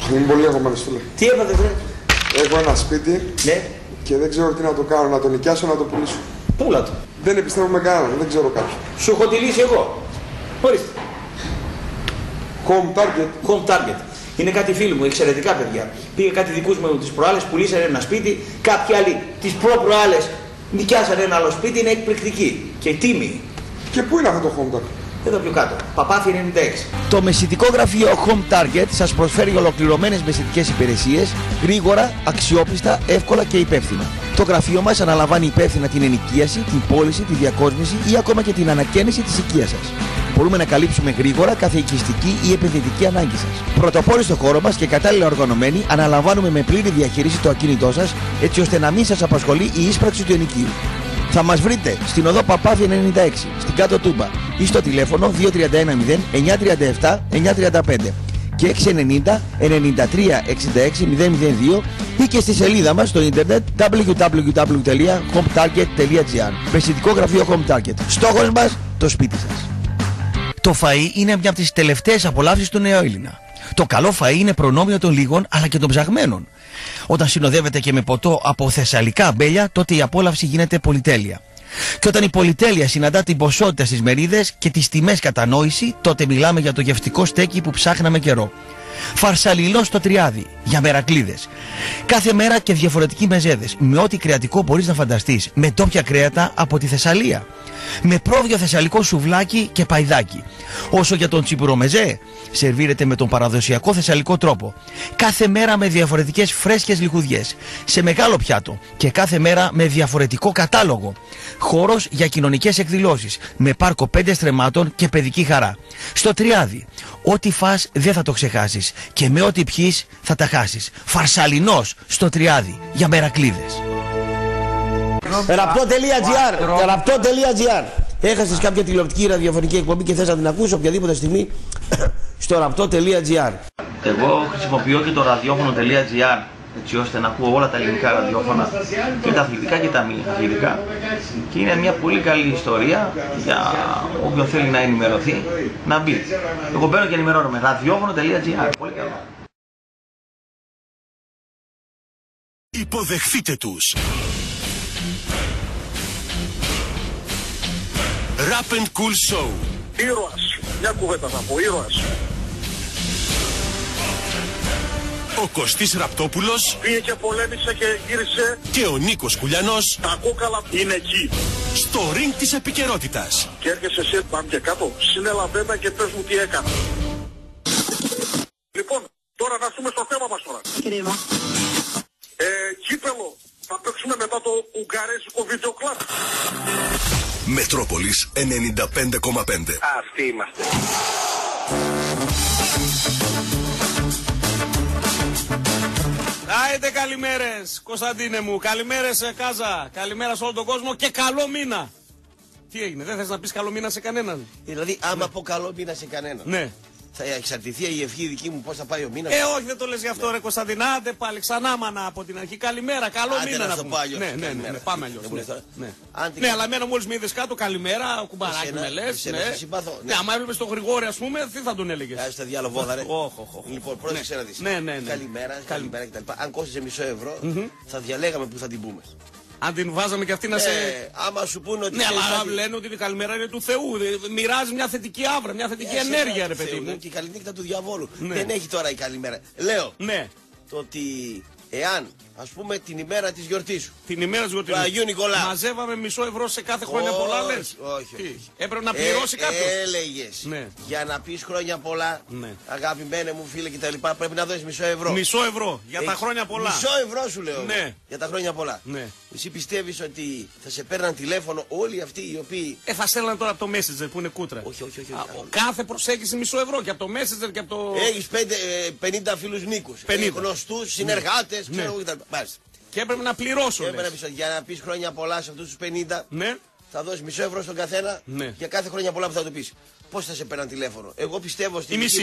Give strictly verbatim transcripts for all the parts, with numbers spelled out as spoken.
Είμαι πολύ αγχωμένος, φίλε. Τι έπατε, βρε? Έχω ένα σπίτι, ναι, και δεν ξέρω τι να το κάνω, να το νοικιάσω, να το πουλήσω. Πούλα το. Δεν επιστρέφω κανέναν, δεν ξέρω κάποιον. Σου έχω τη λύση εγώ. Ορίστε. Home Target. Home Target. Είναι κάτι φίλοι μου, εξαιρετικά παιδιά. Πήγε κάτι δικούς μου τις προάλλες, πουλήσανε ένα σπίτι, κάποιοι άλλοι τις προ-προάλλες νοικιάσανε ένα άλλο σπίτι, είναι εκπληκτική και τίμη. Και πού είναι αυτό το Home Target? Εδώ πιο κάτω. Παπάθη ενενήντα έξι. Το μεσητικό γραφείο Home Target σας προσφέρει ολοκληρωμένες μεσητικές υπηρεσίες, γρήγορα, αξιόπιστα, εύκολα και υπεύθυνα. Το γραφείο μας αναλαμβάνει υπεύθυνα την ενοικίαση, την πώληση, τη διακόσμηση ή ακόμα και την ανακαίνιση της οικίας σας. Μπορούμε να καλύψουμε γρήγορα κάθε οικιστική ή επενδυτική ανάγκη σας. Πρωτοπόροι στο χώρο μας και κατάλληλα οργανωμένοι, αναλαμβάνουμε με πλήρη διαχείριση το ακίνητό σας, έτσι ώστε να μην σας απασχολεί η ίσπραξη του ενοικίου. Θα μας βρείτε στην οδό Παπάθη ενενήντα έξι, στην Κάτω Τούμπα, ή στο τηλέφωνο δύο τρία ένα μηδέν εννιά τρία επτά εννιά τρία πέντε και έξι εννιά μηδέν εννιά τρία εξήντα έξι μηδέν μηδέν δύο ή και στη σελίδα μας στο ίντερνετ double-u double-u double-u τελεία home target τελεία gr. Μεσητικό γραφείο Home Target. Στόχος μας, το σπίτι σας. Το φαΐ είναι μια από τις τελευταίες απολαύσεις του νεοέλληνα. Το καλό φαΐ είναι προνόμιο των λίγων αλλά και των ψαγμένων. Όταν συνοδεύεται και με ποτό από θεσσαλικά αμπέλια, τότε η απόλαυση γίνεται πολυτέλεια. Και όταν η πολυτέλεια συναντά την ποσότητα στις μερίδες και τις τιμές κατανόηση, τότε μιλάμε για το γευτικό στέκι που ψάχναμε καιρό. Φαρσαλιλό στο Τριάδι, για μερακλίδες. Κάθε μέρα και διαφορετικοί μεζέδες, με ό,τι κρεατικό μπορείς να φανταστείς, με ντόπια κρέατα από τη Θεσσαλία. Με πρόβιο θεσσαλικό σουβλάκι και παϊδάκι. Όσο για τον τσιπουρομεζέ, σερβίρεται με τον παραδοσιακό θεσσαλικό τρόπο. Κάθε μέρα με διαφορετικές φρέσκες λιχουδιές, σε μεγάλο πιάτο και κάθε μέρα με διαφορετικό κατάλογο. Χώρος για κοινωνικές εκδηλώσεις, με πάρκο πέντε στρεμμάτων και παιδική χαρά. Στο Τριάδι, ό,τι φας δεν θα το ξεχάσεις και με ό,τι πιείς θα τα χάσεις. Φαρσαλινός στο Τριάδι, για μερακλίδες. Ραπτό.gr Ραπτό.gr Έχασες κάποια τηλεοπτική ή ραδιοφωνική εκπομπή και θες να την ακούσεις οποιαδήποτε στιγμή στο ραπτό.gr. Εγώ χρησιμοποιώ και το ραδιόφωνο.gr έτσι ώστε να ακούω όλα τα ελληνικά ραδιόφωνα και τα αθλητικά και τα μη αθλητικά και είναι μια πολύ καλή ιστορία για όποιον θέλει να ενημερωθεί να μπει. Εγώ μπαίνω και ενημερώνομαι. ραδιόφωνο.gr. Πολύ καλό. Υποδεχθείτε τους. Rap and Cool Show. Ήρωας. Μια κουβέντα θα πω. Ήρωας. Ο Κωστής Ραπτόπουλος. Πήγε και πολέμησε και γύρισε. Και ο Νίκος Κουλιανός. Τα κόκαλα είναι εκεί. Στο ring της επικαιρότητας. Και έρχεσαι εσύ πάμε και κάτω. Συνέλαβε και πες μου τι έκανα. Λοιπόν, τώρα να έρθουμε στο θέμα μας τώρα. Κρίμα. Ε, κύπελο. Θα παίξουμε μετά το ουγγαρέζικο βίντεο κλαμπ. Μετρόπολης ενενήντα πέντε κόμμα πέντε. Αυτοί είμαστε. Άιτε καλημέρες Κωνσταντίνε μου, καλημέρες Κάζα, καλημέρα σε όλο τον κόσμο και καλό μήνα. Τι έγινε, δεν θες να πεις καλό μήνα σε κανέναν? Δηλαδή άμα ναι. πω καλό μήνα σε κανέναν, ναι. θα εξαρτηθεί η ευχή δική μου πώς θα πάει ο μήνας. Ε, όχι, δεν το λες γι' αυτό, ναι. ρε Κωνσταντίνα. Άντε πάλι, ξανά μάνα από την αρχή. Καλημέρα, καλό Άντε μήνα να να πούμε. Αλλιώς, ναι, ναι, ναι, ναι, ναι, πάμε αλλιώς. Ναι, ναι. ναι, ναι αλλά εμένα μόλις με είδες κάτω, καλημέρα, κουμπαράκι με λες. Ναι, ναι, άμα έβλεπες τον Γρηγόρη, ας πούμε, τι θα τον έλεγες? Κάτσε τα διάλογο, βόδαρε. Λοιπόν, πρόσεξε να δεις. Καλημέρα, καλημέρα κτλ. Αν κόστιζε μισό ευρώ, θα διαλέγαμε που θα την πούμε. Αν την βάζαμε και αυτή να σε. Ε, άμα σου πούνε ότι. Ναι, αλλά κάτι... λένε ότι η καλημέρα είναι του Θεού. Μοιράζει μια θετική άβρα, μια θετική ε, ενέργεια, ρε παιδί μου. Και η καλή νύχτα του διαβόλου. Ναι. Δεν έχει τώρα η καλημέρα. Λέω. Ναι. Το ότι εάν, ας πούμε, την ημέρα της γιορτής σου. Την ημέρα της γιορτής του Αγίου Νικολάου. Μαζεύαμε μισό ευρώ σε κάθε χρόνια πολλά, λες. Όχι, όχι. Έπρεπε να πληρώσει ε, κάποιος. Έλεγες. Ναι. Για να πεις χρόνια πολλά, ναι. αγαπημένε μου φίλε κτλ. Πρέπει να δώσεις μισό ευρώ. Μισό ευρώ για τα χρόνια πολλά. Μισό ευρώ σου λέω. Ναι. Για τα χρόνια πολλά. Ναι. Εσύ πιστεύεις ότι θα σε παίρναν τηλέφωνο όλοι αυτοί οι οποίοι. Ε, θα στέλναν τώρα από το Messenger που είναι κούτρα. Όχι, όχι, όχι. Α, κάθε προσέγγιση μισό ευρώ και από το Messenger και από το. Έχεις πενήντα φίλους Νίκους. Γνωστούς, συνεργάτες, ξέρω εγώ κτλ. Και έπρεπε να πληρώσω. Και έπρεπε να, για να πεις χρόνια πολλά σε αυτούς τους πενήντα, ναι. θα δώσεις μισό ευρώ στον καθένα, ναι. για κάθε χρόνια πολλά που θα του πεις. Πώς θα σε παίρναν τηλέφωνο? Εγώ πιστεύω στη, δική μου,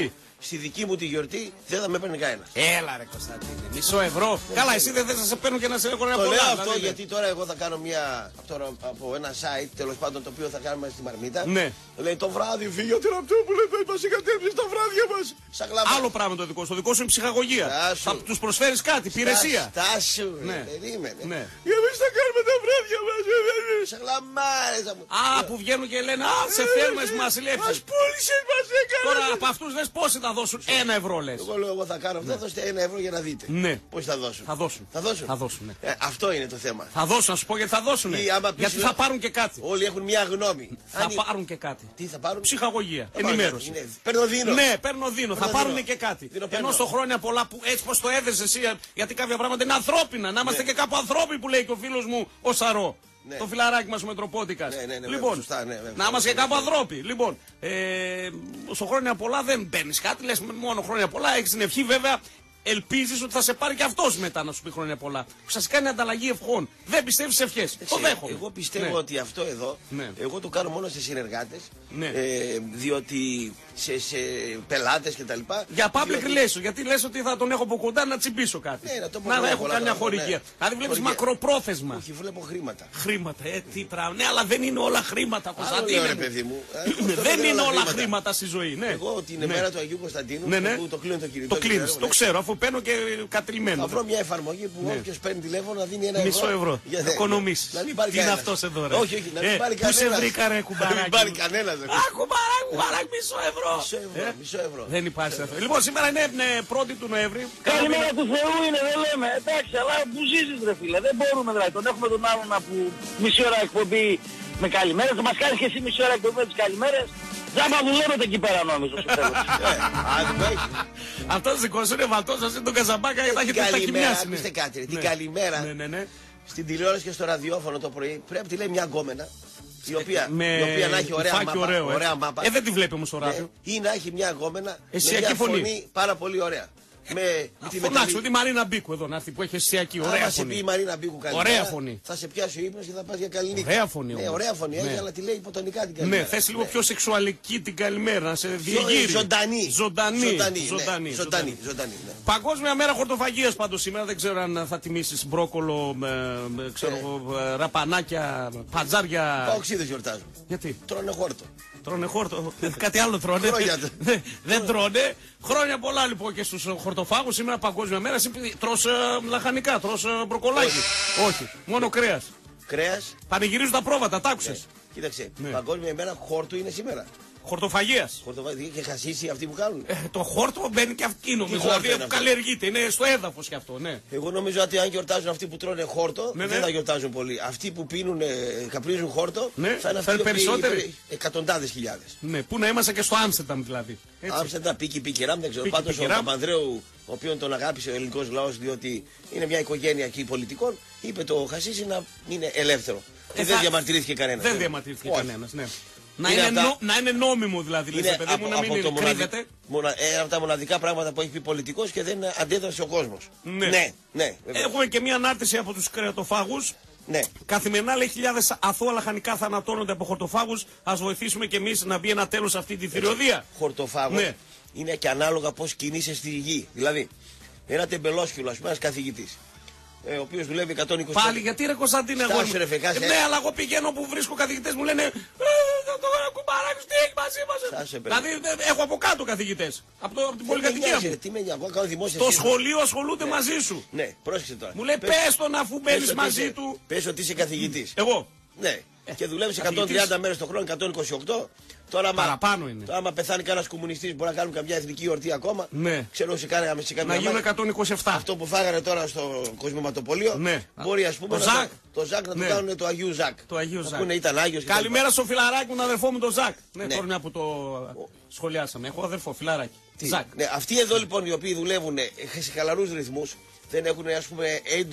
στη δική μου τη γιορτή δεν θα με παίρνει κανένα. Έλα ρε Κωνσταντίνε, μισό ευρώ. Καλά, εσύ δεν θες να σε παίρνουν και να σε έχουν Το πολλά. λέω αυτό δηλαδή, γιατί τώρα εγώ θα κάνω μια. Τώρα, από ένα site τέλος πάντων το οποίο θα κάνουμε στη Μαρμίτα. Ναι. Λέει το βράδυ φύγε ότι αυτό που λέτε μας εγκατέλειψε τα βράδια μας. Σαν κλάμα. Άλλο πράγμα το δικό σου. Το δικό σου είναι ψυχαγωγία. Στάσου. Θα τους προσφέρεις κάτι, υπηρεσία. Στάσου. Ναι. Περίμενε. Ναι. Για εμείς θα κάνουμε τα βράδια μας. Σαν κλαμάρες. Α, που βγαίνουν και λένε Α, σε θέλουμε, μας λέψεις. Μας πούλησες, μας έκανες. Τώρα από αυτούς λες πόσοι θα δώσουν. Ένα ευρώ λες. Εγώ λέω εγώ θα κάνω αυτό, δώστε ένα ευρώ για να δείτε. Ναι. Πώς θα δώσουν. Θα δώσουν. Θα δώσουν. Θα δώσουν, ναι. Ε, αυτό είναι το θέμα. Θα δώσουν, να σου πω γιατί θα δώσουν. Ή άμα πεις, Γιατί λέω, θα πάρουν και κάτι. Όλοι έχουν μια γνώμη. Θα Αν- πάρουν και κάτι. Τι θα πάρουν. Ψυχαγωγία. Θα πάρουν Ενημέρωση. κάτι, είναι- Παίρνω δίνω. Ναι, παίρνω δίνω. Θα Παίρνω πάρουν δίνω. και κάτι. Δίνω, παίρνω. Ενώ στο χρόνια πολλά που έτσι πως το έδεσαι εσύ, γιατί κάποια πράγματα είναι ανθρώπινα. Να είμαστε Ναι. και κάπου ανθρώποι που λέει και ο φίλος μου ο Σαρό. Ναι. Το φιλαράκι μας ο Μετροπότικας. Ναι, ναι, ναι, βέβαια, λοιπόν, σωστά, ναι, βέβαια. να είμαστε και κάπου ανθρώποι. Λοιπόν, ε, στο χρόνια πολλά δεν παίρνει κάτι, λες μόνο χρόνια πολλά. Έχεις την ευχή βέβαια. Ελπίζεις ότι θα σε πάρει και αυτός μετά να σου πει χρόνια πολλά. Σας κάνει ανταλλαγή ευχών. Δεν πιστεύεις σε ευχές. Το δέχομαι. Εγώ πιστεύω Ναι. ότι αυτό εδώ, Ναι. εγώ το κάνω μόνο σε συνεργάτες, Ναι. ε, διότι σε, σε πελάτες κτλ. Για public διότι- relations, γιατί λες ότι θα τον έχω από κοντά να τσιμπήσω κάτι. Ναι, να το πω να πολλά έχω πολλά καμιά πράγματα, χορηγία. ναι. Δηλαδή βλέπεις Χορηγία. μακροπρόθεσμα. Όχι, βλέπω χρήματα. Χρήματα, ε, τι πράγμα. Ναι, αλλά δεν είναι όλα χρήματα, Άλλο Κωνσταντίνε. λέω, ρε μου. παιδί μου. Ε, Ναι, αυτό δεν είναι όλα χρήματα. χρήματα στη ζωή. Ναι. Εγώ την Ναι. ημέρα του Αγίου Κωνσταντίνου Ναι, ναι. που το κλείνω το κινητό. Το και κλείνεις, ξέρω, το ναι. ξέρω, αφού παίρνω και κατηλημένο. Θα βρω μια εφαρμογή που Ναι. όποιος παίρνει τηλέφωνο να δίνει ένα ευρώ. Μισό ευρώ. Για δε- Οικονομήσεις. Να μην πάρει Τι είναι κανένας. αυτός εδώ, ρε. Όχι, όχι, να μην Ε, πάρει πού σε κανένας. βρήκα, ρε, Να κουμπαράκι μην πάρει μου. κανένας. ρε. Α, κουμπαράκι, κουμπαράκι, μισό ευρώ. Μισό ευρώ, Ε, μισό ευρώ. Δεν υπάρχει αυτό. Λοιπόν, σήμερα είναι ναι, πρώτη του Νοέμβρη. Καλημέρα του Θεού είναι, δεν λέμε. Εντάξει, αλλά που ζήσεις ρε φίλε. Δεν μπορούμε δηλαδή. Τον έχουμε τον άλλον που μισή ώρα εκπομπή με καλημέρες. Θα μας κάνεις και εσύ μισή ώρα εκπομπή με τις καλημέρες. Τζάμπα δουλεύετε εκεί πέρα νόμιζω στο τέλος. Ε, άδικο έχει. Αυτός δικός σου είναι βαλτός, σας είναι τον Καζαμπάκα και τα έχετε τα Καλημέρα, κοιμιάσει. ακούστε κάτι. ρε. Την Ναι. καλημέρα Ναι, ναι, ναι. στην τηλεόραση και στο ραδιόφωνο το πρωί πρέπει τη λέει μια γκόμενα η οποία, Με η οποία να έχει ωραία υφάκι μάπα, ωραίο, ε. ωραία μάπα. Ε, δεν τη βλέπει όμως στο Ναι, ράδιο. ή να έχει μια γκόμενα Αισθησιακή με μια φωνή. φωνή πάρα πολύ ωραία. Με, με τη Φωνάξου μεταλλή- τη Μαρίνα Μπίκου εδώ να έρθει που έχει αισθησιακή. Άμα Ωραία σε πει η φωνή. Μαρίνα Μπίκου καλημέρα, Ωραία φωνή. θα σε πιάσει ο ύπνος και θα πας για καλή νύχτα. Ωραία φωνή Ναι, όμως. ωραία φωνή έχει, Ναι. αλλά τη λέει υποτονικά την καλημέρα. Ναι, θες λίγο Ναι. πιο σεξουαλική την καλημέρα, να σε διεγείρει. Ζωντανή. Ζωντανή. Ζωντανή, ναι. Ζωντανή. Ζωντανή, ζωντανή, ναι. Παγκόσμια μέρα χορτοφαγίας πάντως σήμερα. Δεν ξέρω αν θα τιμήσεις μπρόκολο, με, με, ξέρω, εγώ, ε, ραπανάκια, πατζάρια. Παοξίδες γιορτάζουν. Γιατί? Τρώνε χόρτο. Τρώνε χόρτο. Κάτι άλλο τρώνε. Χρόνια. Δεν- Δεν τρώνε. Χρόνια πολλά λοιπόν και στους χορτοφάγους. Σήμερα παγκόσμια μέρα. Εσύ τρως ε, λαχανικά, τρως ε, μπροκολάκι. Όχι. Μόνο κρέας. Κρέας. Πανηγυρίζουν τα πρόβατα, τ' άκουσες. Κοίταξε, Ναι. παγκόσμια ημέρα χόρτου είναι σήμερα. Χορτοφαγίας. Χορτοβα- και χασίσει αυτοί που κάνουν. Ε, το χόρτο μπαίνει και αυτή νομίζω. χόρτο Δηλαδή είναι αυτό? καλλιεργείται. Είναι στο έδαφος κι αυτό, ναι. Εγώ νομίζω ότι αν γιορτάζουν αυτοί που τρώνε χόρτο, Ναι, δεν ναι. θα γιορτάζουν πολύ. Αυτοί που πίνουν, ε, καπνίζουν χόρτο, Ναι, θα είναι θα αυτοί είναι οι οποίοι- περισσότεροι. εκατοντάδες χιλιάδες. Ναι, πού να είμαστε και στο Άμστερνταμ δηλαδή. Έτσι. Άμστερνταμ, πίκη, πίκη, ράμ, δεν ξέρω. Πίκη, Πάντως πίκη, ο ράμ. Παπανδρέου, ο οποίον τον αγάπησε ο ελληνικός λαός, διότι είναι μια οικογένεια εκεί πολιτικών, είπε το χασίσι να είναι ελεύθερο. Ε, Και δεν θα- διαμαρτυρήθηκε κανένας. Δεν διαμαρτυρήθηκε Όχι. κανένας, ναι. Να Είναι είναι, αυτά- νο- να είναι νόμιμο δηλαδή, λες, Είναι ρε παιδί μου, να μην είναι, το μοναδι- κρύβεται. μονα- ένα από τα μοναδικά πράγματα που έχει πει πολιτικός και δεν αντέδρασε ο κόσμος. Ναι. ναι, ναι, βέβαια. Έχουμε και μια ανάρτηση από τους κρεατοφάγους. Ναι. Καθημερινά λέει χιλιάδες αθώα λαχανικά θανατώνονται από χορτοφάγους. Ας βοηθήσουμε κι εμείς να μπει ένα τέλος σε αυτή τη θηριωδία. Χορτοφάγος Ναι. είναι και ανάλογα πώς κινείσαι στη γη. Δηλαδή, ένα τεμπελόσκυλο, ας πούμε, ένας καθηγητής, ε, ο οποίος δουλεύει εκατόν είκοσι. Πάλι γιατί ρε Κωνσταντίνε εγώ. Στάσου, ρε, φεκάσε. Ναι, αλλά εγώ πηγαίνω που βρίσκω καθηγητές μου λένε «Ε, το κουμπαράκι σου τι έχει μαζί μας». Στάσου, ρε. Δηλαδή ε, έχω από κάτω καθηγητές. Από, το, από την Τι με πολυκατοικία νοιάζει, μου. ρε, τι με νοιάζει, εγώ κάνω δημόσια Το σύμβαση. σχολείο ασχολούνται μαζί σου. Ναι, πρόσεξε τώρα. Μου λέει πες τον αφού μπαίνεις ότι μαζί είσαι- του. Πες ότι είσαι καθηγητής. Εγώ. Ναι. Και δουλεύεις καθηγητής. εκατόν τριάντα μέρες το χρόνο, εκατόν είκοσι οκτώ. Τώρα, άμα, Παραπάνω είναι. τώρα, άμα πεθάνει κανένας κομμουνιστής, μπορεί να κάνουν καμιά εθνική εορτή ακόμα. Ναι. Ξέρω σε κάνα, σε κάποια Να γίνουν μάχη. εκατόν είκοσι επτά. Αυτό που φάγανε τώρα στο κοσμηματοπολείο. Ναι. Μπορεί, ας πούμε, Το να Ζακ. το Ζακ να Ναι. το κάνουν το Αγίου Ζακ. Το Αγίου Να Ζακ. πούνε ήταν Άγιος. και τα Καλημέρα στο φιλαράκι μου, τον αδερφό μου τον Ζακ. Ναι, Ναι. τώρα μια που το σχολιάσαμε. Έχω αδερφό, φιλαράκι. Τι, Ζακ. ναι, αυτοί εδώ λοιπόν οι οποίοι δουλεύουν ε, σε χαλαρούς ρυθμούς, δεν έχουν ας πούμε έντονη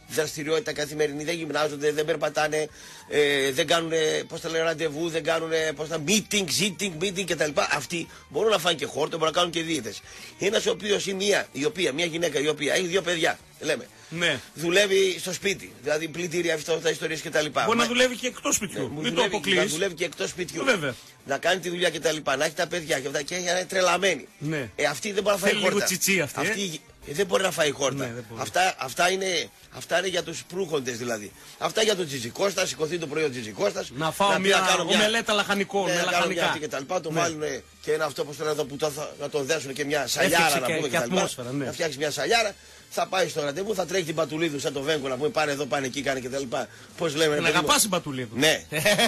δραστηριότητα καθημερινή, δεν γυμνάζονται, δεν περπατάνε, ε, δεν κάνουν, πώς τα λένε, ραντεβού, δεν κάνουν, πώς τα meeting, sitting, meeting κτλ. Αυτοί μπορούν να φάνε και χόρτο, μπορούν να κάνουν και δίαιτες. Ένας ο οποίος ή μία, η οποία, μια γυναίκα η οποία έχει δύο παιδιά, λέμε. Ναι. Δουλεύει στο σπίτι, δηλαδή πλυντήρια, αυτά τα ιστορίες κτλ. Μπορεί να δουλεύει και εκτός σπιτιού. Ναι, μην το αποκλείεις. Να δουλεύει και εκτός σπιτιού. Βέβαια. Να κάνει τη δουλειά κτλ. Να έχει τα παιδιά και αυτά και είναι τρελαμένη. Ναι. Ε, αυτή δεν μπορεί να φάει Θέλει χόρτα. λίγο τσιτσί αυτή. Ε? αυτή ε, δεν μπορεί να φάει χόρτα. Ναι, αυτά, αυτά, είναι, αυτά είναι για τους προύχοντες δηλαδή. Αυτά για τον Τζιτζικώστα, να σηκωθεί το πρωί ο Τζιτζικώστας. Να φάω να μια, κάνω μια ομελέτα λαχανικό. Ναι, με να κάνω μια λαχανικά. αυτή και τα λοιπά. Το Ναι. βάλουν και ένα αυτό που εδώ που το, θα, να τον δέσουν και μια σαλιάρα να και, πούμε και, και τα λοιπά. ναι. Να φτιάξει μια σαλιάρα. Θα πάει στο ραντεβού, θα τρέχει την Πατουλίδου σαν το Βέγκο να πούμε πάνε εδώ, πάνε εκεί, κάνε κτλ. Πώς λέμε. Να αγαπάς την Πατουλίδου. Ναι.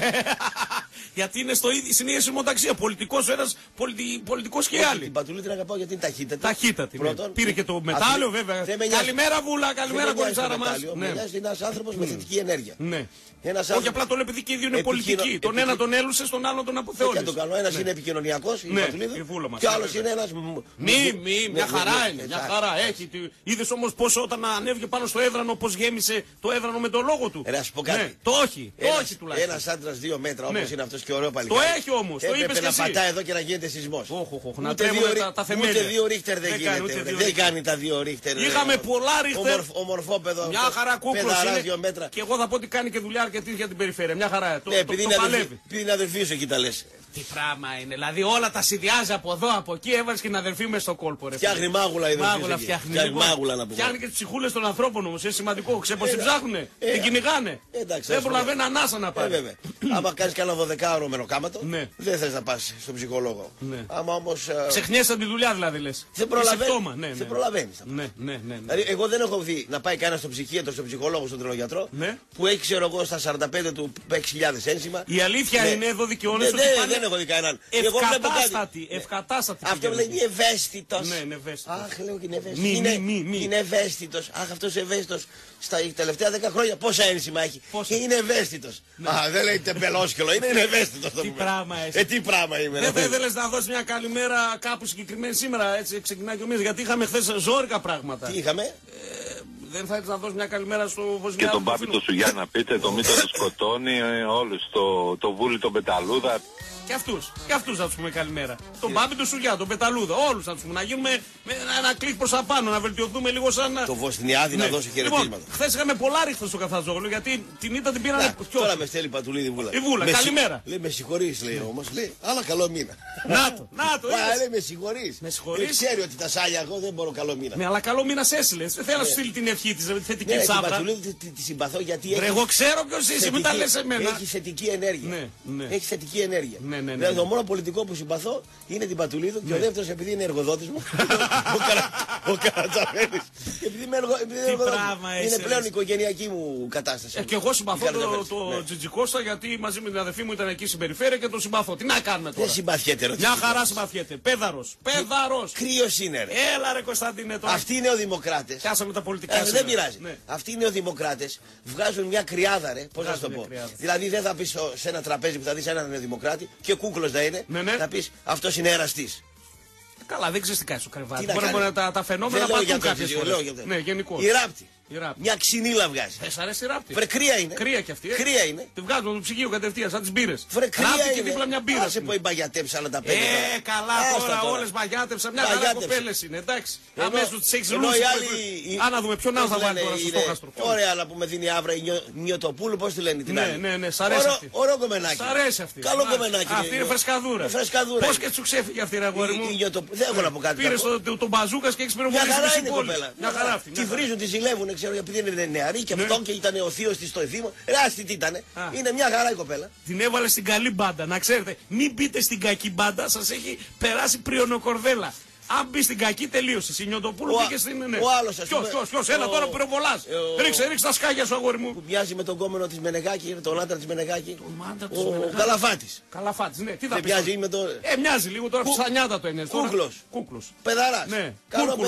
Γιατί είναι στο ίδιο, στην ίδια συμμεταξία. Πολιτικός ο ένας, πολιτι, πολιτικός και οι άλλοι. Την Πατουλίδου την αγαπάω γιατί είναι ταχύτατη. Ταχύτατη. Ναι. Πρώτον, Πήρε και το μετάλλιο βέβαια. Καλημέρα Βούλα, καλημέρα κοριτσάρα μας. Ναι. Είναι ένας άνθρωπος με θετική ενέργεια. Ναι. Ένας Όχι απλά το λέω επειδή και οι δύο είναι πολιτικοί. Τον ένα τον έλουσε, τον άλλο τον αποθεώνει. Το καλό, ένας είναι επικοινωνιακός, η Πατουλίδου. Και ο άλλος είναι ένας. Μη, μη, μια χαρά είναι. Μια χαρά έχει. Είδες όμως πώς όταν ανέβηκε πάνω στο έδρανο, πώς γέμισε το έδρανο με τον λόγο του. Να σου πω κάτι. Το όχι. Το όχι τουλάχιστον. Ένας άντρας δύο μέτρα όπως είναι αυτός και ωραίο παλικάρι. Το έχει όμως. Το είπες και εσύ. να πατάει εδώ και να γίνεται σεισμός. Να τρέμουν τα θεμέλια. Ούτε δύο ρίχτερ δεν γίνεται. Δεν κάνει τα δύο ρίχτερ. Είχαμε πολλά ρίχτερ. Ομορφόπεδο. Μια χαρά κούκλος είναι. Και εγώ θα πω ότι κάνει και δουλειά αρκετή για την περιφέρεια. Μια χαρά. Το, ναι, επειδή το, το παλεύει. Επειδή είναι αδερφή σου εκεί τα λες. Τι πράγμα είναι. Δηλαδή όλα τα συνδυάζει από εδώ, από εκεί. Έβαλε και την αδερφή με στο κόλπο. Ρε, φτιάχνει μάγουλα η αδερφή. Φτιάχνει, φτιάχνει μάγουλα να πούμε. Φτιάχνει και τις ψυχούλες των ανθρώπων όμως. Είναι σημαντικό. Ξέρεις πως την ψάχνουνε. Ε, την κυνηγάνε. Εντάξει, δεν προλαβαίνει ανάσα να πάρει. Ε, βέβαια. Άμα κάνει κανένα δωδεκάωρο μεροκάματο, ναι. δεν θε να πα στον ψυχολόγο. Ναι. Άμα όμως. Ξεχνιέσαι τη δουλειά δηλαδή λες. Δεν προλαβαίνει. Ναι, ναι. Δεν προλαβαίνει. Ναι, ναι, ναι, ναι. Δηλαδή, εγώ δεν έχω δει να πάει κανένα στον ψυχίατρο, στον ψυχολόγο, στον τρελογιατρό ναι. που έχει ξέρω εγώ στα σαράντα πέντε του έξι χιλιάδες ένσημα. Η αλήθεια ναι. είναι εδώ δικαιώνεσαι ναι, ότι ναι, δεν έχω δει κανέναν. Ευκατάστατη. Ευκατάστατη. Αυτό λέει είναι ευαίσθητο. Ναι, είναι ευαίσθητο. Αχ, λέω και είναι ευαίσθητο. Μη, είναι, μη, μη. είναι ευαίσθητο. Αχ, αυτό ευαίσθητο. Στα τελευταία δέκα χρόνια πόσα ένσημα έχει. Πόσα. Και είναι ευαίσθητο. Ναι. Α, δεν λέει τεμπελόσκυλο, είναι, είναι ευαίσθητο. Τι πράγμα είσαι. Ε, τι πράγμα είμαι. Δεν θα ήθελες να δώσει μια καλημέρα κάπου συγκεκριμένη σήμερα, έτσι ξεκινάει και ο μήνας, γιατί είχαμε χθες ζόρικα πράγματα. Τι είχαμε. Ε, δεν θα ήθελες να δώσει μια καλημέρα στο Βοσνιάδη. Και τον Μπάμπη το Σουγιά να πείτε, το Μήτρο το Σκοτώνει, όλους, το, το Βούλη τον Πεταλούδα. Και αυτούς, και αυτούς θα τους πούμε καλημέρα. Τον Μπάμπη, τον Σουγιά, τον Πεταλούδα, όλους θα τους πούμε. Να γίνουμε με ένα κλικ προς τα πάνω, να βελτιωθούμε λίγο σαν. Το Βοσνιάδη ναι. να δώσει χαιρετίσματα. Λοιπόν, χθες είχαμε πολλά ρίχτα στο Καφταζόγλου γιατί την ήττα την πήρανε. Τώρα με στέλνει Πατουλίδη Βούλα. Η Βούλα, με καλημέρα. Λέει με συγχωρείς, λέει όμως. Λέει, αλλά καλό μήνα. Να το, να το. Λέει με συγχωρείς. Με συγχωρείς. Ξέρει ότι τα σάλια εγώ δεν μπορώ καλό μήνα. Ναι, αλλά καλό μήνα έστειλε. Δεν θέλω να σου στείλει την ευχή τη, τη θετική ναι, τσάπρα. Την Πατουλίδη τη, τη συμπαθώ γιατί έχει. Εγώ ξέρω ποιο είσαι, μην τα λε εμένα. Έχει θετική ενέργεια. Ναι, ναι. Έχει θετική ενέργεια. Ναι, ναι, ναι, δηλαδή ναι. το μόνο πολιτικό που συμπαθώ είναι την Πατουλίδου και ναι. ο δεύτερο επειδή είναι εργοδότη μου. Ο Καρατζαφέρης. Επειδή είναι εργοδότη. Είναι πλέον οικογενειακή μου κατάσταση. Και εγώ συμπαθώ το Τζιτζικώστα γιατί μαζί με την αδερφή μου ήταν εκεί στην περιφέρεια και το συμπαθώ. Τι να κάνουμε τώρα. Δεν συμπαθιέται. Μια χαρά συμπαθιέται. Πέδαρο. Πέδαρο. Κρύο είναι. Έλα ρε Κωνσταντίνε τώρα. Αυτοί είναι νεοδημοκράτες. Πιάσαμε τα πολιτικά. Ε, δεν πειράζει. Ναι. Αυτοί οι νεοδημοκράτες βγάζουν μια κρυάδα, ρε. Πώς να σου το πω. Κρυάδα. Δηλαδή δεν θα πει σε ένα τραπέζι που θα δει έναν νεοδημοκράτη και κούκλος να είναι, ναι, ναι. θα πει αυτό είναι εραστής. Καλά, δεν ξέρει τι κάνει στο κρεβάτι. Μπορεί να, να τα, τα φαινόμενα να πατούν κάποιες φορές. Ναι, γενικώς. Η ράπτη. Μια ξυνήλα βγάζει. Ε, σ' αρέσει η ράπτη. Βρε κρύα είναι. Κρύα κι αυτή. Ε. Κρύα είναι. Τη βγάζουμε το ψυγείο κατευθείαν, σαν τις μπύρες. Βρε κρύα ράπτη είναι. Και δίπλα μια μπύρα. Άσε πω οι μπαγιατέψα άλλα τα πέντε. Ε, καλά τώρα, τώρα. Όλες μπαγιάτεψα. Μια χαρά κοπέλες είναι, εντάξει. Αμέσως τις έχεις λούσει. Α, να δούμε ποιον άλλο θα βάλει τώρα στο στόχαστρο. Ωραία, αλλά που με δίνει αύρα η Νιωτοπούλου, πώς τη λένε την άλλη. Ναι, ναι, ναι, σ' αρέσει αυτή. Ωραίο κομμενάκι. Σ' αρέσει αυτή. Καλό κομμενάκι. Αυτή είναι φρεσκαδούρα. Πώς και σου ξέφυγε αυτή η αγόρι μου. Δεν έχω να πω κάτι. Πήρε τον μπαζούκα και έχεις πυροβολήσει μισή πόλη. Μια χαρά αυτή. Τη βρίζουν, τη ζηλεύουν, ξέρω επειδή είναι νεαρή και αυτό και ήταν ο θείος της στο Εθήμο. Ράστη τι ήτανε. Είναι μια χαρά η κοπέλα. Την έβαλε στην καλή μπάντα. Να ξέρετε, μην μπείτε στην κακή μπάντα, σας έχει περάσει πριονοκορδέλα. Αν μπει στην κακή, τελείωσε. Η Νιωτοπούλου μπήκε στην. Ναι. Ο άλλος, ας πούμε. Ποιος, ποιος, έλα τώρα που πυροβολάς. Ο... Ρίξε, ρίξε τα σκάγια σου, αγόρι μου. Που μοιάζει με τον κόμενο της Μενεγάκη, τον άντρα της Μενεγάκη. Τον άντρα της ο... Μενεγάκη. Ο Καλαφάτης. Καλαφάτης, ναι. Τι θα μοιάζει με τον. Ε, μοιάζει λίγο τώρα, Κου... ψανιάτα το είναι. Κούκλος. Κούκλος. Παιδαράς. Ναι. Καλό Κούρκουλος. παιδί.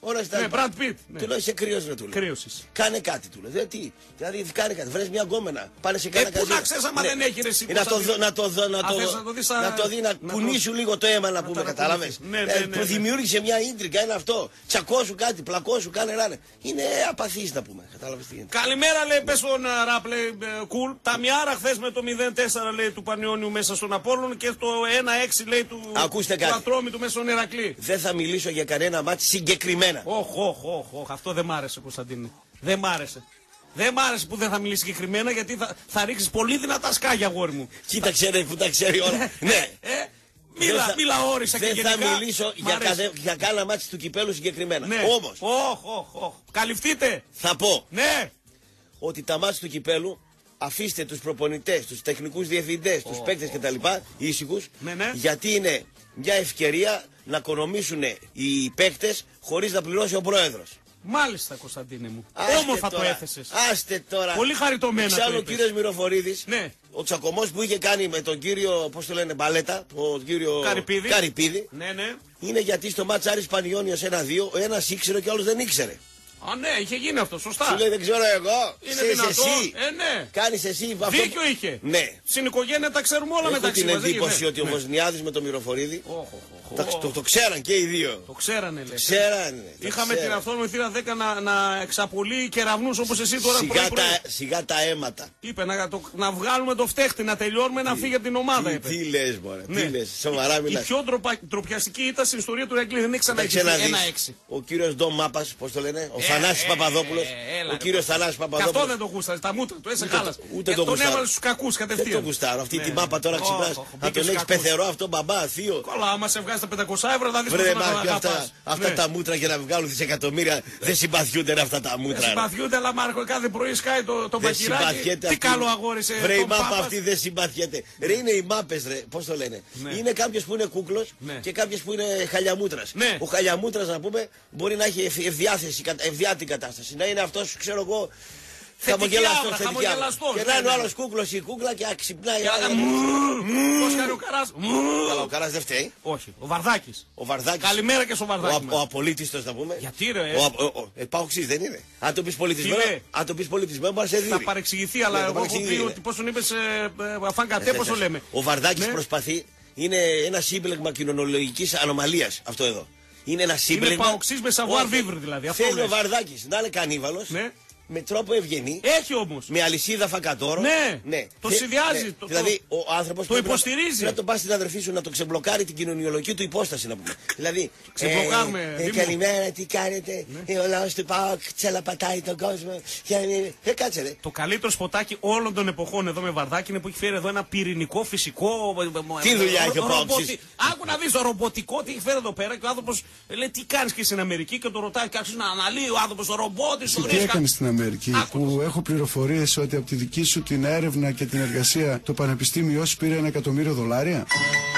όλα στα Ναι, λοιπά. Brad Pitt. Ναι. Του λέω είσαι κρύος, ρε του λέω. Κρύωσης. Κάνε κάτι του λέω. Δηλαδή, τι, δηλαδή κάνε κάτι. Βρες μια γκόμενα. Πάνε σε κάνα Ε, πού να ξέρεις άμα δεν έχει ρε εσύ. να το δω, να το δω, να το θες δω. να το δεις, Να το δει, να να κουνήσου το- λίγο το αίμα να πούμε, το κατάλαβες. Ναι, ναι, ναι, ναι. Δημιούργησε μια ίντρικα, είναι αυτό. Τσακώσου κάτι, πλακώσου, κάνε ράνε. Είναι απαθής να πούμε. Κατάλαβες τι είναι. Καλημέρα λέει, πες στον ε, Ραπ, λέει, ε, κουλ. Τα μοιάρα χθες με το μηδέν τέσσερα λέει του Πανιόνιου μέσα στον Απόλλων και το ένα έξι λέει του, Ακούστε του κάτι. Ατρόμητου μέσα στον Ηρακλή. Δεν θα μιλήσω για κανένα μάτι συγκεκριμένα. Όχ, όχ, όχ, όχ. Αυτό δεν μ' άρεσε, Κωνσταντίνε. Δεν μ' άρεσε. Δεν μ' άρεσε που δεν θα μιλήσει συγκεκριμένα γιατί θα, θα ρίξεις πολύ δυνατά σκάγια, αγόρι μου. Κοίταξε ρε που τα ξέρει όλα. Ναι. Ε, μίλα, θα- μίλα όρισα και Δεν γενικά. θα μιλήσω Μ' για, αρέσει. καδε, για κάνα μάτι του κυπέλου συγκεκριμένα. Ναι. Όμως Όχ, όχ, όχ. Καλυφθείτε. θα πω Ναι. ότι τα μάτια του κυπέλου αφήστε τους προπονητές, τους τεχνικούς διευθυντές, τους παίκτες κτλ. Ήσυχους, Ναι, ναι. γιατί είναι μια ευκαιρία να οικονομήσουν οι παίκτες χωρίς να πληρώσει ο πρόεδρος. Μάλιστα, Κωνσταντίνε μου. Άστε Όμορφα το τώρα, έθεσες. Άστε τώρα. Πολύ χαριτωμένα Εξάλλου το ο είπες. κύριος Μυροφορίδης, Ναι. ο τσακωμός που είχε κάνει με τον κύριο, πώς το λένε, Μπαλέτα, τον κύριο Καρυπίδη. Καρυπίδη, Ναι, ναι. είναι γιατί στο μάτς Άρης Πανιόνιος ένα δύο, ο ένας ήξερε και ο άλλος δεν ήξερε. Α, ναι, είχε γίνει αυτό, σωστά. Σου λέει δεν ξέρω εγώ, Είναι ξέρεις δυνατό. εσύ. Ε, ναι. Κάνεις εσύ αυτό. Δίκιο είχε. Ναι. Στην οικογένεια τα ξέρουμε όλα Έχω μεταξύ την μας. δεν εντύπωση είναι. ότι ο Ναι. Βοσνιάδης με τον Μυροφορίδη Όχ, όχ, όχ, τα- όχ. το, το ξέραν και οι δύο. Το ξέρανε, λέει. Ξέρανε. τα Είχαμε την ξέραν. αυτόνομη θύρα δέκα να, να εξαπολύει κεραυνούς όπως εσύ τώρα Σιγά πρωί-πρωί. τα, σιγά τα αίματα. Είπε να, το, να βγάλουμε το φταίχτη, να τελειώνουμε, να φύγει από την ομάδα. Τι, είπε. τι λες μωρέ, Ναι. τι λες, σοβαρά Η μιλάς. πιο ντροπα, ντροπιαστική ήταν στην ιστορία του Ηρακλή. Δεν έχει Κοίταξε να ξαναεξηγηθεί. δεις, Ένα έξι. ο κύριος Ντόμ Μάπας, πώς το λένε, ο Ε, Θανάσης ε, Παπαδόπουλος, ε, έλα, ο ρε, κύριος πώς. Θανάσης Και αυτό Παπαδόπουλος. δεν το γούσταρε. Τα μούτρα του, έσαι Ούτε χάλας. το- ούτε Και το τον γουστάρω. έβαλε στους κακούς Δεν κατευθείαν. το γουστάρω, αυτή Ναι. τη μάπα τώρα Ω, ξυπνάς, ω, να μπήκε τον στους έχεις κακούς. πεθερό αυτό μπαμπά, θείο. Καλά, άμα σε βγάζει τα πεντακόσια ευρώ θα δεις Βρε πώς να τον μάχη, αυτά, αγαπάς. αυτά Ναι. τα μούτρα για να βγάλουν δισεκατομμύρια δεν συμπαθιούνται ρε, αυτά τα Δεν μούτρα. ρε. συμπαθιούνται, αλλά Μάρκο κάθε πρωί σκάει το, το Δεν μπακυράκι. συμπαθιέται Τι αυτή. καλό αγόρισε. Βρε η τον μάπα Πάπας. αυτή δεν συμπαθιέται. Ρε είναι οι μάπες ρε, πώς το λένε. Ναι. Είναι κάποιος που είναι κούκλος Ναι. και κάποιος που είναι χαλιαμούτρας. Ναι. Ο χαλιαμούτρας να πούμε μπορεί να έχει ευ- ευδιάθεση, κατα- ευδιάτη κατάσταση. Να είναι αυτός ξέρω εγώ Θετική χαμογελαστός, άβρα, θετική άβρα. χαμογελαστός, Και ναι, να είναι ο ναι. άλλος κούκλος ή κούκλα και ξυπνάει. Και άλλα- να- Μμμ. Πώς κάνει ο Καράς. Μμμ. Καλά, ο Καράς δεν φταίει. Όχι, ο Βαρδάκης. Ο Βαρδάκης. Καλημέρα και στο Ο, Βαρδάκη α- μας. ο απολύτιστος να πούμε. Γιατί ρε. Ο, α- ο, ο, ε, Παοξής δεν είναι. Αν το πεις πολιτισμένο, Τι λέει? αν το πεις πολιτισμένο μπορεί να σε δει. Θα παρεξηγηθεί, Ναι, αλλά θα εγώ έχω παρεξηγηθεί, πει ναι. ότι πώς τον είπες ε, ε, αφάν κατέ, πώς το λέμε. Ο Βαρδάκης Ναι. προσπαθεί, είναι ένα σύμπλεγμα κοινωνιολογικής ανομαλίας αυτό εδώ. Είναι ένα σύμπλεγμα. παοξής με savoir Όχι. vivre δηλαδή, αυτό Θέλει ο λες. Βαρδάκης να είναι κανίβαλος, Ναι. με τρόπο ευγενή, Έχει όμως. με αλυσίδα φακατόρο. Ναι. Το Θε- συνδυάζει, ναι. το- Δηλαδή ο άνθρωπος το πρέπει να- υποστηρίζει. πρέπει να τον πας στην αδερφή σου να το ξεμπλοκάρει την κοινωνιολογική του υπόσταση να πούμε. Δηλαδή. Ξεμπλοκάρουμε, ε, ε, Δήμο. καλημέρα, τι κάνετε. Ε, ο λαός του ΠΑΟΚ τσαλαπατάει τον κόσμο. Και, ε, ε, κάτσε ρε. Το καλύτερο σποτάκι όλων των εποχών εδώ με Βαρδάκη είναι που έχει φέρει εδώ ένα πυρηνικό φυσικό. Τι δουλειά έχει ο ρο- Παοξής? ρομπότι- Άκου να δει το ρομποτικό τι έχει φέρει εδώ πέρα και ο άνθρωπο λέει τι κάνει και στην Αμερική και το ρωτάει και άρχισε να αναλύει ο άνθρωπο το ρομπότι σου. Τι έκανε στην Αμερική, Άκου που έχω πληροφορίες ότι από τη δική σου την έρευνα και την εργασία το πανεπιστήμιό σου πήρε ένα εκατομμύριο δολάρια.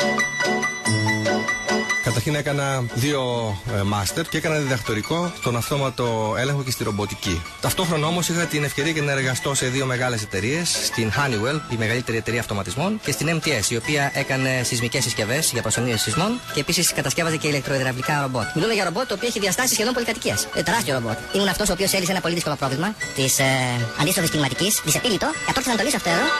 Καταρχήν έκανα δύο ε, μάστερ και έκανα διδακτορικό στον αυτόματο έλεγχο και στη ρομποτική. Ταυτόχρονα όμως είχα την ευκαιρία και να εργαστώ σε δύο μεγάλες εταιρείες, στην Honeywell, η μεγαλύτερη εταιρεία αυτοματισμών, και στην εμ τι ες, η οποία έκανε σεισμικές συσκευές για προσωνύωση σεισμών και επίσης κατασκεύαζε και ηλεκτροϊδραυλικά ρομπότ. Μιλούμε για ρομπότ το οποίο έχει διαστάσεις σχεδόν πολυκατοικίας. Ε, τεράστιο ρομπότ. Ήμουν αυτός ο οποίος έλυσε ένα πολύ δύσκολο πρόβλημα της ε, αντίστροφης κλιματικής, δυσεπίλητο, κατόρθωσα να το λύσω αυτό εδώ.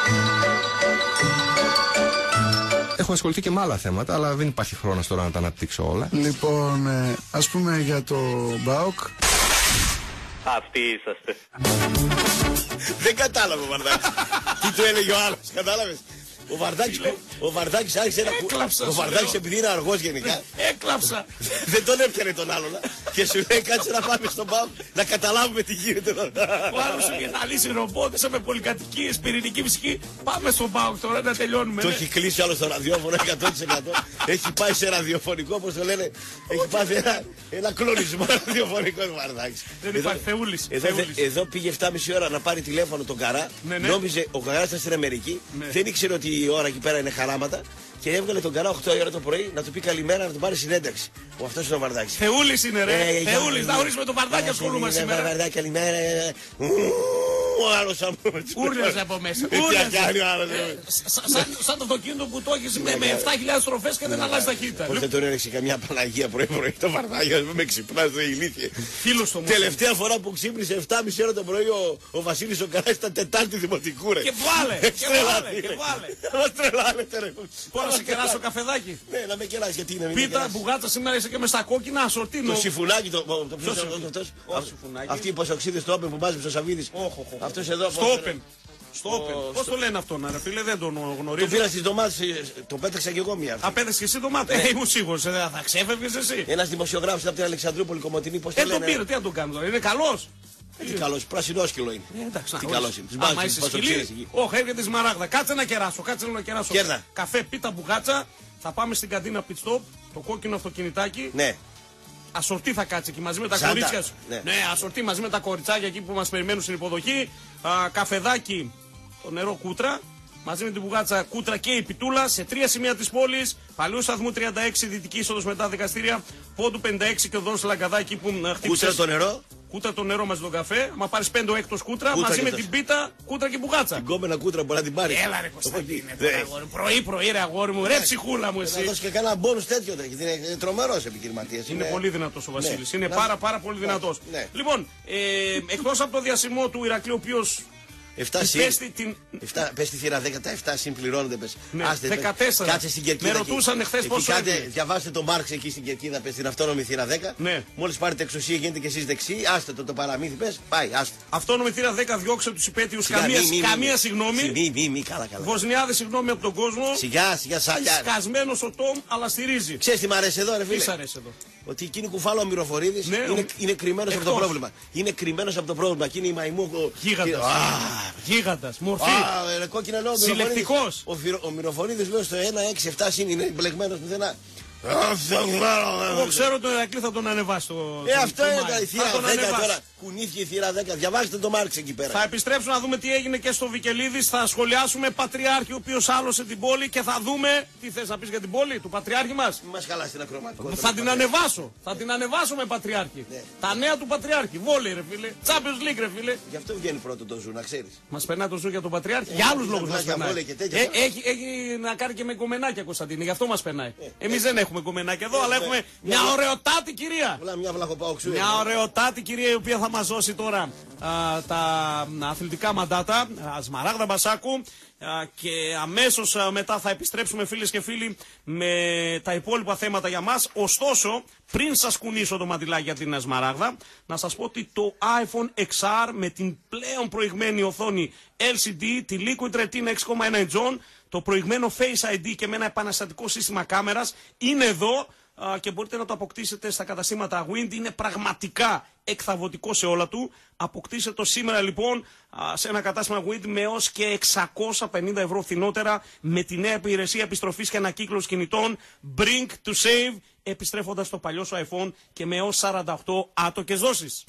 Έχω ασχοληθεί και με άλλα θέματα, αλλά δεν υπάρχει χρόνος τώρα να τα αναπτύξω όλα. Λοιπόν, ε, ας πούμε για το ΜΠΑΟΚ. Αυτοί είσαστε. Δεν κατάλαβε ο Βαρδάκης. Τι του έλεγε ο άλλος, κατάλαβες. Ο Βαρδάκης, ο Βαρδάκης άρχισε να Έκλαψα, Ο σου Βαρδάκης λέω. επειδή είναι αργός γενικά. Έκλαψα. Δεν τον έπιανε τον άλλον. α. Και σου λέει κάτσε να πάμε στον ΠΑΟΚ να καταλάβουμε τι γίνεται εδώ. Ο άλλος σου είχε να λύσει ρομπότες με πολυκατοικίες, πυρηνική φυσική. Πάμε στον ΠΑΟΚ τώρα να τελειώνουμε. Το ναι. έχει κλείσει άλλο στο ραδιόφωνο εκατό τοις εκατό. Έχει πάει σε ραδιοφωνικό, όπως το λένε. Έχει πάθει ένα, ένα κλονισμό ραδιοφωνικό ο Βαρδάκης. Δεν Εδώ- υπάρχει θεούλης. Εδώ, θεούλης. εδώ πήγε επτά και μισή ώρα να πάρει τηλέφωνο τον Καρά. Ναι, ναι. Νόμιζε ο Καράς ήταν στην Αμερική. Ναι. Δεν ήξερε ότι η ώρα εκεί πέρα είναι χαράματα. Και έβγαλε τον Καρά οκτώ η ώρα το πρωί να του πει καλημέρα να τον πάρει συνέντευξη. Ο αυτός είναι ο Βαρδάκης. Θεούλης είναι ρε. Ε, Θεούλης. για- Να ορίσουμε τον Βαρδάκη Ε, ασχολούμαστε ε, σήμερα. Βαρδάκη, καλημέρα. ε, ου, Ο άλλος ούρλιαζε από μέσα. Σαν το αυτοκίνητο που το έχεις με επτά χιλιάδες στροφές και δεν αλλάζει ταχύτητα. Πώς δεν τον έριξε καμιά Παναγία πρωί-πρωί το βαρδάκι, με ξυπνάς το ηλίθιε. Φίλος το μου. Τελευταία φορά που ξύπνησε εφτά και μισή ώρα το πρωί ο Βασίλης ο Καράς ήταν Τετάρτη δημοτικού ρε. Και βάλε, και βάλε, και βάλε. Μας τρελάνετε ρε. Πώς να σε κεράσω καφεδάκι. Ναι, να με κεράσει γιατί είναι. Πίτα, μπουγάτσα, σήμερα είσαι και με στα κόκκινα, ασορτίνο. Το σιφουνάκι το. Αυτοί οι ποσοξίδες στο Open που μάζεψε ο Σαββίδης. Αυτός εδώ. Στο Open. Στο Open. Πώς το λένε αυτό, ρε φίλε, δεν τον γνωρίζω. Το πήρα στις ντομάτες, το πέταξα και εγώ μία. Απέταξε και εσύ ντομάτα. Ε, ήμουν σίγουρος, θα ξέφευγες εσύ. Ένας δημοσιογράφος από την Αλεξανδρούπολη Κομωτινή, πώς το λένε. Ε, τον πήρε, τι να τον κάνω τώρα, είναι καλός. Τι καλός, πρασινόσκυλο είναι. Ε, εντάξει, τι καλός είναι. Άμα είσαι σκυλί, όχι, έρχεται τη Σμαράγδα. Κάτσε να κεράσω, κάτσε να κεράσω. Κέρδα. Καφέ, πίτα, μπουγάτσα. Θα πάμε στην καντίνα pit stop, το κόκκινο αυτοκινητάκι. Ναι. Ασορτή θα κάτσει εκεί μαζί με τα Σάντα. κορίτσια σου. Ναι. ναι, ασορτή μαζί με τα κοριτσάκια εκεί που μας περιμένουν στην υποδοχή. Α, καφεδάκι, το νερό κούτρα. Μαζί με την μπουγάτσα κούτρα και η πιτούλα σε τρία σημεία της πόλης. Παλαιού σταθμού τριάντα έξι, δυτική είσοδος μετά δικαστήρια. Πόντου πενήντα έξι και οδόν Λαγκαδά εκεί που χτύπησε. Κούτρα το νερό. Κούτρα το νερό μαζί τον καφέ. Μα πάρει πέντε έκτος κούτρα, κούτρα μαζί με το... την πίτα, κούτρα και μπουγάτσα. Την κόμενα κούτρα μπορεί να την πάρει. Έλα ρε Κωνσταντίνε, πρωί πρωί ρε αγόρι μου, ρε ψυχούλα μου εσύ. Θα δώσει και κανένα μπόνους τέτοιο, γιατί είναι τρομερός επιχειρηματίας. Είναι πολύ δυνατός ο Βασίλης, είναι ναι. πάρα πάρα πολύ δυνατός. Ναι. Λοιπόν, ε, εκτός από το διασημό του Ηρακλείου, ο οποίος εφτά συν. την... Πες τη θύρα δέκα, τα εφτά συμπληρώνονται. Πες. Ναι, Άστε, δεκατέσσερα. Κάτσε στην κερκίδα. Με ρωτούσαν εχθές πόσο κάτε, έγινε. διαβάστε το Μάρξ εκεί στην κερκίδα, πες την αυτόνομη θύρα δέκα. Ναι. Μόλις πάρετε εξουσία γίνετε και εσείς δεξί. Άστε το, το παραμύθι, πες. Πάει, άστε. Αυτόνομη θύρα δέκα, διώξε τους υπέτειους. Καμία, μη, μη, καμία μη, συγγνώμη. Μη, μη, μη, καλά, καλά. Βοσνιάδες συγγνώμη από τον κόσμο. Σιγά, σιγά, σάλια. Σκασμένος ο Τόμ, αλλά στηρίζει. Ξέρεις τι μ' αρέσει εδώ, ρε φίλε. Τι σ' αρέσει εδώ. Ότι εκείνη κουφάλα ο Μυροφορίδης ναι, είναι, είναι κρυμμένος από το πρόβλημα. Είναι κρυμμένος από το πρόβλημα. Εκείνη η μαϊμού. Γίγαντας. Γίγαντας. Μορφή. Α, ρε, κόκκινα λέω. Συλλεκτικός. Ο, ο Μυροφορίδης λέω στο ένα έξι επτά συν είναι μπλεγμένος πουθενά. Εγώ ξέρω τον Ηρακλή θα τον ανεβάσει το. Ε, αυτό είναι η θύρα δέκα τώρα. Κουνήθηκε η θύρα δέκα. Διαβάστε το Μάρξ εκεί πέρα. Θα επιστρέψουμε να δούμε τι έγινε και στο Βικελίδης. Θα σχολιάσουμε Πατριάρχη ο οποίος άλωσε την πόλη και θα δούμε. Τι θες να πεις για την πόλη του Πατριάρχη μας. Μας χαλάσει την ακροματικότητα. Θα την ανεβάσω. Θα την ανεβάσω με Πατριάρχη. Ναι. Τα νέα του Πατριάρχη. Βόλεϊ ρε φίλε. Champions League ρε φίλε. Γι' αυτό βγαίνει πρώτο το ζου, να ξέρεις. Μας περνάει το ζου για τον Πατριάρχη. Για άλλους λόγους μας περνάει. Ε, έχει, έχει να κάνει και με κομμενάκια Κωνσταντίνη. Γι' αυτό μας περνάει. Ε, Εμείς δεν έχουμε κομμενάκια εδώ, αλλά έχουμε μια ωραιοτάτη κυρία. Μια ωραιοτάτη κυρία η οποία θα μας δώσει τώρα α, τα αθλητικά μαντάτα. Σμαράγδα Μπασάκου. Α, και αμέσως α, μετά θα επιστρέψουμε φίλες και φίλοι με τα υπόλοιπα θέματα για μας. Ωστόσο, πριν σας κουνήσω το μαντιλάκι για την Σμαράγδα, να σας πω ότι το iPhone εξ αρ με την πλέον προηγμένη οθόνη ελ σι ντι, τη Liquid Retina έξι κόμμα ένα inch, το προηγμένο Face άι ντι και με ένα επαναστατικό σύστημα κάμερας είναι εδώ και μπορείτε να το αποκτήσετε στα καταστήματα Wind. Είναι πραγματικά εκθαβωτικό σε όλα του. Αποκτήστε το σήμερα λοιπόν σε ένα κατάστημα Wind με έως και εξακόσια πενήντα ευρώ φθηνότερα με τη νέα υπηρεσία επιστροφής και ανακύκλωσης κινητών Brink to Save, επιστρέφοντας στο παλιό σου iPhone και με έως σαράντα οκτώ άτοκες δόσεις.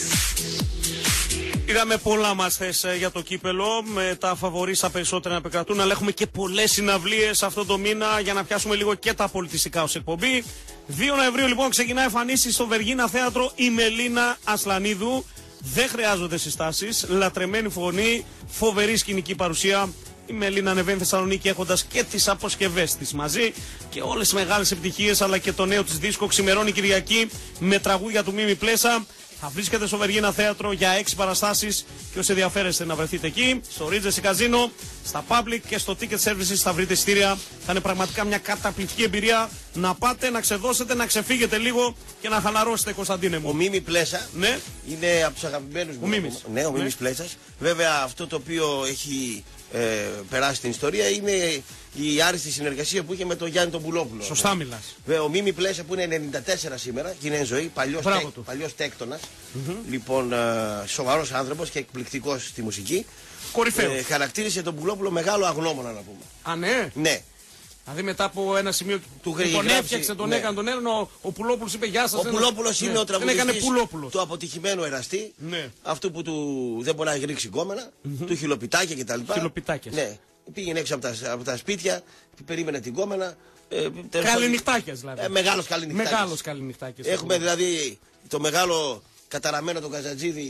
Είδαμε πολλά μας θες για το κύπελο, με τα φαβορί στα περισσότερα να επικρατούν, αλλά έχουμε και πολλές συναυλίες αυτό το μήνα για να πιάσουμε λίγο και τα πολιτιστικά ως εκπομπή. δύο Νοεμβρίου λοιπόν ξεκινά εμφανίσεις στο Βεργίνα Θέατρο η Μελίνα Ασλανίδου. Δεν χρειάζονται συστάσεις, λατρεμένη φωνή, φοβερή σκηνική παρουσία. Η Μελίνα ανεβαίνει Θεσσαλονίκη έχοντας και τις αποσκευές της μαζί και όλες τις μεγάλες επιτυχίες, αλλά και το νέο της δίσκο ξημερώνει Κυριακή με τραγούδια του Μίμη Πλέσα. Θα βρίσκεται στο Βεργίνα Θέατρο για έξι παραστάσεις και όσοι ενδιαφέρεστε να βρεθείτε εκεί, στο Regency Casino, στα Public και στο Ticket Services θα βρείτε εισιτήρια. Θα είναι πραγματικά μια καταπληκτική εμπειρία να πάτε, να ξεδώσετε, να ξεφύγετε λίγο και να χαλαρώσετε, Κωνσταντίνε μου. Ο Μίμη Πλέσα ναι. είναι από τους αγαπημένους μου. Ο Μίμης. Ναι, ο Μίμης ναι. Πλέσας. Βέβαια αυτό το οποίο έχει ε, περάσει στην ιστορία είναι η άριστη συνεργασία που είχε με τον Γιάννη τον Πουλόπουλο. Σωστά μιλάς. Βέβαια, ο Μίμη Πλέσα που είναι ενενήντα τέσσερα σήμερα και είναι εν ζωή, παλιός, τέκ, παλιός τέκτονας. Mm-hmm. Λοιπόν, ε, σοβαρός άνθρωπος και εκπληκτικός στη μουσική. Κορυφαίος. Ε, χαρακτήρισε τον Πουλόπουλο μεγάλο αγνώμονα να πούμε. Α, ναι. Ναι. Δηλαδή μετά από ένα σημείο του τον γράψει, έφτιαξε, τον ναι. έκανε, τον έκανε, ο, ο Πουλόπουλος είπε γεια σας. Ο Πουλόπουλος είναι ναι. ο τραγουδιστής του αποτυχημένου εραστή, ναι. αυτού που του δεν μπορεί να ρίξει γκόμενα, mm-hmm. του χιλοπιτάκια κτλ. Χιλοπιτάκια. Ναι. Πήγαινε έξω από τα, από τα σπίτια, περίμενε την γκόμενα. Ε, καληνυχτάκιας δηλαδή. Ε, μεγάλος καληνυχτάκιας. Μεγάλος καληνυχτάκιας. Έχουμε δηλαδή το μεγάλο καταραμένο τον Καζατζίδη,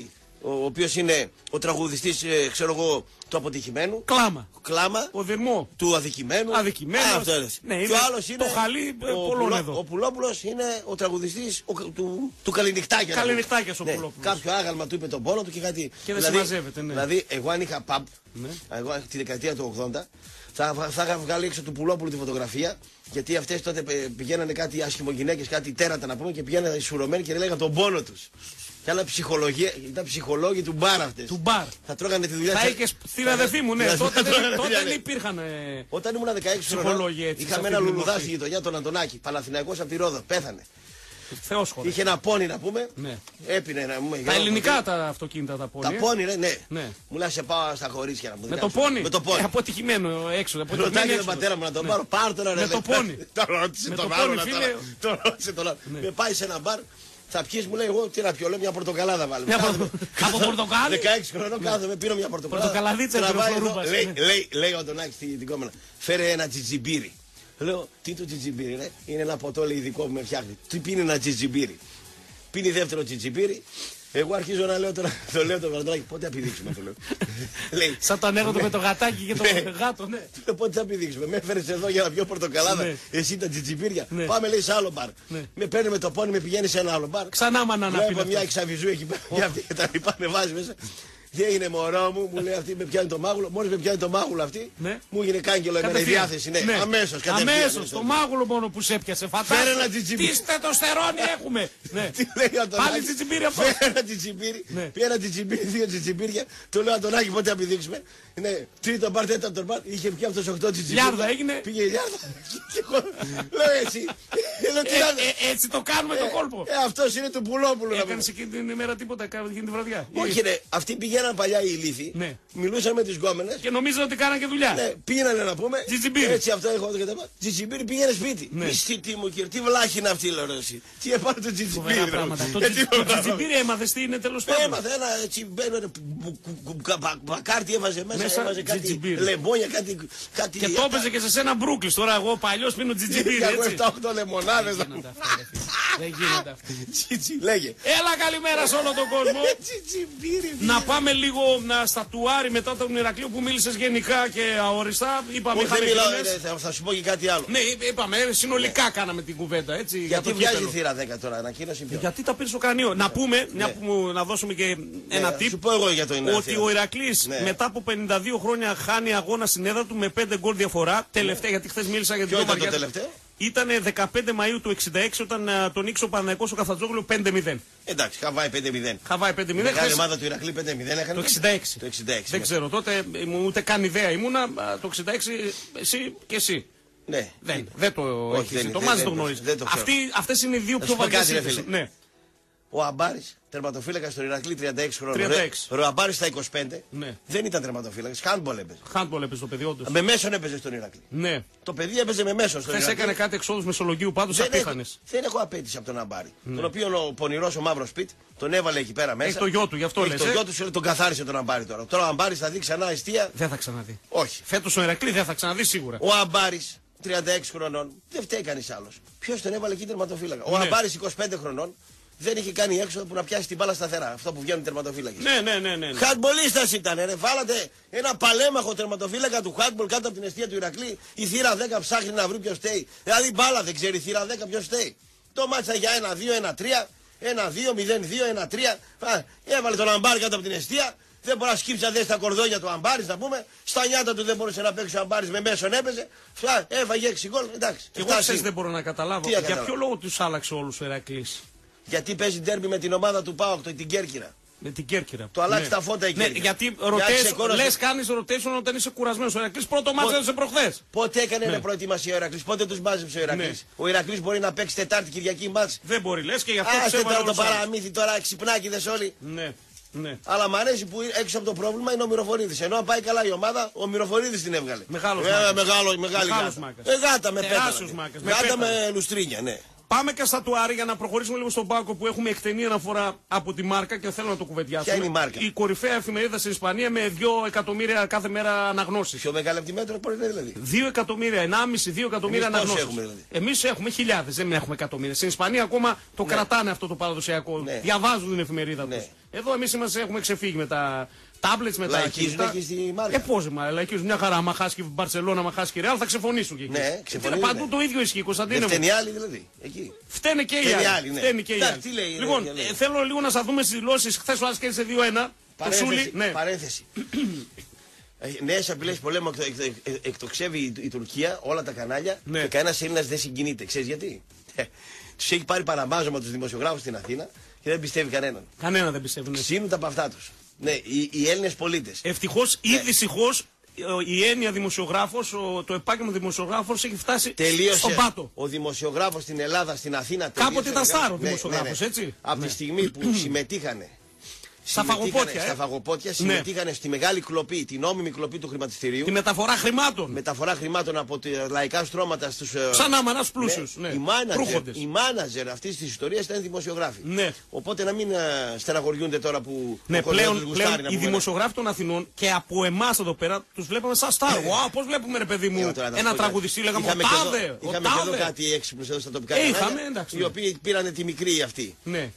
ο οποίος είναι ο τραγουδιστής, ε, ξέρω εγώ, του αποτυχημένου. Κλάμα. Κλάμα. Ο Δερμό. Του αδικημένου. Αδικημένος. Α, αυτό είναι. Ναι, και είναι ο άλλος είναι. το χαλί ο, πολλών Πουλό, εδώ. ο Πουλόπουλος είναι ο τραγουδιστής ο, του, του Καληνυχτάκια. Καληνυχτάκια ο ναι, Πουλόπουλος. Κάποιο άγαλμα του είπε τον πόνο του και κάτι. Και δεν δηλαδή, συμμαζεύεται, ναι. Δηλαδή, εγώ αν είχα pub, ναι. εγώ τη δεκαετία του ογδόντα, θα, θα είχα βγάλει έξω του Πουλόπουλου τη φωτογραφία. Γιατί αυτές τότε πηγαίνανε κάτι άσχημογυναίκες, κάτι τέρατα να πούμε και πηγαίνανε σουρωμένοι και λέγανε τον πόνο τους. Και άλλα ψυχολογία, ήταν ψυχολόγοι του μπαρ αυτές. Του μπαρ. Θα τρώγανε τη δουλειά. Θα είχες στην αδερφή μου, ναι. Τότε δεν υπήρχαν. Όταν ήμουν δεκαέξι χρονών, είχαμε ένα λουλουδά στη γειτονιά, τον Αντωνάκη, Παναθηναϊκός από τη Ρόδο. Πέθανε. Θεός χωρίς. Είχε ένα πόνι να πούμε. Ναι. Έπινε να πούμε. Τα ελληνικά τα αυτοκίνητα τα πόνι. Τα πόνι, ναι, ναι. ναι. Μου λέει σε πάω στα κορίτσια να μου Με το πόνι. Με το πόνι. Ε, αποτυχημένο έξω. Ρωτάει τον πατέρα μου να τον πάρω. Πάρ' τον Με το πόνι. Το ρώτησε τον άλλο. Το ρώτησε τον άλλο. Με πάει σε ένα μπαρ. Θα πιείς, μου λέει, εγώ τι να πιω, λέω μια πορτοκαλάδα βάλε. Από πορτοκάλι. δεκαέξι χρονών κάθομαι, πίνω μια πορτοκαλάδα. Πορτοκαλαδίτσα τραβάει. Λέει ο Αντωνάκης την κόμενα, φέρε ένα τζιτζιμπίρι. Λέω, τι το τζιτζιμπίρι, ρε, είναι ένα ποτό λέει, ειδικό που με φτιάχνει. Τι πίνει ένα τζιτζιμπίρι. Πίνει δεύτερο τζιτζιμπίρι. Εγώ αρχίζω να λέω τώρα, το λέω το Βαρδράκη, πότε θα πηδήξουμε, το λέω. Λέει, σαν το ανέκδοτο με το γατάκι και το γάτο, ναι. Πότε θα πηδήξουμε, με έφερες εδώ για να πιω πορτοκαλάδα, εσύ τα τζιτζιμπίρια. Πάμε λέει σε άλλο μπαρ. Με παίρνει με το πόνι, με πηγαίνει σε ένα άλλο μπαρ. Ξανά μάνα να πει. Βλέπω μια εξαβιζού εκεί πέρα, μια αυτή και τα λοιπά, με βάζει μέσα. Τι έγινε μωρό μου, μου λέει αυτή με πιάνει το μάγουλο. Μόλις με πιάνει το μάγουλο αυτή, ναι. μου έγινε κάγκελο εμένα η διάθεση. Ναι, ναι. αμέσως. Αμέσως, το μάγουλο μόνο που σε έπιασε. Φέρε ένα τζιτζιμπίρι. Τι στετοστερόνι έχουμε. Ναι. Τι λέει ο Αντωνάκης. Πάλι τζιτζιμπίρι αυτό. Φέρε ένα τζιτζιμπίρι. Πήρε ένα τζιτζιμπίρι, δύο τζιτζιμπίρια. Του λέω Αντωνάκη πότε θα πηδήξουμε. Ναι, τρίτο μπαρ, τέταρτο μπαρ. Είχε πια αυτός οκτώ τζιτζιμπίρια. Λιάρδα έγινε. Πήγε λιάρδα. Και εγώ λέω έτσι. Έτσι το κάνουμε το κόλπο. Αυτός είναι του Πουλόπουλου. Έκανες εκείνη την ημέρα τίποτα, εκείνη τη βραδιά. Όχι, ρε, αυτοί πηγαίναν παλιά οι ηλίθιοι. Ναι. Μιλούσαν με τις γκόμενες. Και νομίζαν ότι κάναν και δουλειά. Ναι, πήγαιναν να πούμε. Τζιτζιμπίρι. Έτσι αυτό έχω και τα πάντα. Τζιτζιμπίρι πήγαινε σπίτι. Ναι. Μισθή τι μου κύριε, τι βλάχη είναι αυτή, λέω εσύ. Τι έπανε το τζιτζιμπίρι. Το τζιτζιμπίρι έμαθες τι είναι τέλος πάντων. Έμαθε ένα έτσι μπαίνω μπακάρτι έβαζε μέσα, έβαζε κάτι λεμόνια, κάτι. Και το έπαιζε και σε σένα Μπρούκλις. Τώρα εγώ παλιός πίνω τζιτζιμπίρι. Εγώ επτά οκτώ λεμονάδες. Δεν γίνεται αυτό. Λέγε. Έλα καλημέρα σε όλο τον κόσμο. Να πάμε λίγο να στα Τουάρι μετά τον Ηρακλείο που μίλησες γενικά και αόριστα. Είπαμε δεν μιλάω, θα, θα σου πω και κάτι άλλο. Ναι, είπαμε, συνολικά ναι. κάναμε την κουβέντα. Έτσι, γιατί για βγάζει θύρα δέκα τώρα, ανακοίνωση ποιο. Γιατί τα πήρε στο κρανίο. Να πούμε, ναι. που, να δώσουμε και ναι, ένα tip. Σου πω εγώ για το είναι ότι ο Ηρακλής ναι. μετά από πενήντα δύο χρόνια χάνει αγώνα στην έδρα του με πέντε γκολ διαφορά. Τελευταία, γιατί χθες μίλησα για την Ποιο ήταν το τελευταίο. Ήταν δεκαπέντε Μαΐου του εξήντα έξι όταν uh, τον νίξε ο Παναθηναϊκός ο Καθατζόγλου πέντε μηδέν. Εντάξει, Χαβάη πέντε μηδέν. Χαβάη πέντε μηδέν. Μεγάλη ομάδα του Ηρακλή πέντε μηδέν έκανε. Το εξήντα έξι. Το εξήντα έξι. Δεν ξέρω, τότε ούτε καν ιδέα ήμουνα. Το εξήντα έξι εσύ και εσύ. Ναι. Δεν, δεν το έχεις. Το μάζι το γνωρίζει. Αυτές είναι οι δύο πιο βαριές. Ναι. Ο Αμπάρης, τερματοφύλακας στον Ηρακλή τριάντα έξι χρόνων. Ο Αμπάρης στα είκοσι πέντε ναι. δεν ήταν τερματοφύλακας. Χάντμπολ έπαιζε. Χάντμπολ έπαιζε το παιδί, όντως. Με μέσον έπαιζε στον Ηρακλή. Ναι. Το παιδί έπαιζε με μέσον στον Ηρακλή. Χθες έκανε κάτι εξόδους Μεσολογγίου πάντως απίθανες. Δεν έχω απέτηση από τον Αμπάρη. Ναι. Τον οποίο ο πονηρός ο Μαύρος Σπιτ τον έβαλε εκεί πέρα μέσα. Έχει το γιο του, γι' αυτό λες. Το γιο του τον καθάρισε τον Αμπάρη τώρα. Τώρα ο Αμπάρης θα δει ξανά εστία. Δεν θα ξαναδεί. Όχι. Φέτος στον Ηρακλή δεν θα ξαναδεί σίγουρα. Ο Αμπάρης τριάντα έξι χρονών δεν φταίει κανείς άλλος. Ποιος τον έβαλε εκεί τερματοφύλακα. Ο Αμπάρης είκοσι πέντε χρονών. Δεν είχε κάνει έξω που να πιάσει την μπάλα σταθερά. Αυτό που βγαίνουν τερματοφύλακες. Ναι, ναι, ναι. ναι. Χαντμπολίστας ήταν, ρε. Βάλατε ένα παλέμαχο τερματοφύλακα του χάντμπολ κάτω από την εστία του Ηρακλή. Η θύρα δέκα ψάχνει να βρει ποιο φταίει. Δηλαδή μπάλα δεν ξέρει η θύρα δέκα ποιο φταίει. Το μάτσα για ένα δύο ένα τρία, ένα δύο μηδέν δύο ένα τρία. Έβαλε τον Αμπάρη κάτω από την εστία. Δεν μπορεί να σκύψει να δέσει τα κορδόνια του Αμπάρης να πούμε. Στα νιάτα του δεν μπορούσε να παίξει ο Αμπάρης με μέσον έπαιζε. Έφαγε έξι γκολ. Εντάξει. Και εγώ ξέρεις δεν μπορώ να καταλάβω. Για ποιο λόγο του άλλαξε όλου ο Ηρακλής. Γιατί παίζει ντέρμπι με την ομάδα του ΠΑΟΚ, την Κέρκυρα. Με την Κέρκυρα. Το αλλάξει ναι. τα φώτα η Κέρκυρα. Ναι, γιατί λες κάνεις rotation όταν είσαι κουρασμένος. Ο Ηρακλής πρώτο μάτς έδωσε προχθές. Πότε έκανε ναι. προετοιμασία ο Ηρακλής, πότε τους μάζεψε ο Ηρακλής. Ναι. Ο Ηρακλής μπορεί να παίξει Τετάρτη Κυριακή μάτς. Δεν μπορεί, λες και γι' αυτό Άστε τώρα το παραμύθι τώρα, ξυπνάκιδες όλοι. Ναι. Ναι. Αλλά μ' αρέσει που έξω από το πρόβλημα είναι ο Μυροφορίδης. Ενώ αν πάει καλά η ομάδα, ο Μυροφορίδης την έβγαλε. Μεγάλος ε, μεγάλο, μεγάλη γάτα. Ε, γάτα με πέτρα. Γάτα με λουστρίνια, ναι. Πάμε και στα Τουάρι για να προχωρήσουμε λίγο στον Πάκο που έχουμε εκτενή αναφορά από τη Μάρκα και θέλω να το κουβεντιάσουμε. Ποια είναι η Μάρκα? Η κορυφαία εφημερίδα στην Ισπανία με δύο εκατομμύρια κάθε μέρα αναγνώσεις. Πιο μεγάλη από τη Μέτρο, πώς είναι δηλαδή? δύο εκατομμύρια, ενάμιση, δύο εκατομμύρια αναγνώσεις. Έχουμε, δηλαδή. Εμείς έχουμε χιλιάδες, δεν έχουμε εκατομμύρια. Στην Ισπανία ακόμα το ναι. κρατάνε αυτό το παραδοσιακό. Ναι. Διαβάζουν την εφημερίδα ναι. τους. Εδώ εμείς είμαστε, έχουμε ξεφύγει με τα τάμπλετς, με τα λαϊκίζουν εκεί στη μάρκα. Ε, πώς μα, λαϊκίζουν μια χαρά. Άμα χάσει και η Μπαρσελόνα, άμα χάσει και η Ρεάλ, θα ξεφωνήσουν και εκεί. Ναι, ξεφωνήσουν. Παντού ναι. Το ίδιο ισχύει, Κωνσταντίνε. Δεν φταίνει άλλοι δηλαδή. Εκεί. Φταίνε και οι άλλοι. Ναι. Φταίνε και οι άλλοι. Τι λέει, λοιπόν, λέει, λέει. Ε, θέλω λίγο να σας δούμε στις δηλώσεις. Χθες ο Άλς κέρδισε δύο ένα. Παρένθεση. Ναι. Παρένθεση. Νέες απειλές πολέμου εκτοξεύει η, η Τουρκία, όλα τα κανάλια ναι. Και κανένας Έλληνας δεν συγκινείται. Ξέρεις γιατί? Τους έχει πάρει παραμάζωμα τους δημοσιογράφους στην Αθήνα και δεν πιστεύει κανέναν. Κανένα δεν πιστεύει. Ναι. Ξύνουν τα από αυτά τους. Ναι, οι, οι Έλληνες πολίτες. Ευτυχώς ή ναι. Δυστυχώς η έννοια δημοσιογράφος, το επάγγελμα δημοσιογράφος έχει φτάσει τελείωσε στον πάτο. Ο δημοσιογράφος στην Ελλάδα, στην Αθήνα. Κάποτε ήταν στάρο δημοσιογράφος, ναι, ναι, ναι. Έτσι. Από ναι. τη στιγμή που συμμετείχανε. Στα φαγοπότια. Στα φαγοπότια συμμετείχαν ναι. Στη μεγάλη κλοπή, την νόμιμη κλοπή του χρηματιστηρίου. Τη μεταφορά χρημάτων. Μεταφορά χρημάτων από τα λαϊκά στρώματα στους. Ξανά μανά στους πλούσιους. Ναι. Ναι. Οι μάνατζερ, οι μάνατζερ αυτής της ιστορίας ήταν δημοσιογράφοι. Ναι. Οπότε να μην uh, στεναχωριούνται τώρα που. Ναι, πλέον, τους πλέον γουστάρει, οι δημοσιογράφοι των Αθηνών και από εμάς εδώ πέρα τους βλέπαμε σαν στάρ. Wow, πώς βλέπουμε ρε παιδί μου ένα τραγουδιστή, λέγαμε ο Τάδε. Είχαμε και εδώ κάτι έξυπνους εδώ στα τοπικά κανάλια. Οι οποίοι πήραν τη μικρή αυτή. Ναι,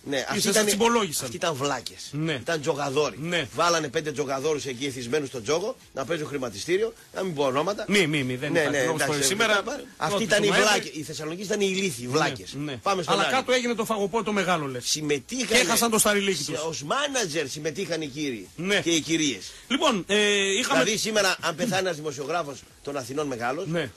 αυτοί ήταν βλάκες. Ήταν τζογαδόροι. Ναι. Βάλανε πέντε τζογαδόρους εκεί εθισμένους στο τζόγο να παίζουν χρηματιστήριο, να μην πω ονόματα. Μη, μη, μη, δεν ναι, υπάρχει ναι, λόγος εντάξει, σήμερα. Αυτοί ήταν οι βλάκες. Η Θεσσαλονίκη ήταν οι ηλίθιοι, βλάκες. Ναι, ναι. Πάμε στον Αλλά άλλη. κάτω έγινε το φαγοπό το μεγάλο λες. Συμμετείχαν. Και έχασαν το σταριλίκι τους. Ως μάνατζερ συμμετείχαν οι κύριοι ναι. Και οι κυρίες. Λοιπόν, ε, είχαμε. Δηλαδή σήμερα, αν πεθάνει ένας δημοσιογράφος των Αθηνών μεγάλος. Ναι.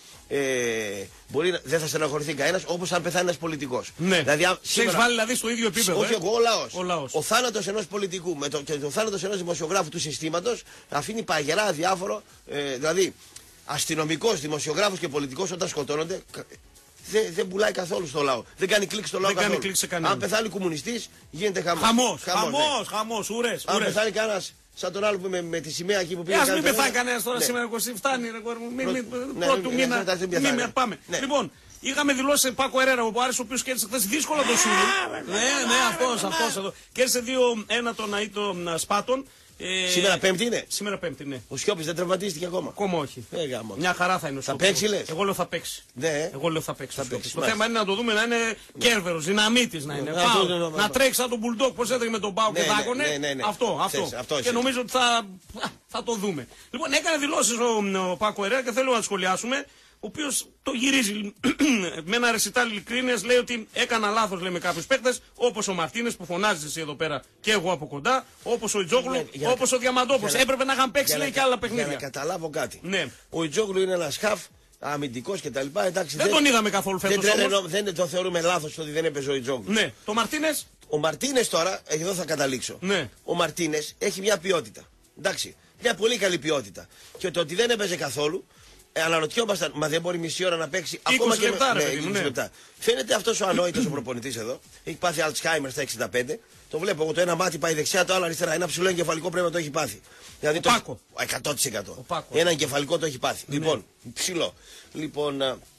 Ε, μπορεί να, δεν θα στεναχωρηθεί κανένας, όπως αν πεθάνει ένας πολιτικός. Ναι. Δηλαδή, αν, σήμερα, βάλει δηλαδή στο ίδιο επίπεδο. Όχι ε? εγώ, ο λαός. Ο, λαός. Ο θάνατος ενός πολιτικού με το, και το θάνατος ενός δημοσιογράφου του συστήματος αφήνει παγερά αδιάφορο. Ε, δηλαδή, αστυνομικός, δημοσιογράφος και πολιτικός όταν σκοτώνονται. Δεν, δεν πουλάει καθόλου στο λαό. Δεν κάνει κλικ στο λαό δεν καθόλου. Κάνει κλικ σε αν πεθάνει κομμουνιστής, γίνεται χαμός. Χαμός, χαμός, χαμός, ουρές. Αν πεθάνει κανένας. Σαν τον άλλο που με, με τη σημαία εκεί που πήγε. Ας μην πεθάνει κανένας τώρα ναι. Σήμερα είκοσι φτάνει ρε κόρη μου. Πρώτου μήνα. Πάμε. Λοιπόν, είχαμε δηλώσει Πάκο Ερέρα ο Άρης ο οποίος κέρδισε χθες δύσκολα το Σούλου. Ναι, ναι, αυτός, αυτός εδώ. Κέρδισε δύο ένα τον Αΐτο Σπάτων. Ε, σήμερα Πέμπτη είναι. Σήμερα Πέμπτη, ναι. Ο Σιώπης δεν τραυματίστηκε ακόμα. Ακόμα όχι. Ε, γάμο. Μια χαρά θα είναι ο Σιώπης. Θα παίξει, λες. Εγώ λέω θα παίξει. Ναι. Εγώ λέω θα παίξει. Θα παίξει. Το θέμα είναι να το δούμε να είναι ναι. Κέρβερος, δυναμίτης να είναι. Ναι, Πάω, ναι, ναι, ναι, να τρέξει σαν τον Μπουλντόκ πώς έτρεχε με τον Πάο ναι, και δάκονε. Ναι, ναι, ναι. Αυτό, αυτό. Θες, αυτό και νομίζω ότι θα, θα το δούμε. Λοιπόν, έκανε δηλώσεις ο, ο Πάκο Ερέρα και θέλω να σχολιάσουμε. Ο οποίος το γυρίζει με ένα ρεσιτάλ ειλικρίνειας, λέει ότι έκανα λάθος λέει, με κάποιους παίκτες, όπως ο Μαρτίνες που φωνάζεις εσύ εδώ πέρα και εγώ από κοντά, όπως ο Ιτζόγλου, όπως να... ο Διαμαντόπουλος. Έπρεπε να είχαν παίξει λέει, και άλλα παιχνίδια. Για να καταλάβω κάτι. Ναι. Ο Ιτζόγλου είναι ένας χαφ, αμυντικός κτλ. Εντάξει, δεν, δεν τον είδαμε καθόλου φέτος. Δεν, δεν, δεν το θεωρούμε λάθος ότι δεν έπαιζε ο Ιτζόγλου. Ναι. Το Μαρτίνες. Ο Μαρτίνες τώρα, εδώ θα καταλήξω. Ναι. Ο Μαρτίνες έχει μια ποιότητα. Εντάξει. Μια πολύ καλή ποιότητα. Και το ότι δεν έπαιζε καθόλου. Ε, αναρωτιόμασταν, μα δεν μπορεί μισή ώρα να παίξει ακόμα και λεπτά, με... ρε, ναι, είκοσι ναι. λεπτά. Φαίνεται αυτός ο ανόητος ο προπονητής εδώ. Έχει πάθει Alzheimer στα εξήντα πέντε. Το βλέπω εγώ το ένα μάτι πάει δεξιά, το άλλο αριστερά. Ένα ψηλό εγκεφαλικό πρέπει να το έχει πάθει. Δηλαδή ο το... Πάκο. εκατό τοις εκατό. Ο Πάκο. Ένα εγκεφαλικό το έχει πάθει. Ναι. Λοιπόν, ψηλό. Λοιπόν,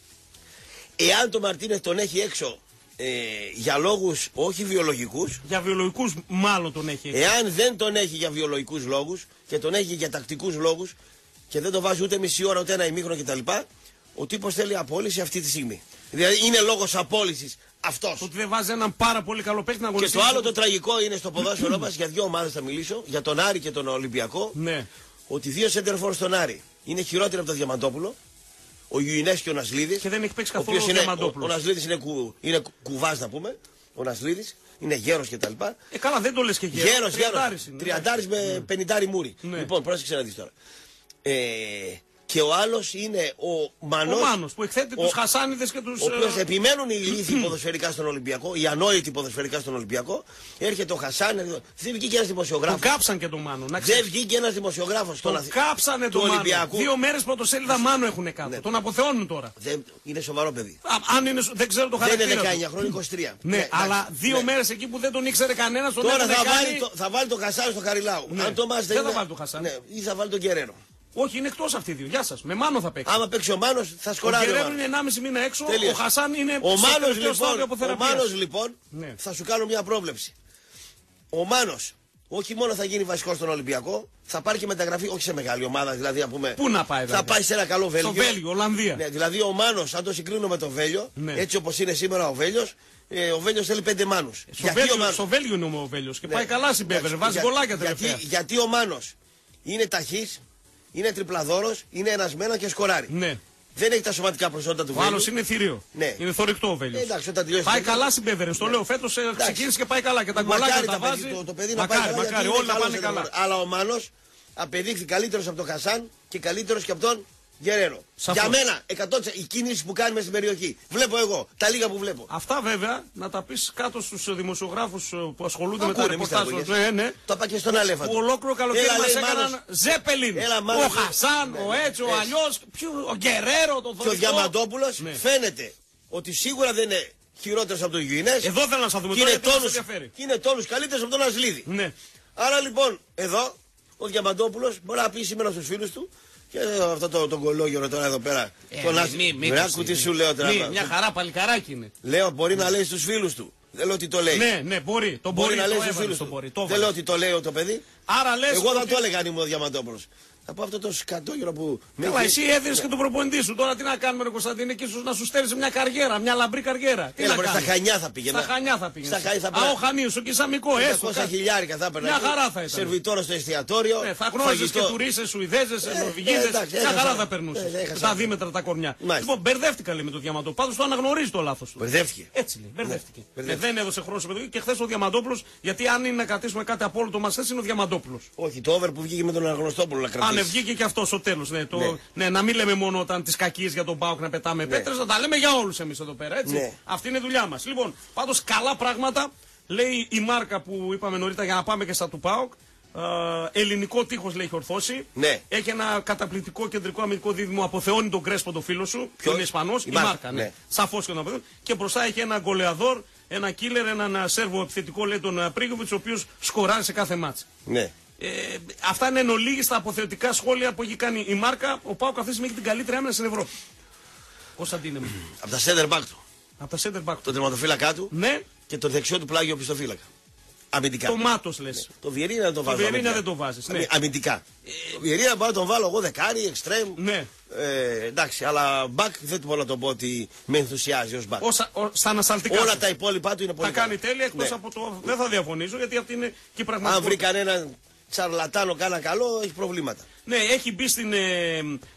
εάν το Μαρτίνες τον έχει έξω ε, για λόγους όχι βιολογικούς. Για βιολογικούς μάλλον τον έχει έξω. Εάν δεν τον έχει για βιολογικούς λόγους και τον έχει για τακτικούς λόγους. Και δεν το βάζει ούτε μισή ώρα ούτε ένα ημίχρονο κτλ. Ο τύπος θέλει απόλυση αυτή τη στιγμή. Δηλαδή είναι λόγος απόλυσης αυτός. Ότι δεν βάζει έναν πάρα πολύ καλό παίκτη να αγωνιστεί. Και το άλλο το τραγικό είναι στο ποδόσφαιρό μας, για δύο ομάδες θα μιλήσω, για τον Άρη και τον Ολυμπιακό. Ναι. Ότι δύο σέντερφορ στον Άρη είναι χειρότεροι από τον Διαμαντόπουλο. Ο Γιουινές και ο Νασλίδης. Και δεν έχει παίξει καθόλου ο, ο Διαμαντόπουλος. Ο, ο Νασλίδης είναι, κου, είναι κουβάς να πούμε. Ο Νασλίδης είναι γέρος κτλ. Ε, καλά, δεν το λες και γέρος. Γέρος, γέρος. Τριαντάρης με ναι. πενηντάρι μούρι. Ναι. Λοιπόν, πρόσεξε να δεις τώρα. Ε, και ο άλλος είναι ο Μανός. Ο Μάνος που εκθέτει τους Χασάνιδες και τους. Ο οποίος επιμένουν οι ηλίθιοι ποδοσφαιρικά στον Ολυμπιακό, οι ανόητοι ποδοσφαιρικά στον Ολυμπιακό. Έρχεται ο Χασάνιδες. Δεν βγήκε ένας δημοσιογράφος. Τον κάψαν και τον Μάνο. Να δεν βγήκε ένας δημοσιογράφος. Τον αθ... κάψανε τον Ολυμπιακού. Δύο μέρες πρωτοσέλιδα Μάνο έχουν κάτω. Ναι. Τον αποθεώνουν τώρα. Δεν... Είναι σοβαρό παιδί. Α, αν είναι... Δεν ξέρω το χαρακτήρα. Δεν είναι δεκαεννιά χρόνια, είκοσι τρία. Ναι, ναι, αλλά δύο ναι. μέρες εκεί που δεν τον ήξερε κανένας. Τώρα θα βάλει, το, θα βάλει το Χασάνι στο Χαριλάου. Ναι. Αν το μας δεν, δεν θα βάλει το Χασάνι. Ναι, ή θα βάλει τον Κεραίρο. Όχι, είναι εκτός αυτοί οι δύο. Γεια σας. Με Μάνο θα παίξει. Άμα παίξει ο Μάνος θα σκοράρει. Ο Κεραίρο είναι ενάμιση μήνα έξω. Τελείως. Ο Χασάν είναι ο Μάνος λοιπόν, ο Μάνος λοιπόν ναι. θα σου κάνω μια πρόβλεψη. Ο Μάνος, όχι μόνο θα γίνει βασικό στον Ολυμπιακό, θα πάρει και μεταγραφή, όχι σε μεγάλη ομάδα, δηλαδή να πούμε. Πού να πάει, θα πάει σε ένα καλό Βέλγιο. Στο Βέλγιο, Ολλανδία. Ναι, δηλαδή ο Μάνος, αν το συγκρίνω με το Βέλγιο, ναι. έτσι όπως είναι σήμερα ο Βέλγιος, ε, ο Βέλγιος θέλει πέντε Μάνους. Στο, Βέλγιο, Μάνος... στο Βέλγιο είναι ο Βέλγιος και ναι. πάει καλά στην Πέβερ, βάζει γκολάκια τελευταία. Γιατί, γιατί ο Μάνος είναι ταχύς, είναι τριπλαδόρος, είναι ένας μένα και σκοράρει. Ναι. Δεν έχει τα σωματικά προσόντα του Βέλγιου. Ο άλλος είναι θηρίο. Ναι. Είναι θορυκτό ο Βέλγιος. Εντάξει, όταν τελειώσει. Πάει καλά στην Πέβερ. Στο λέω φέτος ξεκίνησε και πάει καλά. Και τα γκολάκια τα βάζει. Το, το παιδί μακάρι, να πάει μακάρι, όλοι να πάνε καλά. Αλλά ο Μάνος απεδείχθη καλύτερος από τον Χασάν και καλύτερος και από τον Γκερέρο. Για μένα, εκατό τοις εκατό η κίνηση που κάνει μέσα στην περιοχή. Βλέπω εγώ, τα λίγα που βλέπω. Αυτά βέβαια να τα πει κάτω στους δημοσιογράφους που ασχολούνται με τα ρεπορτάζ. Ναι, ναι. Το είπα και στον Αλέφα. Που ολόκληρο καλοκαίρι μας έκαναν Ζέπελιν. Ο Χασάν, ο έτσι, ο αλλιώς, ο Γκερέρο, τον Θοδωρικό. Και ο Διαμαντόπουλος φαίνεται ότι σίγουρα δεν είναι χειρότερος από τον Γιουινές. Εδώ θέλω να σας δούμε. Και είναι τόνους καλύτερος από τον Ασλίδη. Άρα λοιπόν, εδώ ο Διαμαντόπουλος μπορεί να πει σήμερα στους φίλους του. Και αυτό το, το κολόγερο τώρα εδώ πέρα. Ε, τον μη, μη, άκου τι σου λέω τώρα. Μη, μια χαρά παλικαράκι είναι. Λέω μπορεί να λέει στους φίλους του. Δεν λέω ότι το λέει. Ναι, ναι, μπορεί. Το μπορεί, μπορεί να λέει το στους φίλους του. μπορεί, το δεν λέω ότι το λέει το παιδί. Άρα λες εγώ δεν ότι... το έλεγα αν ήμουν ο Διαμαντόπουλος. Από αυτό το σκατόγερο που. Καλά, εσύ έδινες και τον προπονητή σου. Τώρα τι να κάνουμε, ρε Κωνσταντίνε, και ίσως να σου στέλνει μια καριέρα, μια λαμπρή καριέρα. Τι Έλα, να στα Χανιά θα πήγαινε. Στα Χανιά θα πήγαινε. Στα Χανιά θα πήγαινε. Α, ο Χανίος, ο Κισαμικό, έστω. διακόσια χιλιάρικα θα έπαιρνε. Μια χαρά θα ήταν. Σερβιτόρο στο εστιατόριο. Ε, θα γνώριζες και τουρίστες, Σουηδέζες, Νορβηγίδες. Μια χαρά θα περνούσε. Τα δίμετρα τα κορμιά. Λοιπόν, μπερδεύτηκα λέει με το Διαμαντό. Πάντως το αναγνωρίζει το λάθος του. Μπερδεύτηκε. Έτσι λέει, μπερδεύτηκε. Δεν έδωσε χρόνο σε παιδί και χθε ο Διαμαντόπουλος, γιατί αν είναι να κρατήσουμε κάτι απόλυτο μα είναι ο Διαμαντόπουλος. Όχι, το over που βγήκε με τον Αναγνωστόπουλο να κρατήσει. Αν βγήκε και αυτό στο τέλος. Ναι, το, ναι. ναι, να μην λέμε μόνο όταν τις κακίες για τον ΠΑΟΚ να πετάμε ναι. πέτρες, να τα λέμε για όλους εμείς εδώ πέρα. Έτσι. Ναι. Αυτή είναι η δουλειά μας. Λοιπόν, πάντως καλά πράγματα λέει η μάρκα που είπαμε νωρίτερα για να πάμε και στα του ΠΑΟΚ. Ε, ελληνικό τείχος λέει έχει ορθώσει. Ναι. Έχει ένα καταπληκτικό κεντρικό αμυντικό δίδυμο. Αποθεώνει τον Κρέσπο το φίλο σου. Ποιος? Είναι Ισπανός. Η, η μάρκα. Ναι. Ναι. Σαφώς και τον αποθεώνει. Και μπροστά έχει ένα γκολεαδόρ, ένα κίλερ, έναν Σέρβο επιθετικό λέει τον Πρίγκοβιτς, ο οποίος σκοράρει σε κάθε μάτς. Ναι. Ε, αυτά είναι εν ολίγης τα αποθεωτικά σχόλια που έχει κάνει η μάρκα. Ο ΠΑΟΚ αυτή τη στιγμή έχει την καλύτερη άμυνα στην Ευρώπη. Κωνσταντίνε μου. Από τα center back του. Από τα center back του. Τον τερματοφύλακα του. Ναι. Και το δεξιό του πλάγιο πιστοφύλακα. Αμυντικά. Το Μάτος λες. Ναι. Το Βιερίνια δεν το βάζω. Το Βιερίνια δεν το βάζεις. Ναι. Αμυντικά. Ε, το Βιερίνια μπορώ να τον βάλω εγώ δεκάρι, εξτρέμ. Ναι. Ε, εντάξει, αλλά μπακ δεν μπορώ να το πω ότι με ενθουσιάζει ως μπακ. Στα ανασταλτικά. Όλα τα υπόλοιπά του είναι πολύ. Θα κάνει τέλεια εκτός ναι. από το. Δεν θα διαφωνήσω γιατί αυτή είναι και η πραγματικότητα. Αν βρει κανέναν τσαρλατάνο κάνα καλό, έχει προβλήματα. Ναι, έχει μπει στην, ε,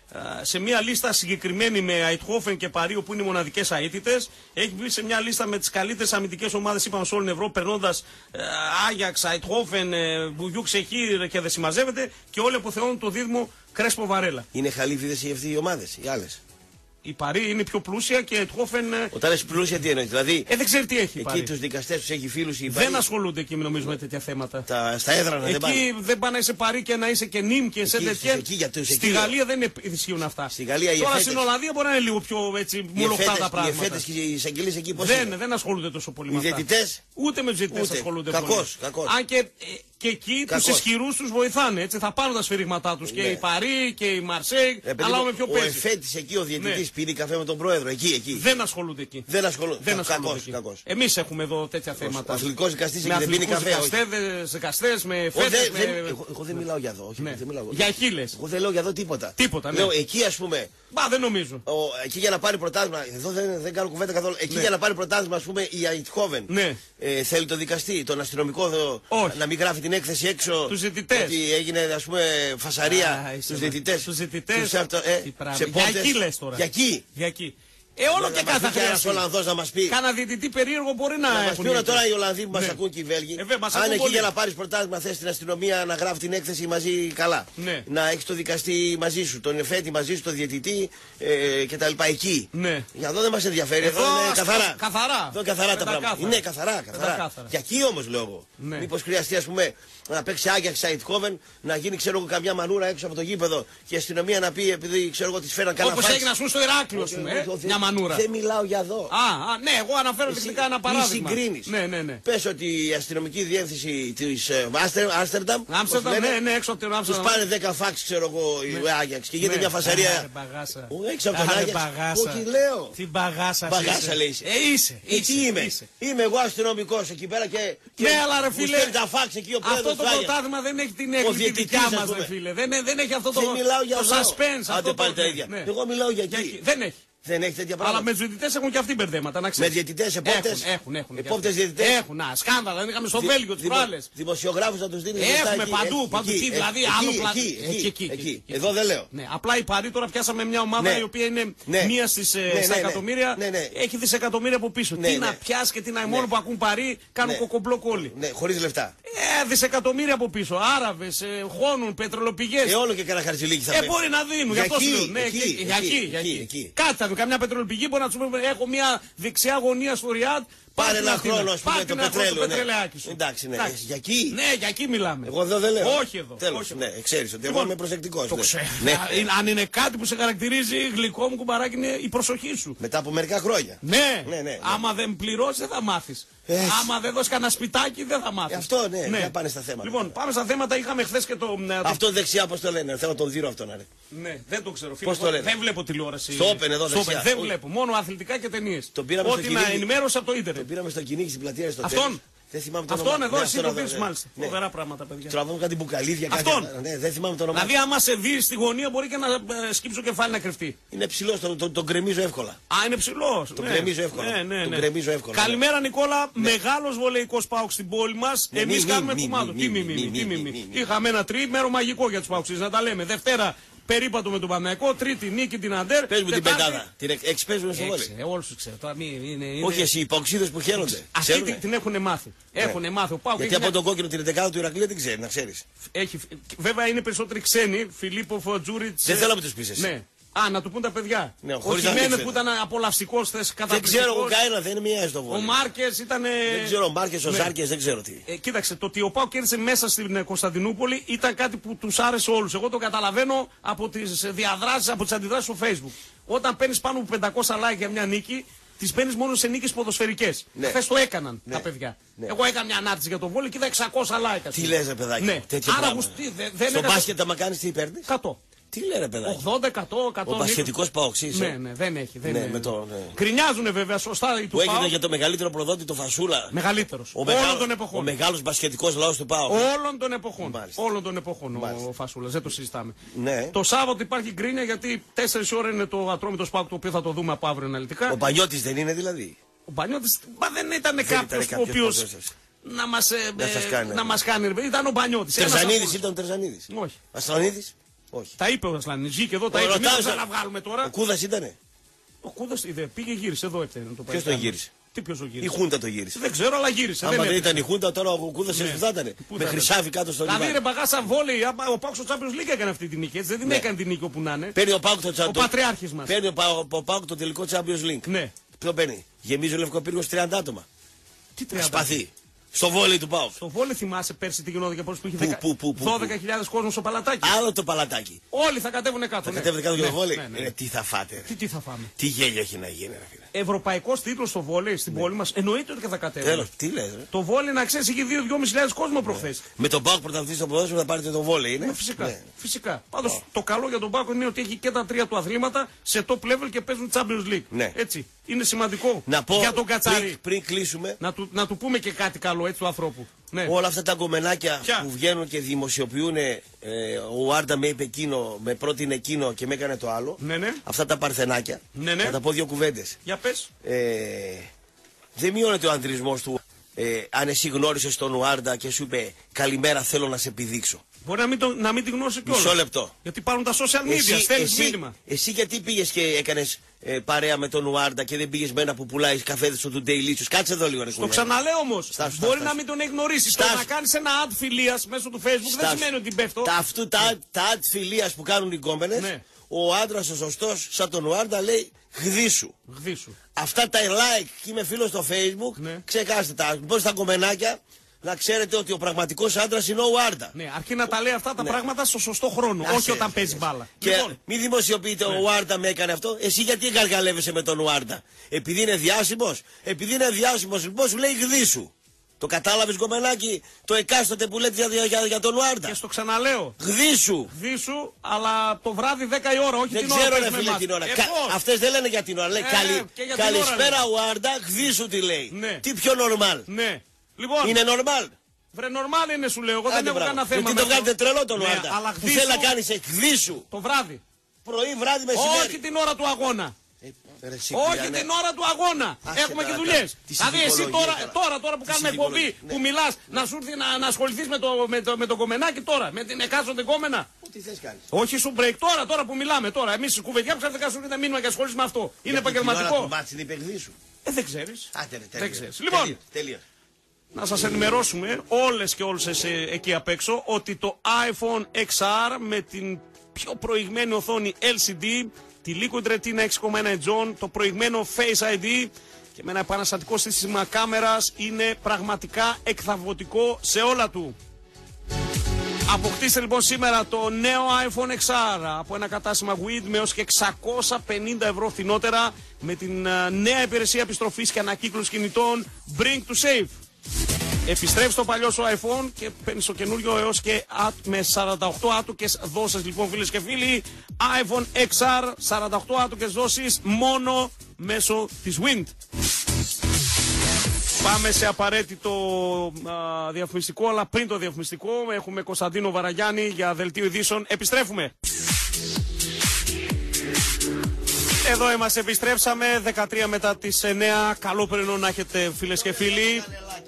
σε μια λίστα συγκεκριμένη με Αιτχόφεν και Παρίο που είναι οι μοναδικές αίτητες. Έχει μπει σε μια λίστα με τις καλύτερες αμυντικές ομάδες, είπαμε, σε όλη την Ευρώπη, περνώντας ε, Άγιαξ, Αιτχόφεν, ε, Μπουγιού, Ξεχή και δεν συμμαζεύεται και όλοι αποθεώνουν το δίδυμο Κρέσπο Βαρέλα. Είναι χαλίφιδες οι αυτοί οι ομάδες, οι άλλες. Η Παρί είναι πιο πλούσια και Αιτχόφεν. Όταν λες πλούσια, τι εννοεί, δηλαδή. Ε, δεν ξέρει τι έχει. Εκεί τους δικαστές τους έχει φίλους η Δεν ασχολούνται εκεί νομίζω με τέτοια θέματα. Τα, στα έδρανα εκεί δεν πάνε. Εκεί δεν πάνε να είσαι Παρί και να είσαι και νυμ και σε τέτοια. Στη Γαλλία δεν ισχύουν αυτά. Στη Γαλλία, τώρα στην Ολλανδία μπορεί να είναι λίγο πιο έτσι μουλοχτά τα πράγματα. Οι εφέτες και οι εισαγγελίες εκεί πώς δεν, δεν ασχολούνται τόσο πολύ με αυτά. Οι διαιτητές. Ούτε με τους διαιτητές ασχολούνται πολύ. Κακός, κακός. Αν και. Και εκεί τους ισχυρούς τους βοηθάνε. Έτσι, θα πάρουν τα σφυρίγματά τους. Ναι. Και η Παρί και η Μαρσέη. Αλλά με πιο παίζει. Ο εφέτης εκεί, ο διαιτητής ναι. πίνει καφέ με τον πρόεδρο. Εκεί, εκεί. Δεν ασχολούνται εκεί. Δεν ασχολούνται. Δεν ασχολούνται κακός. Εμείς έχουμε εδώ τέτοια θέματα. Ο αθλητικός δικαστής εκεί δεν πίνει καφέ. Με δικαστές, με εφέτες. Εγώ δεν μιλάω για εδώ. Για εκεί λες. Εγώ δεν λέω για εδώ τίποτα. Τίποτα. Λέω εκεί ας πούμε. Μπα, δεν νομίζω. Εκεί για να πάρει πρωτάθλημα. Εδώ δεν κάνω κουβέντα καθόλου. Εκεί για να πάρει πρωτάθλημα, ας πούμε, η Αιτχόβεν θέλει το δικαστή, τον αστυνομικό να μην γράφει την έκθεση έξω. Τους διαιτητές. Ότι έγινε ας πούμε φασαρία στους διαιτητές. Στους διαιτητές. Ε, σε για εκεί λες τώρα. Για εκεί. Για εκεί. Ε, όλο και κάθε χρειάζεται. Ένας Ολλανδός να μας πει. Κάνα διαιτητή περίεργο μπορεί να. Να μας πει τώρα οι Ολλανδοί που μας ακούν και οι Βέλγοι. Αν εκεί για να πάρεις πρωτάθλημα θες την αστυνομία να γράφει την έκθεση μαζί καλά. Να έχεις το δικαστή μαζί σου, τον εφέτη μαζί σου, τον διαιτητή κτλ. Εκεί. Για εδώ δεν μας ενδιαφέρει. Εδώ είναι καθαρά. Καθαρά. Εδώ καθαρά τα πράγματα. Είναι καθαρά. Και εκεί όμως λέω εγώ. Μήπως χρειαστεί ας πούμε να παίξει Άγιαξ Αιτχόβεν, να γίνει ξέρω εγώ καμιά μανούρα έξω από το γήπεδο και η αστυνομία να πει επειδή ξέρω εγώ τη φέραν κανένα φάξ. Όπως έγινε ας πούμε στο Ηράκλειο, ας πούμε. Μια μανούρα. Δεν μιλάω για εδώ. Α, α ναι, εγώ αναφέρω τεχνικά ένα παράδειγμα. Μη συγκρίνεις. Ναι, ναι, ναι. Πες ότι η αστυνομική διεύθυνση της Άμστερνταμ. Άμστερνταμ, ναι, ναι, έξω από την Άμστερνταμ. Τους πάνε δέκα φάξ, ξέρω εγώ, η Άγιαξ και γίνεται μια φασαρία. Έξω από τον Άγιαξ. Όχι, λέω. Τι μπαγάσα. Μπαγάσα λέει. Ε, είσαι. Τι είμαι. Είμαι εγώ αστυνομικός εκεί πέρα και. Ναι, αλλά ρε φίλε. Τα φάξ εκεί ο πρόεδρος. το πρωτάθλημα δεν έχει την έκπληξη δικιά μας, ρε φίλε. Δεν, δεν έχει αυτό το, δεν μιλάω για το suspense. Άντε πάλι τα ίδια. Ναι. Εγώ μιλάω για εκεί. εκεί. Δεν έχει. Δεν έχει τέτοια πράγματα. Αλλά με τους διαιτητές έχουν και αυτοί μπερδέματα, να ξέρεις. Με διαιτητές, επόπτες. Έχουν, έχουν. έχουν επόπτες διαιτητές. Έχουν, α, σκάνδαλα. Δεν είχαμε στο Δη, Βέλγιο τις δημο, προάλλες. Δημοσιογράφους να τους δίνουν. Έχουμε εκεί, παντού, εκεί, παντού. εκεί, Δηλαδή, εκεί, άλλο εκεί, πλάτη. εκεί, Εκεί, εκεί, εκεί. Εδώ δεν λέω. Ναι, απλά η Παρί τώρα πιάσαμε μια ομάδα ναι. η οποία είναι ναι. μία στις ναι, ναι, ναι, εκατομμύρια. ναι, ναι. Έχει δισεκατομμύρια από πίσω. Ναι, τι ναι. να πιάσει και τι να. Ναι. Μόνο που ακούν Παρί κάνουν Ναι. κοκομπλοκ όλοι. Ναι, χωρίς λεφτά. Ε, δισεκατομμύρια από πίσω. Άραβες, ε, χώνουν, πετρελοπηγές. Ε, όλο και κανένα χαρτζηλίκι θα Ε, παίξει. μπορεί να δίνουν. Για Γι' αυτό εκεί, σου λέω. Ναι, εκεί, και- για εκεί, εκεί, για εκεί, εκεί. εκεί. Κάτι θα δουν. Καμιά πετρελοπηγή μπορεί να του πει: έχω μια δεξιά γωνία στο Ριάντ. Πάρε την ένα Αθήνα. χρόνο, ας πούμε, Πάρε το την Αθήνα, πετρέλαιο, το ναι. πετρελαιάκι σου. Εντάξει, ναι. Εντάξει. Για εκεί. Ναι, για εκεί μιλάμε. Εγώ εδώ δεν λέω. Όχι εδώ. Τέλος, όχι εδώ. ναι, ξέρεις ότι εγώ Λοιπόν, είμαι προσεκτικός. Το ναι. ξέρω. Ναι. Είναι- Αν είναι κάτι που σε χαρακτηρίζει, γλυκό μου κουμπαράκι, είναι η προσοχή σου. Μετά από μερικά χρόνια. Ναι, Ναι, ναι, ναι. άμα δεν πληρώσει δεν θα μάθεις. Έτσι. Άμα δεν δώσει κανένα σπιτάκι δεν θα μάθεις. Αυτό, ναι, για πάνε στα θέματα. Λοιπόν, πάμε στα θέματα. Είχαμε χθε και το. ε, το- Αυτό δεξιά πώς το λένε, θέλω να τον δείρω αυτόν, αρέ. Ναι, δεν το ξέρω. Φίλε, Πώς το εγώ λένε? δεν βλέπω τηλεόραση. Στο Open εδώ Στο Open, δεξιά. Δεν Όχι. βλέπω. Μόνο αθλητικά και ταινίες. Τον πήραμε στο Ό,τι να κυνήγι. ενημέρωσα από το ίντερνετ. Τον πήραμε στο κυνήγι στην πλατεία στο Αυτόν. τέλος. Δεν θυμάμαι το Αυτόν όνομα. εδώ, Ναι, εσύ αυτόν το εδώ, πήρες ναι. μάλιστα. Ναι. Φοβερά πράγματα, παιδιά. Τραβούν κάτι μπουκαλίδια, κάτι. Αυτόν. Ναι, δεν θυμάμαι το όνομα. Δηλαδή, άμα σε δει στη γωνία, μπορεί και να ε, σκύψει το κεφάλι να κρυφτεί. Είναι ψηλό, τον, τον, τον γκρεμίζω εύκολα. Α, είναι ψηλό. Τον γκρεμίζω εύκολα. Ναι, ναι, Τον ναι. γκρεμίζω εύκολα. Καλημέρα, Νικόλα. Μεγάλο βολεϊκό πάουξ στην πόλη μα. Ναι, Εμεί μη, κάνουμε μη, κουμάντο. μη, Τι μη, μη, μη, μη, τι μη, μη, μη, μη. μη. Είχαμε ένα τρίμερο μαγικό για του πάουξες, να τα λέμε. Δευτέρα περίπατο με τον Παναθηναϊκό. Τρίτη νίκη την Αντέρ. Πες μου την Τετάρτη- πεντάδα. Την εξ- έξι παίζουμε στο βόλεϊ. Έξι, όλους τους ξέρω. Τώρα μη- είναι- είναι- Όχι εσύ, οι παοξίδες που χαίρονται. Αυτοί Ξέρουνε. την, την έχουν μάθει. Έχουν μάθει. Ο Πάουκ Γιατί έχει από μια- τον κόκκινο την δεκάδα του Ηρακλή δεν ξέρει, να ξέρεις. έχει, βέβαια είναι περισσότεροι ξένοι. Φιλίππο Φωτζούριτς. Δεν θέλω να μου τους πεις εσύ. Ναι. Α, να του πούν τα παιδιά. Ναι, ο χωρίς να Χιμένες ανοίξει. που ήταν απολαυστικό χθε Δεν καταπληκτικός. ξέρω εγώ κανένα, δεν είναι μία στο Ο βόλεϊ. Μάρκες ήταν. Δεν ξέρω, ο Μάρκες, ο Ναι. Ζάρκες, δεν ξέρω τι. Ε, κοίταξε, το ότι ο Πάουκ κέρδισε μέσα στην ε, Κωνσταντινούπολη ήταν κάτι που του άρεσε όλου. Εγώ το καταλαβαίνω από τι διαδράσει, από τι αντιδράσει στο Facebook. Όταν παίρνει πάνω από πεντακόσια like για μια νίκη, τι παίρνει μόνο σε νίκες ποδοσφαιρικές. Ναι. Χθες το έκαναν Ναι. τα παιδιά. Ναι. Εγώ έκανα μια ανάρτηση για το βόλεϊ και είδα εξακόσια like. ας Τι πούμε. λες ρε παιδάκι, Ναι. τέτοιο Άρα πράγμα. γουστί, δε- δεν Στο είναι- μπάσκετ άμα κάνεις τι παίρνεις. εκατό. Τι λέει ρε παιδάκι. ογδόντα, εκατό, εκατό. Ο μπασκετικός Παοξής. Ναι, ναι, δεν έχει. Δεν Ναι, είναι. με το, ναι. Κρινιάζουνε βέβαια σωστά οι του Που έγινε ΠΑΟΚ. για το μεγαλύτερο προδότη το Φασούλα. Μεγαλύτερος. Ο, Όλων μεγάλο- των εποχών. ο μεγάλος μπασκετικός λαός του ΠΑΟΚ. Όλων των εποχών. Μάλιστα. Όλων των εποχών Μάλιστα. ο Φασούλας. Δεν το συζητάμε. Ναι. Το Σάββατο υπάρχει γκρίνια γιατί τέσσερις ώρα είναι το Ατρόμητο Σπάκ το οποίο θα το δούμε από αύριο αναλυτικά. Ο Πανιώτης δεν είναι δηλαδή. Ο Μπανιώτης μα δεν ήταν ήταν κάποιος ο κάποιος οποίος ποδόσφαιρος. να μας, ε, Να σας ε, κάνει, να ναι. μας κάνει. ρε. Ήταν ο Μπανιώτης. ένας Τερζανίδης από- ήταν ο Τερζανίδης. Όχι. Αστρονίδης. Όχι. Τα είπε ο Ασλανής. Ζει και εδώ τα Ο είπε. Μην ρωτάω, το ξαναβγάλουμε τώρα. Ο Κούδας ήτανε. Ο Κούδας είδε, πήγε γύρισε εδώ έπαιρνε το Ποιος τον γύρισε. Τι ποιος τον Η γύρισε. Χούντα το γύρισε. Δεν ξέρω αλλά γύρισε. Άμα δεν έπαιξε. ήταν η Χούντα τώρα ο Κούδας Ναι. έτσι που θα ήταν. Πού Με θα ήταν. χρυσάφι κάτω στο Δηλαδή ρε λιβάνι. μπαγάσα βόλεϊ, άμα ο Πάουκ στο Champions League έκανε αυτή την νίκη. Έτσι δεν την Ναι. έκανε την νίκη όπου να είναι. Παίρνει ο Πάουκ το Ο τσάντο. πατριάρχης μας. Παίρνει ο Πάουκ- ο Πάουκ το τελικό Champions League. Ναι. Ποιο παίρνει. Γεμίζει ο Λευκοπύργος τριάντα άτομα. Τι τριάντα. Σπαθί. Στο βόλεϊ του Πάουκ. Στο βόλεϊ θυμάσαι πέρσι τι γινόταν και πώς που είχε Πού, δεκα- πού, πού, πού, δώδεκα χιλιάδες κόσμος στο παλατάκι. Άλλο το παλατάκι. Όλοι θα κατέβουν κάτω. Θα ναι. κατέβει κάτω για το Ναι, βόλεϊ. ναι, ναι. Ε, Τι θα φάτε. ρε. Τι, τι θα φάμε. Τι γέλιο έχει να γίνει, ρε φίλε. Ευρωπαϊκός τίτλος στο βόλεϊ στην πόλη μας εννοείται ότι και θα κατέβει. Τέλος, τι λες, ρε. Το βόλεϊ να ξέρεις είχε δύο με δυόμισι χιλιάδες κόσμο προχθές. Με τον Πάουκ πρωταθλητή στο ποδόσφαιρο θα πάρετε το βόλεϊ, είναι. Ναι, φυσικά. Ναι. φυσικά. Πάντως το καλό για τον Πάκο είναι ότι έχει και τα τρία του αθλήματα σε top level και παίζουν Champions League. Ναι. Έτσι. Είναι σημαντικό Να πω για τον Κατσαρί. πριν, πριν κλείσουμε, Να του, να του πούμε και κάτι καλό έτσι του ανθρώπου. Ναι. όλα αυτά τα γκομενάκια Ποια? που βγαίνουν και δημοσιοποιούν, ε, ο Άρντα με είπε εκείνο, με πρότεινε εκείνο και με έκανε το άλλο. Ναι, ναι. Αυτά τα παρθενάκια. Ναι, ναι. Θα τα πω δύο κουβέντες. Για πες. Ε, δεν μειώνεται ο ανδρισμός του. Ε, αν εσύ γνώρισες τον Ουάρντα και σου είπε καλημέρα, θέλω να σε επιδείξω. Μπορεί να μην, το, να μην τη γνώσει κιόλας. Μισό λεπτό. Γιατί πάρουν τα social media, στέλνεις μήνυμα. εσύ γιατί πήγες και έκανες ε, παρέα με τον Ουάρντα και δεν πήγες με ένα που πουλάει καφέδες του Daily News. Κάτσε εδώ λίγο, ρε Το κουνιά. ξαναλέω όμως. Στάσου, Μπορεί στάσου, να στάσου. μην τον έχει γνωρίσει. Το Στάσου. να κάνεις ένα ad φιλίας μέσω του Facebook δεν Στάσου. σημαίνει ότι πέφτω. Τα, αυτού, τα, τα ad φιλίας που κάνουν οι κόμενες, Ναι. ο άντρας ο σωστός, σαν τον Ουάρντα, λέει γδίσου. Γδίσου. Αυτά τα like και είμαι φίλος στο Facebook, Ναι. ξεκάστε τα. Πώς τα κομμενάκια, να ξέρετε ότι ο πραγματικός άντρας είναι ο Ουάρντα. Ναι, αρκεί να τα λέει αυτά τα Ναι. πράγματα στο σωστό χρόνο. Άσε, όχι όταν ρε, παίζει φίλε. μπάλα. Και Λοιπόν, μην δημοσιοποιείτε ο Ουάρντα με έκανε αυτό. Εσύ γιατί γαργαλεύεσαι με τον Ουάρντα. Επειδή είναι διάσημος. Επειδή είναι διάσημος λοιπόν σου λέει γδίσου. Το κατάλαβες γκομενάκι το εκάστοτε που λέτε για, για, για, για τον Ουάρντα. και στο ξαναλέω. Γδίσου. Γδίσου, αλλά το βράδυ δέκα η ώρα, όχι Δεν την ώρα. ξέρω ρε παίζουμε φίλε εμάς. την ώρα. Ε, Κα... πώς? Αυτές δεν λένε για την ώρα. Λέει Ε, καλη... και για την καλησπέρα ώρα, Ουάρντα, γδίσου τι λέει. Ναι. Τι πιο νορμάλ. Ναι. Λοιπόν, Είναι νορμάλ. Βρε, νορμάλ είναι, σου λέω. Εγώ δεν έχω κανένα θέμα. Γιατί το βγάλετε τρελό τον Άρτα. Αλλά που θέλει να κάνει εκδίσου. Το βράδυ. Πρωί, βράδυ, μεσημέρι. Όχι την ώρα του αγώνα. Ε, ρε, Όχι την ώρα του αγώνα. Άσε Έχουμε τώρα, και δουλειές. δηλαδή εσύ τώρα, τώρα. τώρα, τώρα που Τι κάνουμε εκπομπή, ναι. που μιλάς, να σου έρθει να, να ασχοληθείς με το, με, το, με το κομμενάκι τώρα, με την εκάστοτε κόμενα. Τι θες κάνεις. Όχι σου break τώρα, τώρα που μιλάμε τώρα. Εμείς κουβεντιά που ξαφνικά σου έρθει μήνυμα και ασχολείσαι με αυτό. Είναι επαγγελματικό. Ε, δεν ξέρεις. Δεν ξέρεις. Λοιπόν, τελείω. να σας ενημερώσουμε όλες και όλες εκεί απ' έξω ότι το iPhone εξ αρ με την πιο προηγμένη οθόνη ελ σι ντι, τη Liquid Retina έξι κόμμα ένα Inch, το προηγμένο Face άι ντι και με ένα επαναστατικό σύστημα κάμερας είναι πραγματικά εκθαυωτικό σε όλα του. Αποκτήστε λοιπόν σήμερα το νέο iPhone εξ αρ από ένα κατάστημα Wind με έως και εξακόσια πενήντα ευρώ φθηνότερα με την uh, νέα υπηρεσία επιστροφής και ανακύκλωσης κινητών Bring to Save. Επιστρέφεις το παλιό σου iPhone και παίρνεις το καινούριο έως και με σαράντα οκτώ άτοκες δόσεις λοιπόν, φίλες και φίλοι. iPhone εξ αρ, σαράντα οκτώ άτοκες δόσεις μόνο μέσω της Wind. Πάμε σε απαραίτητο α, διαφημιστικό, αλλά πριν το διαφημιστικό έχουμε Κωνσταντίνο Βαραγιάννη για δελτίο ειδήσεων. Επιστρέφουμε. Εδώ είμαστε, επιστρέψαμε, δεκατρία μετά τις εννέα. Καλό πρωινό να έχετε, φίλες και φίλοι.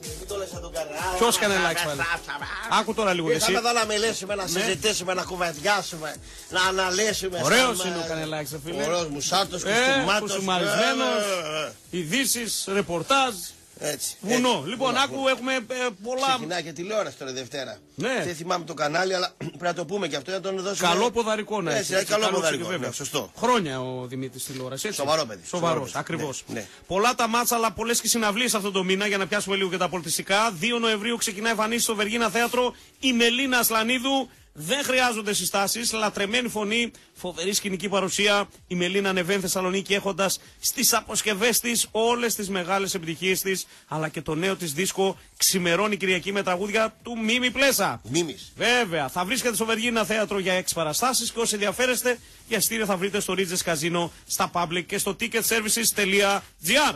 Ποιος κανελάκι πάλι. Άκου τώρα λίγο εσύ. Ήρθαμε εδώ να μιλήσουμε, να συζητήσουμε, να κουβεντιάσουμε, να αναλύσουμε. Ωραίος είναι ο κανελάκης, φίλε. Ωραίος μουσάτος, ε, κουστούμάτος. Κουστούμαρισμένος, ειδήσεις, ρεπορτάζ. Έτσι. Βουνό. Έτσι. Λοιπόν, Βουνό. άκου, έχουμε ε, πολλά. Ξεκινάει και τηλεόραση τώρα Δευτέρα. Ναι. Δεν θυμάμαι το κανάλι, αλλά πρέπει να το πούμε και αυτό για να τον δώσουμε. Καλό ποδαρικό να έχει. έχει. Καλό ποδαρικό. Ναι, σωστό. Χρόνια ο Δημήτρης τηλεόραση. Σοβαρό παιδί. Σοβαρός, ακριβώς. Ναι, ναι. Πολλά τα μάτσα, αλλά πολλές και συναυλίες αυτό το μήνα για να πιάσουμε λίγο και τα πολιτιστικά. δύο Νοεμβρίου ξεκινάει εμφανίσεις στο Βεργίνα Θέατρο η Μελίνα Ασλανίδου. Δεν χρειάζονται συστάσεις, λατρεμένη φωνή, φοβερή σκηνική παρουσία. Η Μελίνα ανεβαίνει Θεσσαλονίκη έχοντας στις αποσκευές της όλες τις μεγάλες επιτυχίες της, αλλά και το νέο της δίσκο ξημερώνει Κυριακή με τραγούδια του Μίμη Πλέσα. Μίμης. Βέβαια, θα βρίσκεται στο Βεργίνα Θέατρο για έξι παραστάσεις και όσοι ενδιαφέρεστε για εισιτήρια θα βρείτε στο Ridges Casino, στα Public και στο ticketservices τελεία gr.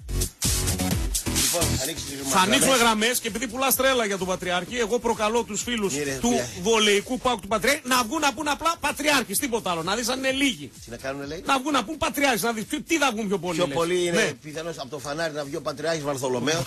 Λοιπόν, θα ανοίξουμε γραμμές και επειδή πουλάς τρέλα για τον Πατριάρχη, εγώ προκαλώ τους φίλους Κύριε, του πια. βολεϊκού ΠΑΟΚ του Πατριάρχη να βγουν να πούν απλά Πατριάρχης, τίποτα άλλο. Να δεις αν είναι λίγοι. Τι να κάνουν, λέει. Να βγουν να πούν Πατριάρχης, να δεις τι θα βγουν πιο πολύ. Πιο λες. πολύ είναι Ναι. πιθανώς από το φανάρι να βγει ο Πατριάρχης Βαρθολομέος.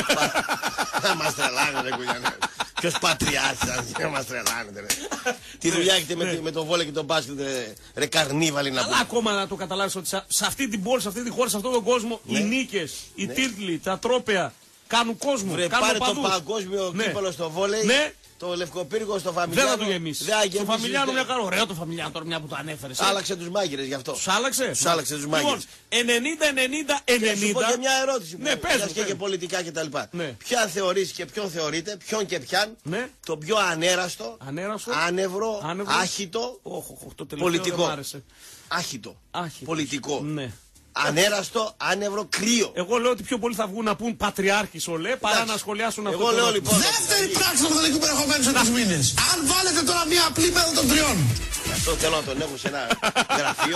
Να μας τρελάνετε, κουγιανέ. Ποιος Πατριάρχης, να μας τρελάνετε, ρε. Τι δουλειά έχετε με, με το βόλε και τον μπάσκετ, ρε, ρε καρνίβαλοι να Αλλά πούμε. ακόμα να το καταλάβεις ότι σε, σε αυτή την πόλη, σε αυτή τη χώρα, σε αυτόν τον κόσμο, Ναι. οι νίκες, οι Ναι. τίτλοι, τα τρόπαια κάνουν κόσμο. Βρε, κάνουν πάρε το οπαδούς. παγκόσμιο Ναι. κύπελο στο βόλεϊ. Ναι. Το λευκοπύργο στο Δεν Φαμιλιάνο. θα το γεμίσει. Δεν θα Το γεμίσει, Φαμιλιάνο δεν. μια χαρά. Ωραίο το Φαμιλιάνο τώρα μια που το ανέφερες. ε. Άλλαξε τους μάγειρες γι' αυτό. Τους άλλαξε. Τους άλλαξε τους μάγειρες. Λοιπόν, ενενήντα ενενήντα Και σου πω ενενήντα. και μια ερώτηση που Ναι, πες μου, και, πες και μου. πολιτικά κτλ. Ναι. Ποια θεωρείς και ποιον θεωρείτε, ποιον και ποιαν, Ναι. το πιο ανέραστο, Ανέραστο. άνευρο, Άνευρο. άχιτο, Όχ, όχ, όχ, το τελευταίο πολιτικό. δεν μ' άρεσε. Άχιτο. Άχιτο. Πολιτικό. Ναι. Ανέραστο, άνευρο, κρύο. Εγώ λέω ότι πιο πολλοί θα βγουν να πούν Πατριάρχης ολέ παρά Εντάξει. να σχολιάσουν αυτό. Εγώ το λέω ερώτημα. λοιπόν. Δεύτερη πράξη του ποδητικού περιεχομένου σε τρεις μήνες. Αν βάλετε τώρα μια απλή μέθοδο των τριών. Αυτό θέλω να τον έχω σε ένα γραφείο.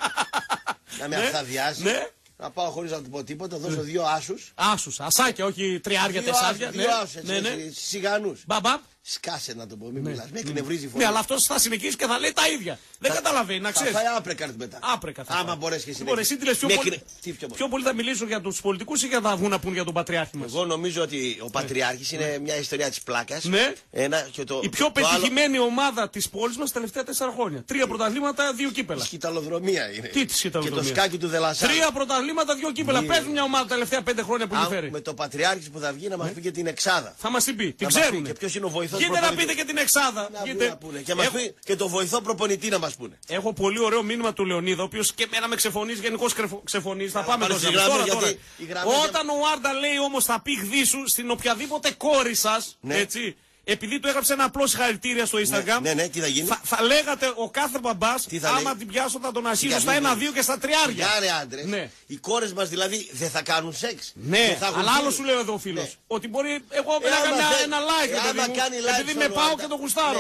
Να με Ναι. αφθαδιάσει. Ναι. Να πάω χωρίς να του πω τίποτα, δώσω δύο άσους. Άσους, ασάκια, όχι τριάρια, Δύο τεσσάρια. άσους, δύο άσους, ναι, ναι. έτσι, σιγανούς. Μπαμπαμ. Σκάσε να το πω, μην μιλάς. Με εκνευρίζει η φωνή. Ναι, αλλά αυτός θα συνεχίσει και θα λέει τα ίδια. Δεν καταλαβαίνει, να Θα ξέρεις. φάει άπρεκαρτ μετά. Άπρεκα θα Άμα φάει. μπορέσει και εσύ. Λοιπόν, εσύ τι λες, πιο, Με πολύ... εκνε- τι πιο πολύ. πιο πολύ θα μιλήσουν για τους πολιτικούς ή για θα βγουν να πούν για τον Πατριάρχη μας. Εγώ νομίζω ότι ο Πατριάρχης είναι μια ιστορία της πλάκας. Ναι. Ένα, και το, Η πιο το άλλο- πετυχημένη ομάδα της πόλης μας τα τελευταία τέσσερα χρόνια. Τρία πρωταθλήματα, δύο κύπελα. Σκηταλοδρομία είναι. Τι τη Και σκηταλοδρομία. το σκάκι του Δελασσά. Τρία πρωταθλήματα, δύο κύπελα. Ναι. Πες μου μια ομάδα τα τελευταία πέντε χρόνια που έχει φέρει. Με το Πατριάρχης που θα βγει να μας πει και την εξάδα. Θα μας την πει. Την Να μας πει ξέρουν. και ποιος είναι ο βοηθός Γίνεται να προπονητή. πείτε και την εξάδα. Να βγουν Γίνεται- να πούνε. Και, μας Έχω- πει και το βοηθό προπονητή να μας πούνε. Έχω πολύ ωραίο μήνυμα του Λεωνίδα, ο οποίο και εμένα με ξεφωνεί, γενικώ ξεφωνεί. Θα πάμε πάνε τώρα. στις γραμμές, τώρα, γιατί τώρα. οι γραμμές Όταν ο Άρντα λέει όμω θα πει γδίσου στην οποιαδήποτε κόρη σα, Ναι. έτσι, επειδή του έγραψε ένα απλό συγχαρητήρια στο Instagram, Ναι, ναι, τι θα γίνει. θα, θα λέγατε ο κάθε μπαμπά, Τι θα άμα λέει? την πιάσω θα τον Τι αρχίσω θα στα λέει? ένα δύο και στα τριάρια. Για ρε άντρες, Ναι. οι κόρες μας δηλαδή δεν θα κάνουν σεξ. Ναι, Δεν θα έχουν αλλά άλλο φίλους. σου λέει εδώ ο φίλο. Ναι. Ότι μπορεί εγώ Ε, να άμα κάνω ένα, θέλει- ένα like, ε, ρε παιδί άμα μου, κάνει like επειδή στον με πάω Ρουάντα. και το γουστάρω. Ναι.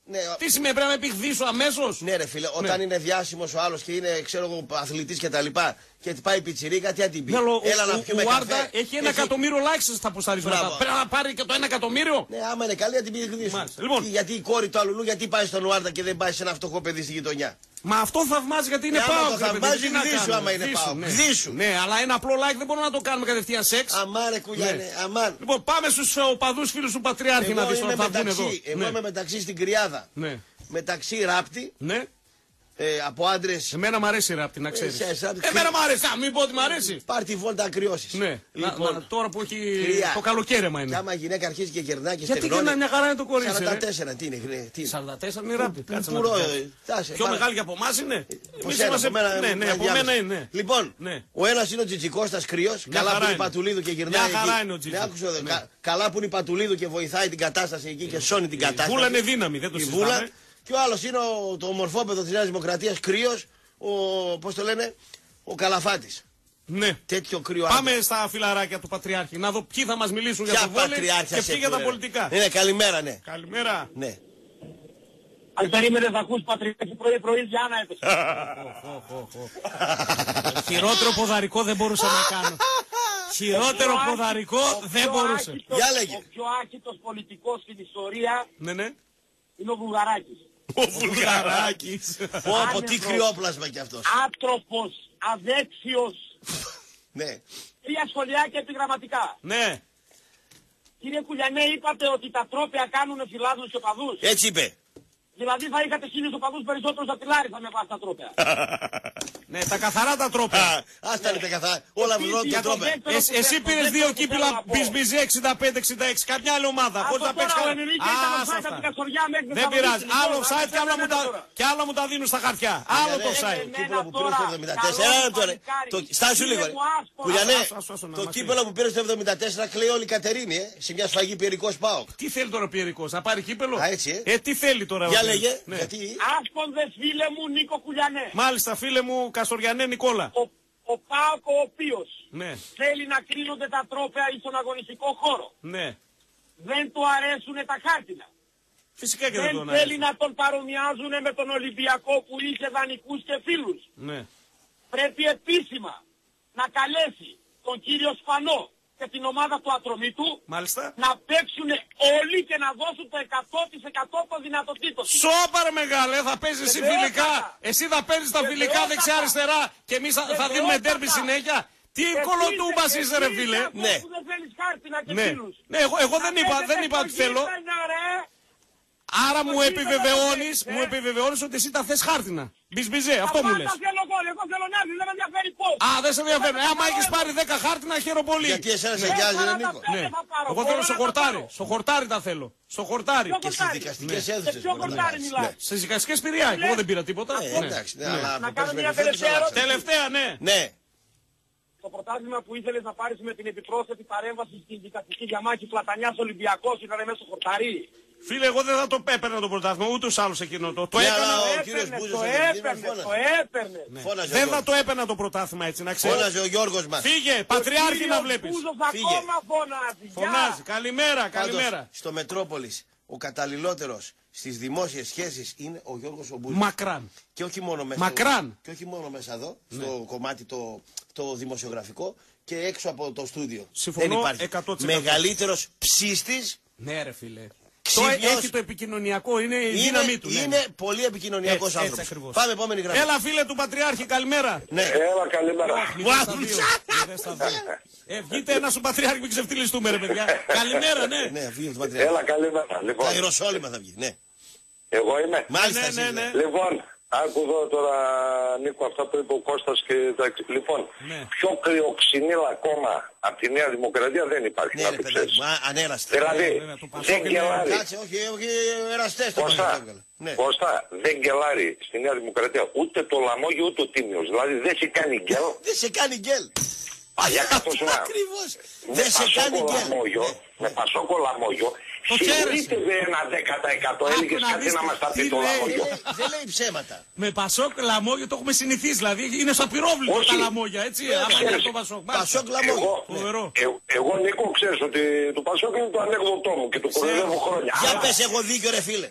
Ναι, τι σημαίνει, πρέπει να με επικδίσω αμέσως. Ναι, ρε φίλε, όταν ναι. είναι διάσημος ο άλλος και είναι, ξέρω εγώ, αθλητής και τα λοιπά και πάει πιτσιρίκα, τι θα την πει. Ναι, Έλα ο, να πιούμε ο Άρντα καφέ. έχει ένα έχει... εκατομμύριο likes στα αποσταρίσματα. Πρέπει να πάρει και το ένα εκατομμύριο. Ναι, άμα είναι καλή, θα την πηδήξουν. Λοιπόν. Γιατί η κόρη του αλλού, γιατί πάει στον Άρντα και δεν πάει σε ένα φτωχό παιδί στη γειτονιά. Μα αυτό θαυμάζει γιατί είναι πάω. Το θαυμάζει γδίσου άμα είναι πάω. Γδίσου. Ναι, αλλά ένα απλό like δεν μπορούμε να το κάνουμε κατευθείαν σεξ. Αμάν, ρε κουλιάνε, αμάν. Λοιπόν, πάμε στους οπαδούς φίλους του Πατριάρχη να δεις αν θα βγουν εδώ. Εγώ είμαι μεταξύ στην Κρυάδα. Μεταξύ Ράπτη. Ναι. Ε, από άντρες. Εμένα μου αρέσει η Ράπτη, να ξέρεις. Ε, Εμένα μου αρέσει, α, μην πω ότι μου αρέσει. Πάρ' τη βόλτα ακριώσεις. Ναι. Λοιπόν, να, να, τώρα που έχει κρυά. Το καλοκαίρι είναι. Και άμα η γυναίκα αρχίζει και κερνά και στεγνώνει. Γιατί κερνά μια χαρά είναι το κορίτσι. σαράντα τέσσερα, τι είναι. Τι είναι. σαράντα τέσσερα είναι η Ράπτη. Κάτσε να τάσε, πιο μεγάλη και από εμάς είναι. Εμείς είμαστε. Ναι, ναι, από μένα είναι. Λοιπόν, ο ένας είναι ο Τζιτζικώστας κρυός. Καλά που είναι η Πατουλίδου και γυρνάει. Μια χαρά είναι ο Τζιτζικώστας. Καλά που είναι η Πατουλίδου και βοηθάει την κατάσταση εκεί και σώνει την κατάσταση. Η Βούλα είναι δύναμη, δεν το συζητάμε. Και ο άλλος είναι ο, το ομορφόπεδο της Νέας Δημοκρατίας, κρύος, ο, πώς το λένε, ο Καλαφάτης. Ναι. Τέτοιο κρύο. Πάμε άντρα. στα φιλαράκια του Πατριάρχη, να δω ποιοι θα μας μιλήσουν για το βόλεϊ και ποιοι για τα πολιτικά. Ναι, καλημέρα, ναι. Καλημέρα. Ναι. Αν περίμενες να ακούς Πατριάρχη πρωί-πρωί, Γιάννα έπεσε. Χειρότερο ποδαρικό δεν μπορούσα να κάνω. Χειρότερο ποδαρικό δεν μπορούσε. Για λέγε. Ο πιο άχιτος πολιτικός στην ιστορία ναι, ναι. είναι ο Βουλγαράκης. Ο Βουλγαράκης. Πω, τι κρυόπλασμα κι αυτός. Άτροπος, αδέξιος. Ναι. Τρία σχολιά και επιγραμματικά. Ναι. Κύριε Κουλιανέ, είπατε ότι τα τρόπια κάνουν φιλάδους και οπαδούς. Έτσι είπε. Δηλαδή θα είχατε χίλιους οπαδούς περισσότερους από τη Λάρισα με βάση τα τρόπια. Ναι, τα καθαρά τα τρόπια. Άστα είναι τα καθαρά. Όλα βρουν τα τρόπια. Εσύ πήρες δύο κύπηλα μπισμπιζί εξήντα πέντε εξήντα έξι. Καμιά άλλη ομάδα. Πώς θα παίξεις καλά. Δεν πειράζει. Άλλο site και άλλο μου τα δίνουν στα χαρτιά. Άλλο το site. Το κύπελο που πήρε στο εβδομήντα τέσσερα. Στάσου λίγο. Κουλιανέ, το κύπελο που πήρε στο εβδομήντα τέσσερα κλαίει όλη η Κατερίνη. Σε μια σφαγή Πιερικός ΠΑΟΚ. Τι θέλει τώρα ο Πιερικός, να πάρει κύπελο. Έτσι. Ε, τι θέλει τώρα. Λέγε, ναι. γιατί... Άσπονδες φίλε μου Νίκο Κουλιανέ. Μάλιστα φίλε μου Καστοριανέ Νικόλα. Ο, ο Πάοκ ο οποίος ναι. θέλει να κρίνονται τα τρόπαια στον αγωνιστικό χώρο. Ναι. Δεν του αρέσουν τα χάρτινα. Φυσικά και δεν, δεν δεν θέλει να τον παρομοιάζουν με τον Ολυμπιακό που είχε δανεικούς και φίλους. Ναι. Πρέπει επίσημα να καλέσει τον κύριο Σπανό και την ομάδα του Ατρομήτου Μάλιστα. να παίξουν όλοι και να δώσουν το εκατό τοις εκατό των δυνατοτήτων. Σόπαρ μεγάλε, θα παίζεις εσύ φιλικά. Εσύ θα παίζεις τα φιλικά δεξιά-αριστερά και εμείς θα, θα δίνουμε ντέρμπι συνέχεια. Τι κολοτούμπας είσαι ρε φίλε. Ναι. Που δεν θέλεις χάρτινα και ναι. φίλους. Ναι, εγώ, εγώ δεν είπα, δεν είπα ότι θέλω. Άρα μου επιβεβαιώνεις, μου επιβεβαιώνεις ότι εσύ τα θες χάρτινα. Μπισμπιζέ, αυτό μου λες. Εγώ θέλω γκολ, εγώ θέλω να έρθει, δεν με ενδιαφέρει πώς. Α, δεν σε ενδιαφέρει. Άμα έχεις πάρει δέκα χάρτινα, χαίρο πολύ. Γιατί εσένα σε νοιάζει, ρε Νίκο. Ναι. Εγώ θέλω στο χορτάρι. Στο χορτάρι τα θέλω. Στο χορτάρι. Και στις δικαστικές αίθουσες. Ποιο χορτάρι μιλάς. Στις δικαστικές πειριά. Εγώ δεν πήρα τίποτα. Να κάνω μια τελευταία ερώτηση. Τελευταία, ναι. Ναι. Το πρωτάθλημα που ήθελες να πάρεις με την επιπρόσθετη παρέμβαση στην δικαστική διαμάχη Πλατανιάς Ολυμπιακός ήταν μέσα στο χορτάρι. Φίλε, εγώ δεν θα το έπαιρνα το πρωτάθλημα, ούτως άλλως εκείνο το. Το έκανα. Το έπαιρνε, το έπαιρνε. Δεν θα το έπαιρνα το πρωτάθλημα έτσι, να ξέρεις. Φώναζε ο Γιώργος μας. Φύγε, Πατριάρχη να βλέπεις. Φύγε. Φωνάζει, καλημέρα, καλημέρα. Στο Μετρόπολης ο καταλληλότερος στις δημόσιες σχέσεις είναι ο Γιώργος Ομπούζος. Μακράν. Και όχι μόνο μέσα, Μακράν. Και όχι μόνο μέσα εδώ, ναι. στο κομμάτι το, το δημοσιογραφικό και έξω από το στούντιο. Συμφωνώ, δεν υπάρχει εκατό τοις εκατό. Μεγαλύτερος ψίστης. Ναι ρε φίλε. Ξύπνιος, το έχει το επικοινωνιακό, είναι η δύναμή του. Είναι ναι. πολύ επικοινωνιακός έτσι, άνθρωπος. Έτσι, πάμε επόμενη γραμμή. Έλα φίλε του Πατριάρχη, καλημέρα. Ναι. Έλα καλημέρα. Ε, βγείτε ένα σου Πατριάρχη, μην ξεφτυλιστούμε ρε παιδιά. Καλημέρα, ναι. Ναι, βγείτε του Πατριάρχη. Έλα καλημέρα. Λοιπόν. Τα Ιεροσόλυμα θα βγει, ναι. Εγώ είμαι. Μάλιστα, ναι, ναι, ναι. Λοιπόν, άκου εδώ τώρα Νίκο αυτά που είπε ο Κώστας και τα... Λοιπόν, ναι. πιο κρυοξυνήλα κόμμα από τη Νέα Δημοκρατία δεν υπάρχει. Ναι, να ρε το παιδί, μα ανέραστα. Δηλαδή, ναι, ναι, δεν κελάρει. Κάτσε, όχι, όχι, εραστές το Κώστα, ναι. Κώστα, δεν κελάρει στη Νέα Δημοκρατία ούτε το Λαμόγιο ούτε ο Τίμιος. Δηλαδή δεν σε κάνει γκέλ. Δεν σε κάνει γκέλ. Παλιά καθώς να. Ακριβώς. Δεν σε κάνει γκέλ. Με Πασόκο Λαμόγιο. Συγχωρείτε δε ένα δέκα τοις εκατό έλεγες κάτι να μας τα πει το Λαμόγιο. Δεν λέει ψέματα. Με Πασόκ Λαμόγιο το έχουμε συνηθίσει, δηλαδή είναι σαν πυρόβλητο τα Λαμόγια, έτσι. Άμα είναι το Πασόκ. Πασόκ Λαμόγιο. Εγώ Νίκο ξέρεις ότι το Πασόκ είναι το ανέκδοτό μου και το κοροϊδεύω χρόνια. Για πες έχω δίκιο ρε φίλε.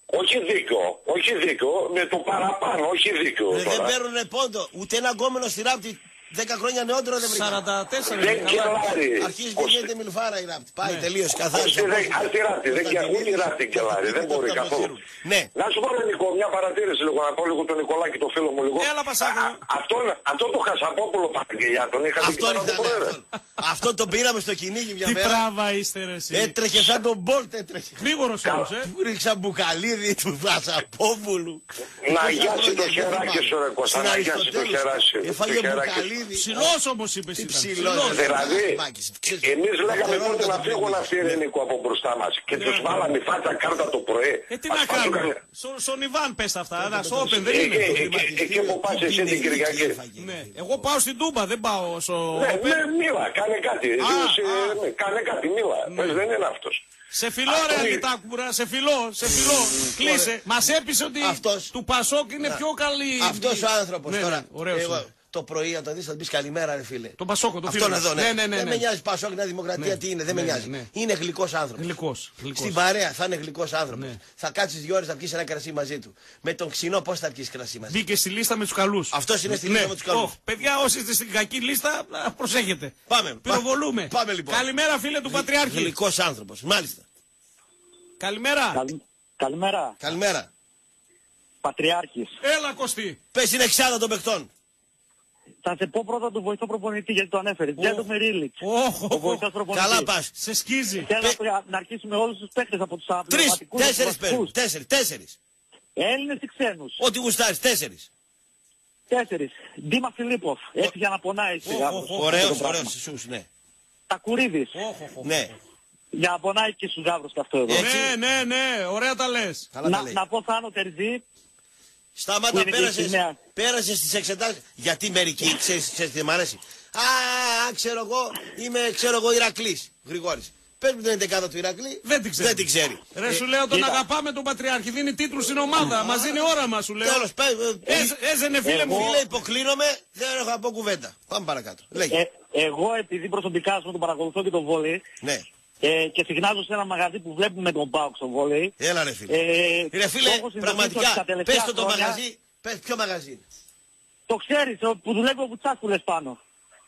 Όχι δίκιο, όχι δίκιο, με το παραπάνω, όχι δίκιο. Ρε, δεν παίρνουνε πόντο, ούτε ένα γκόμενο στη Ράπτη. Δέκα χρόνια νεότερο δεν βρήκα. σαράντα τέσσερα. Δεν κελάρει. Αρχίζει και γίνεται μιλφάρα η Ράπτη. Πάει Ναι. τελείως καθάρισε. Αυτή η Ράπτη, δεν ούτε η Ράπτη κελάρει, δεν μπορεί καθόλου. Ναι. Να σου πω ρε Νικό, μια παρατήρηση λίγο, να πω λίγο τον Νικολάκη, το φίλο μου λίγο. Έλα Πασάκο. Αυτόν, αυτό το Χασαπόπουλο Παπαγγελιά, τον είχα δει Αυτό και ήταν. πρόεδρε. Αυτό το πήραμε στο κυνήγι μια Τι μέρα. τράβα είστε ρε εσύ. Έτρεχε σαν τον Μπόλτ, έτρεχε. Γρήγορος όμως, ε. Που ρίξα μπουκαλίδι του Βασαπόπουλου. Να γιάσει το χεράκι σου ρε Κώστα, να γιάσει το χεράκι σου. Έφαγε μπουκαλίδι. Ψηλός όμως είπες ήταν. Ψηλός. Δηλαδή, εμείς λέγαμε τότε να φύγουν αυτοί οι Νίκο από μπροστά μας και τους βάλαμε φάτσα κάρτα το πρωί. Ε, τι να κάνουμε. Στο- Στον Ιβάν πες αυτά, ένα όπεν δεν είναι. Εκεί που πας εσύ την Κυριακή. Ναι. Εγώ πάω στην Τούμπα, δεν πάω στο Ναι, όπεν. ναι, μίλα, κάνε κάτι. Α, Σε- α. ναι, Κάνε κάτι, μίλα. Πες, δεν είναι αυτός. Σε φιλό ρε Αυτό είναι. Αντιτάκουρα, σε φιλό, σε φιλό. Κλείσε. Μας έπεισε ότι Αυτός. του Πασόκ είναι πιο καλή. Αυτός ο άνθρωπος Ναι, τώρα. ναι, ωραίος εγώ, είναι. το πρωί να το δεις θα του πεις καλημέρα ρε φίλε. Τον Πασόκο, τον φίλο. Αυτόν εδώ, ναι. Ναι, ναι, ναι, Δεν ναι. με νοιάζει Πασόκ, Νέα Δημοκρατία, Ναι. τι είναι, δεν με Ναι, νοιάζει. ναι. Είναι γλυκός άνθρωπος. Γλυκός, γλυκός. Στην παρέα θα είναι γλυκός άνθρωπος. Ναι. Θα κάτσεις δύο ώρες να πιεις ένα κρασί μαζί του. Με τον ξινό πώς θα πιεις κρασί μαζί. Μπήκε στη λίστα με τους καλούς. Αυτός είναι στη Ναι. λίστα με τους καλούς. Ω, παιδιά, όσοι είστε στην κακή λίστα, να προσέχετε. Πάμε. Πυροβολούμε. Πάμε λοιπόν. Καλημέρα, φίλε του Πατριάρχη. Γλυκός άνθρωπος, μάλιστα. Καλημέρα. Καλη- Καλημέρα. Καλημέρα. Πατριάρχης. Έλα, Κωστή. Πες την εξάδα των παιχτών. Θα σε πω πρώτα τον βοηθό προπονητή γιατί το ανέφερε. Τζέντο Μερίλιτς. Όχ, Ο βοηθός προπονητής. Καλά πας. σε σκίζει. Θέλω να- να αρχίσουμε όλους τους παίκτες από τους Τρεις, απληρωματικούς. τέσσερις τους παίρνουν. βασικούς. Τέσσερις, τέσσερις. Έλληνες ή ξένους. Ό,τι γουστάρεις, τέσσερις. Τέσσερις. Ντίμα Φιλίπποφ. Έτσι για να πονάει στη γάβρο. Ωραίος, ωραίος, Ιησούς, ναι. Τακουρίδης. Ναι. Για να πονάει και στους γάβρους και αυτό εδώ. Έτσι. Ναι, ναι, ναι, ωραία τα λες. Καλά τα Να, λέει. να πω Θάνο Τερζή. Που Σταμάτα, είναι πέρασες, και σημαία. πέρασες τις εξετάσεις. Γιατί μερικοί, ξέρεις, ξέρεις τι μ' αρέσει. Α, ξέρω εγώ, είμαι, ξέρω εγώ, Ηρακλής, Γρηγόρης. Πες μου την εντεκάδα του Ηρακλή. Δεν την ξέρει. Δεν την ξέρει. Ρε, σου λέω τον κοίτα. αγαπάμε τον Πατριάρχη. Δίνει τίτλους στην ομάδα. Μας δίνει όραμα, σου λέω. Τέλος, πες, ε, Έζε- Έζαινε, φίλε μου. Φίλε, υποκλίνομαι, δεν έχω να πω κουβέντα. Πάμε παρακάτω. Λέγε. Ε, εγώ επειδή προσωπικά σου τον παρακολουθώ και τον βόλεϊ Ναι. ε, και συχνάζω σε ένα μαγαζί που βλέπουμε τον ΠΑΟΚ στο βόλεϊ. Έλα ρε φίλε. Ε, Ρε το φίλε, έχω συνειδητοποιήσει ότι πραγματικά, τα τελευταία πες το το χρόνια- μαγαζί, πες ποιο μαγαζί είναι. Το ξέρεις, ο- που δουλεύει ο Βουτσάς που λες πάνω.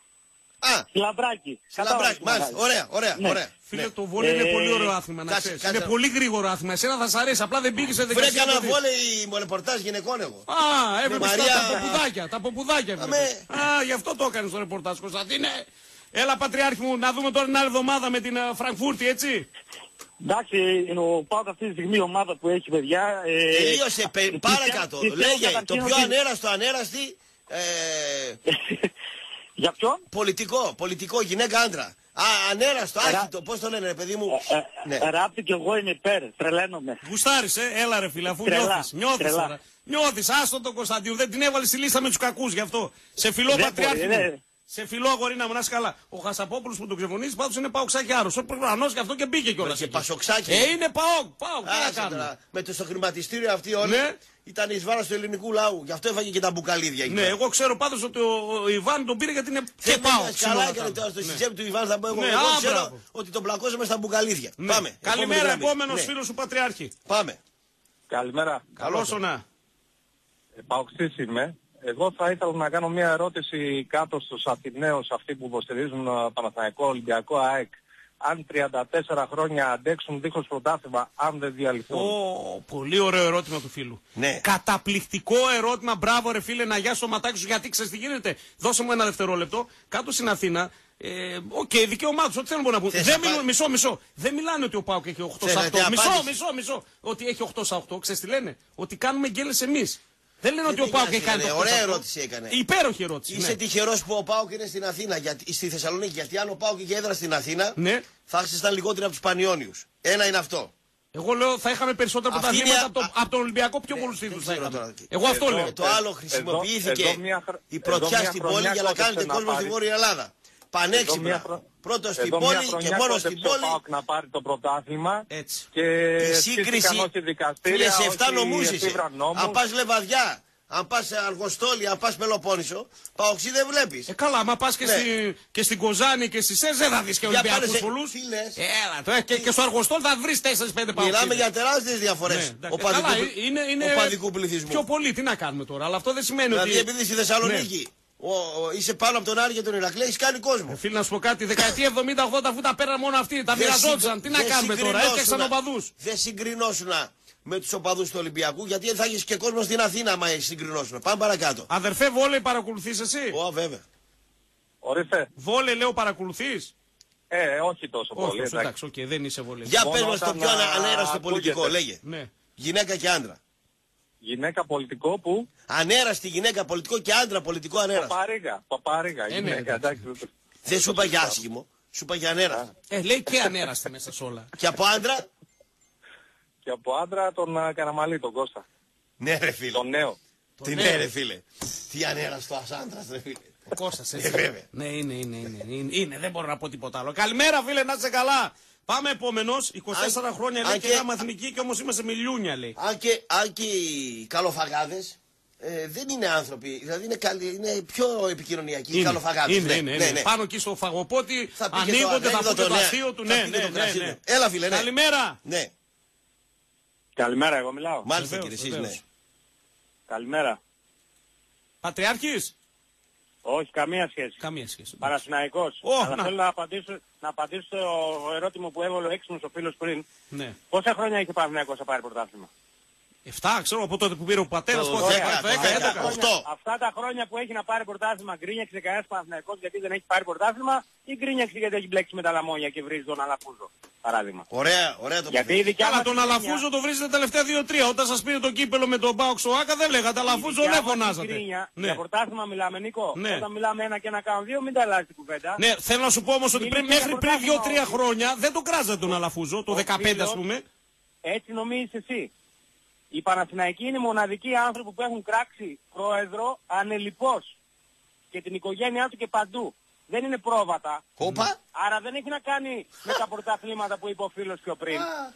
Α, Στη Λαμπράκη. Κατάλαβες Λαμπράκη, το μάλιστα, μαγαζί. ωραία, ωραία, Ναι. ωραία. Φίλε, Ναι. το βόλεϊ είναι Ε, πολύ ωραίο άθλημα, να κάτσε, ξέρεις. κάτσε. Είναι πολύ γρήγορο άθλημα. Εσένα θα σ' αρέσει. Απλά δεν πήγες σε Βρε δεκαετία. κανένα παιδί. βόλεϊ με ρεπορτάζ γυναικών εγώ. Α, έβλεπες Μαρία- τα, τα ποπουδάκια. Τα ποπουδάκια έβλεπες. Α, γι' αυτό το έκανες το ρεπορτάζ, Κωνσταντίνε. Έλα, Πατριάρχη μου, να δούμε τώρα την άλλη εβδομάδα με την α, Φραγκφούρτη, έτσι. Εντάξει, είναι ο ΠΑΟΚ αυτή τη στιγμή η ομάδα που έχει παιδιά. Ε, Τελείωσε, πε- πιστεύω- παρακάτω. πιστεύω Λέγε, το καταρχήν πιο ότι- ανέραστο, ανέραστη, ε, Για ποιον? πολιτικό, πολιτικό, γυναίκα άντρα. Α, ανέραστο, άχιτο, πώς το λένε ρε παιδί μου. Ναι. Ε, Ράπτη και εγώ είμαι υπέρ, τρελαίνομαι. Γουστάρεις, ε, έλα ρε φίλε, αφού Τρελά, νιώθεις. Νιώθεις τρελά. τώρα. Νιώθεις, άστο τον Κωνσταντίνο, δεν την έβαλες στη λίστα με τους κακούς γι' αυτό. Σε φιλό, Δεν Πατριάρχη μπορεί, μου. ναι. Σε φιλό, αγορίνα μου, να είσαι καλά. Ο Χασαπόπουλος που τον ξεφωνίζει πάντως είναι παοξάκι άρρωστο. Ο προγρανός και αυτό και μπήκε κιόλας. Και εκεί. πασοξάκι. Ε, είναι παόκ, παόκ, τι να Άσε κάνουμε. τώρα, με το στο χρηματιστήριο αυτή όλοι Ναι. ήταν εις βάρος του ελληνικού λαού. Γι' αυτό έφαγε και τα μπουκαλίδια. εκεί Ναι, πέρα. εγώ ξέρω πάντως ότι ο, ο Ιβάν τον πήρε γιατί είναι και Δεν πάω. με καλά έκανε τώρα στο τσέπη του Ιβάν, θα πω εγώ. Ναι, Εγώ α, ξέρω μπράβο. ότι τον πλακώσαμε στα μπουκαλίδια. Ναι. Πάμε. Καλημέρα, επόμενη γραμμή. επόμενος Ναι. φίλος του Πατριάρχη. Πάμε. Καλημέρα. Καλώς ονά. Παοξής είμαι. Εγώ θα ήθελα να κάνω μια ερώτηση κάτω στους Αθηναίους, αυτοί που υποστηρίζουν ε, Παναθηναϊκό, Ολυμπιακό, ΑΕΚ. Αν τριάντα τέσσερα χρόνια αντέξουν δίχως πρωτάθλημα, αν δεν διαλυθούν. Ω, πολύ ωραίο ερώτημα του φίλου. Ναι. Καταπληκτικό ερώτημα. Μπράβο, ρε φίλε, να γιάσει το ματάκι σου. Γιατί ξέρει τι γίνεται. Δώσε μου ένα δευτερόλεπτο. Κάτω στην Αθήνα. Ε, Οκ, okay, δικαίωμά του. Ό,τι θέλουν να πούν. Θες Δεν να μιλούν, πά- μισό, μισό. Δεν μιλάνε ότι ο Πάουκ έχει οκτώ στα Θέλετε οκτώ. Μισό, απάντηση. μισό, μισό. Ότι έχει οκτώ στα οκτώ. Ξέρεις τι λένε. Ότι κάνουμε γκέλες εμείς. Δεν λένε Δεν ότι ο την Πάουκ κάνει, έχει κάνει ναι, το οκτώ ωραία στα οκτώ. ερώτηση έκανε. Υπέροχη ερώτηση. Είσαι ναι. τυχερός που ο Πάοκ είναι στην Αθήνα, γιατί, στη Θεσσαλονίκη. Γιατί αν ο Πάοκ είχε έδρα στην Αθήνα, Ναι. θα ήσασταν λιγότεροι από τους Πανιόνιους. Ένα είναι αυτό. Εγώ λέω θα είχαμε περισσότερα Αυτή πρωταθλήματα είναι- από, το, από τον Ολυμπιακό πιο πολλούς δεν τίτλους θα ξέρω είχαμε. τώρα. Εγώ αυτό Εδώ- λέω. Το άλλο χρησιμοποιήθηκε εδώ- εδώ μια χρο- η εδώ πρωτιά μια στην χρονιά πόλη για να κότεψε κάνετε να κόσμο στη πάρει- Βόρεια Ελλάδα. Εδώ μια Πανέξυπνα. χρο- Πρώτο στην εδώ μια πόλη χρονιά και μόνο κότεψε στην ο πόλη. ΠΑΟΚ να πάρει το πρωτάθλημα. Έτσι. Και Η σύγκριση σύγκριση όχι δικαστήρια, φίλε σε όχι εφτά νομούς είσαι. εφήβραν νόμους. Αν πας Λεβαδιά, Αν πας σε Αργοστόλη, αν πας Πελοπόννησο, Παοξή δεν βλέπεις. Ε, καλά, άμα πας και, Ναι. στη, και στην Κοζάνη και στη ΣΕΣ δεν θα δεις και Για Ολυμπιακούς πάνε σε- πολλούς. τι λες? Ε, Έλα, το, ε, και, και στο Αργοστόλ θα βρεις τέσσερις πέντε Παοξίδες. Μιλάμε για τεράστιες διαφορές. Ναι, εντάξει, οπαδικού, καλά, είναι, είναι οπαδικού πληθυσμού. πιο πολύ, τι να κάνουμε τώρα, αλλά αυτό δεν σημαίνει Δηλαδή, ότι... επειδή στη Θεσσαλονίκη ο, ο, είσαι πάνω από τον Άρη και τον Ηρακλή, έχει κάνει κόσμο. Ε, φίλε, να σου πω κάτι, δεκαετία εβδομήντα ογδόντα αφού τα πέραν μόνο αυτοί, τα Δεν μοιραζόντουσαν. συγκ- Τι να δεν κάνουμε τώρα, συγκρινώσουνα. έφτιαξαν οπαδούς. Δεν συγκρινώσουν με τους οπαδούς του Ολυμπιακού, γιατί θα έχεις και κόσμο στην Αθήνα άμα συγκρινώσουν. Πάμε παρακάτω. Αδερφέ, βόλεϊ παρακολουθείς εσύ? Ω, βέβαια. Ορίστε. Βόλεϊ, λέω, παρακολουθείς? Ε, όχι τόσο Όχι, πολύ. όχι, εντάξει. εντάξει, οκ, δεν είσαι βόλεϊ. Για Μόνο πες μας το όταν, πιο ανα- α, ανέραστο πολιτικό, ακούγεται. λέγε. Ναι. Γυναίκα και άντρα. Γυναίκα πολιτικό που... Ανέραστη γυναίκα πολιτικό και άντρα πολιτικό ανέραστο. Παπαρίγα. Παπαρίγα. ναι, Γυναίκα, εντάξει. Δεν σου είπα για άσχημο, σου είπα για ανέραστο. Ε, λέει και ανέραστη μέσα σε όλα. Και από άντρα, Και από άντρα τον α, Καραμαλή, τον Κώστα. ναι ρε φίλε. Τον νέο. Τι ναι ρε φίλε. Τι ανέραστο άντρας ρε φίλε. Ο Κώστας, Ε, έτσι. βέβαια. Ναι, είναι, είναι, είναι, είναι, είναι, δεν μπορώ να πω τίποτα άλλο. Καλημέρα, φίλε, να είσαι καλά. Πάμε επόμενος, είκοσι τέσσερα Αν- χρόνια αν λέει και και- γάμα εθνική και όμως είμαστε μιλιούνια, λέει. Αν και, αν και οι καλοφαγάδες ε, δεν είναι άνθρωποι, δηλαδή είναι, καλοί, είναι πιο επικοινωνιακοί οι καλοφαγάδες. είναι, ναι, είναι, ναι, είναι. ναι. Πάνω εκεί στο φαγοπότη Θα πει και το ανοίγονται, θα ανέκδοτο, πούμε το ναι. αστείο του. Θα Ναι, πει και ναι, το ναι, κρασί ναι. του. Έλα φίλε, ναι. Καλημέρα. Ναι, Καλημέρα, εγώ μιλάω. μάλιστα Βεβαίως, κύριε, εσείς ναι. βεβαίως. Καλημέρα. Πατριάρχης. Όχι, καμία σχέση. Καμία σχέση. Παραθυναϊκός. Ω, Αλλά να. θέλω να απαντήσω, να απαντήσω στο ερώτημα που έβαλε ο έξυπνος ο φίλος πριν. Ναι. Πόσα χρόνια έχει ο Παναθηναϊκός να πάρει πρωτάθλημα? Εφτά, ξέρω από τότε που πήρε ο πατέρας. Το πότε, δέκα, το το δέκα, δέκα. έντεκα. Οχτώ. Αυτά τα χρόνια που έχει να πάρει πρωτάθλημα, γκρίνιαξε κανένας Παναθηναϊκός γιατί δεν έχει πάρει πρωτάθλημα ή γκρίνιαξε γιατί έχει μπλέξει με τα λαμόγια και βρίζει τον Αλαφούζο, παράδειγμα. Ωραία, ωραία το Γιατί η δικιά Καλά, μας τον γκρίνια- Αλαφούζο το βρίζετε τα τελευταία δύο τρία. Όταν σας πήρε το κύπελο με τον Μπάουξ ο Άκα δεν λέγατε Αλαφούζο, η δικιά ναι μας φωνάζατε. γκρίνια, Ναι. Για πρωτάθλημα μιλάμε, Νίκο. Ναι. Όταν μιλάμε ένα και ένα κάνουν δύο, μην τα αλλάζει την κουβέντα. Ναι, θέλω να σου πω όμως ότι Μιλάμε πριν, για μέχρι πριν πρωτάθλημα δύο τρία όλοι. χρόνια δεν τον κράζατε τον Αλαφούζο, το Ο δεκαπέντε ας φίλος- πούμε. Έτσι νομίζεις εσύ. Οι Παναθηναϊκοί είναι οι μοναδικοί άνθρωποι που έχουν κράξει πρόεδρο ανελιπώς και την οικογένειά του και παντού. Δεν είναι πρόβατα. Όπα. Άρα δεν έχει να κάνει με τα πρωταθλήματα που είπε ο φίλος πιο πριν.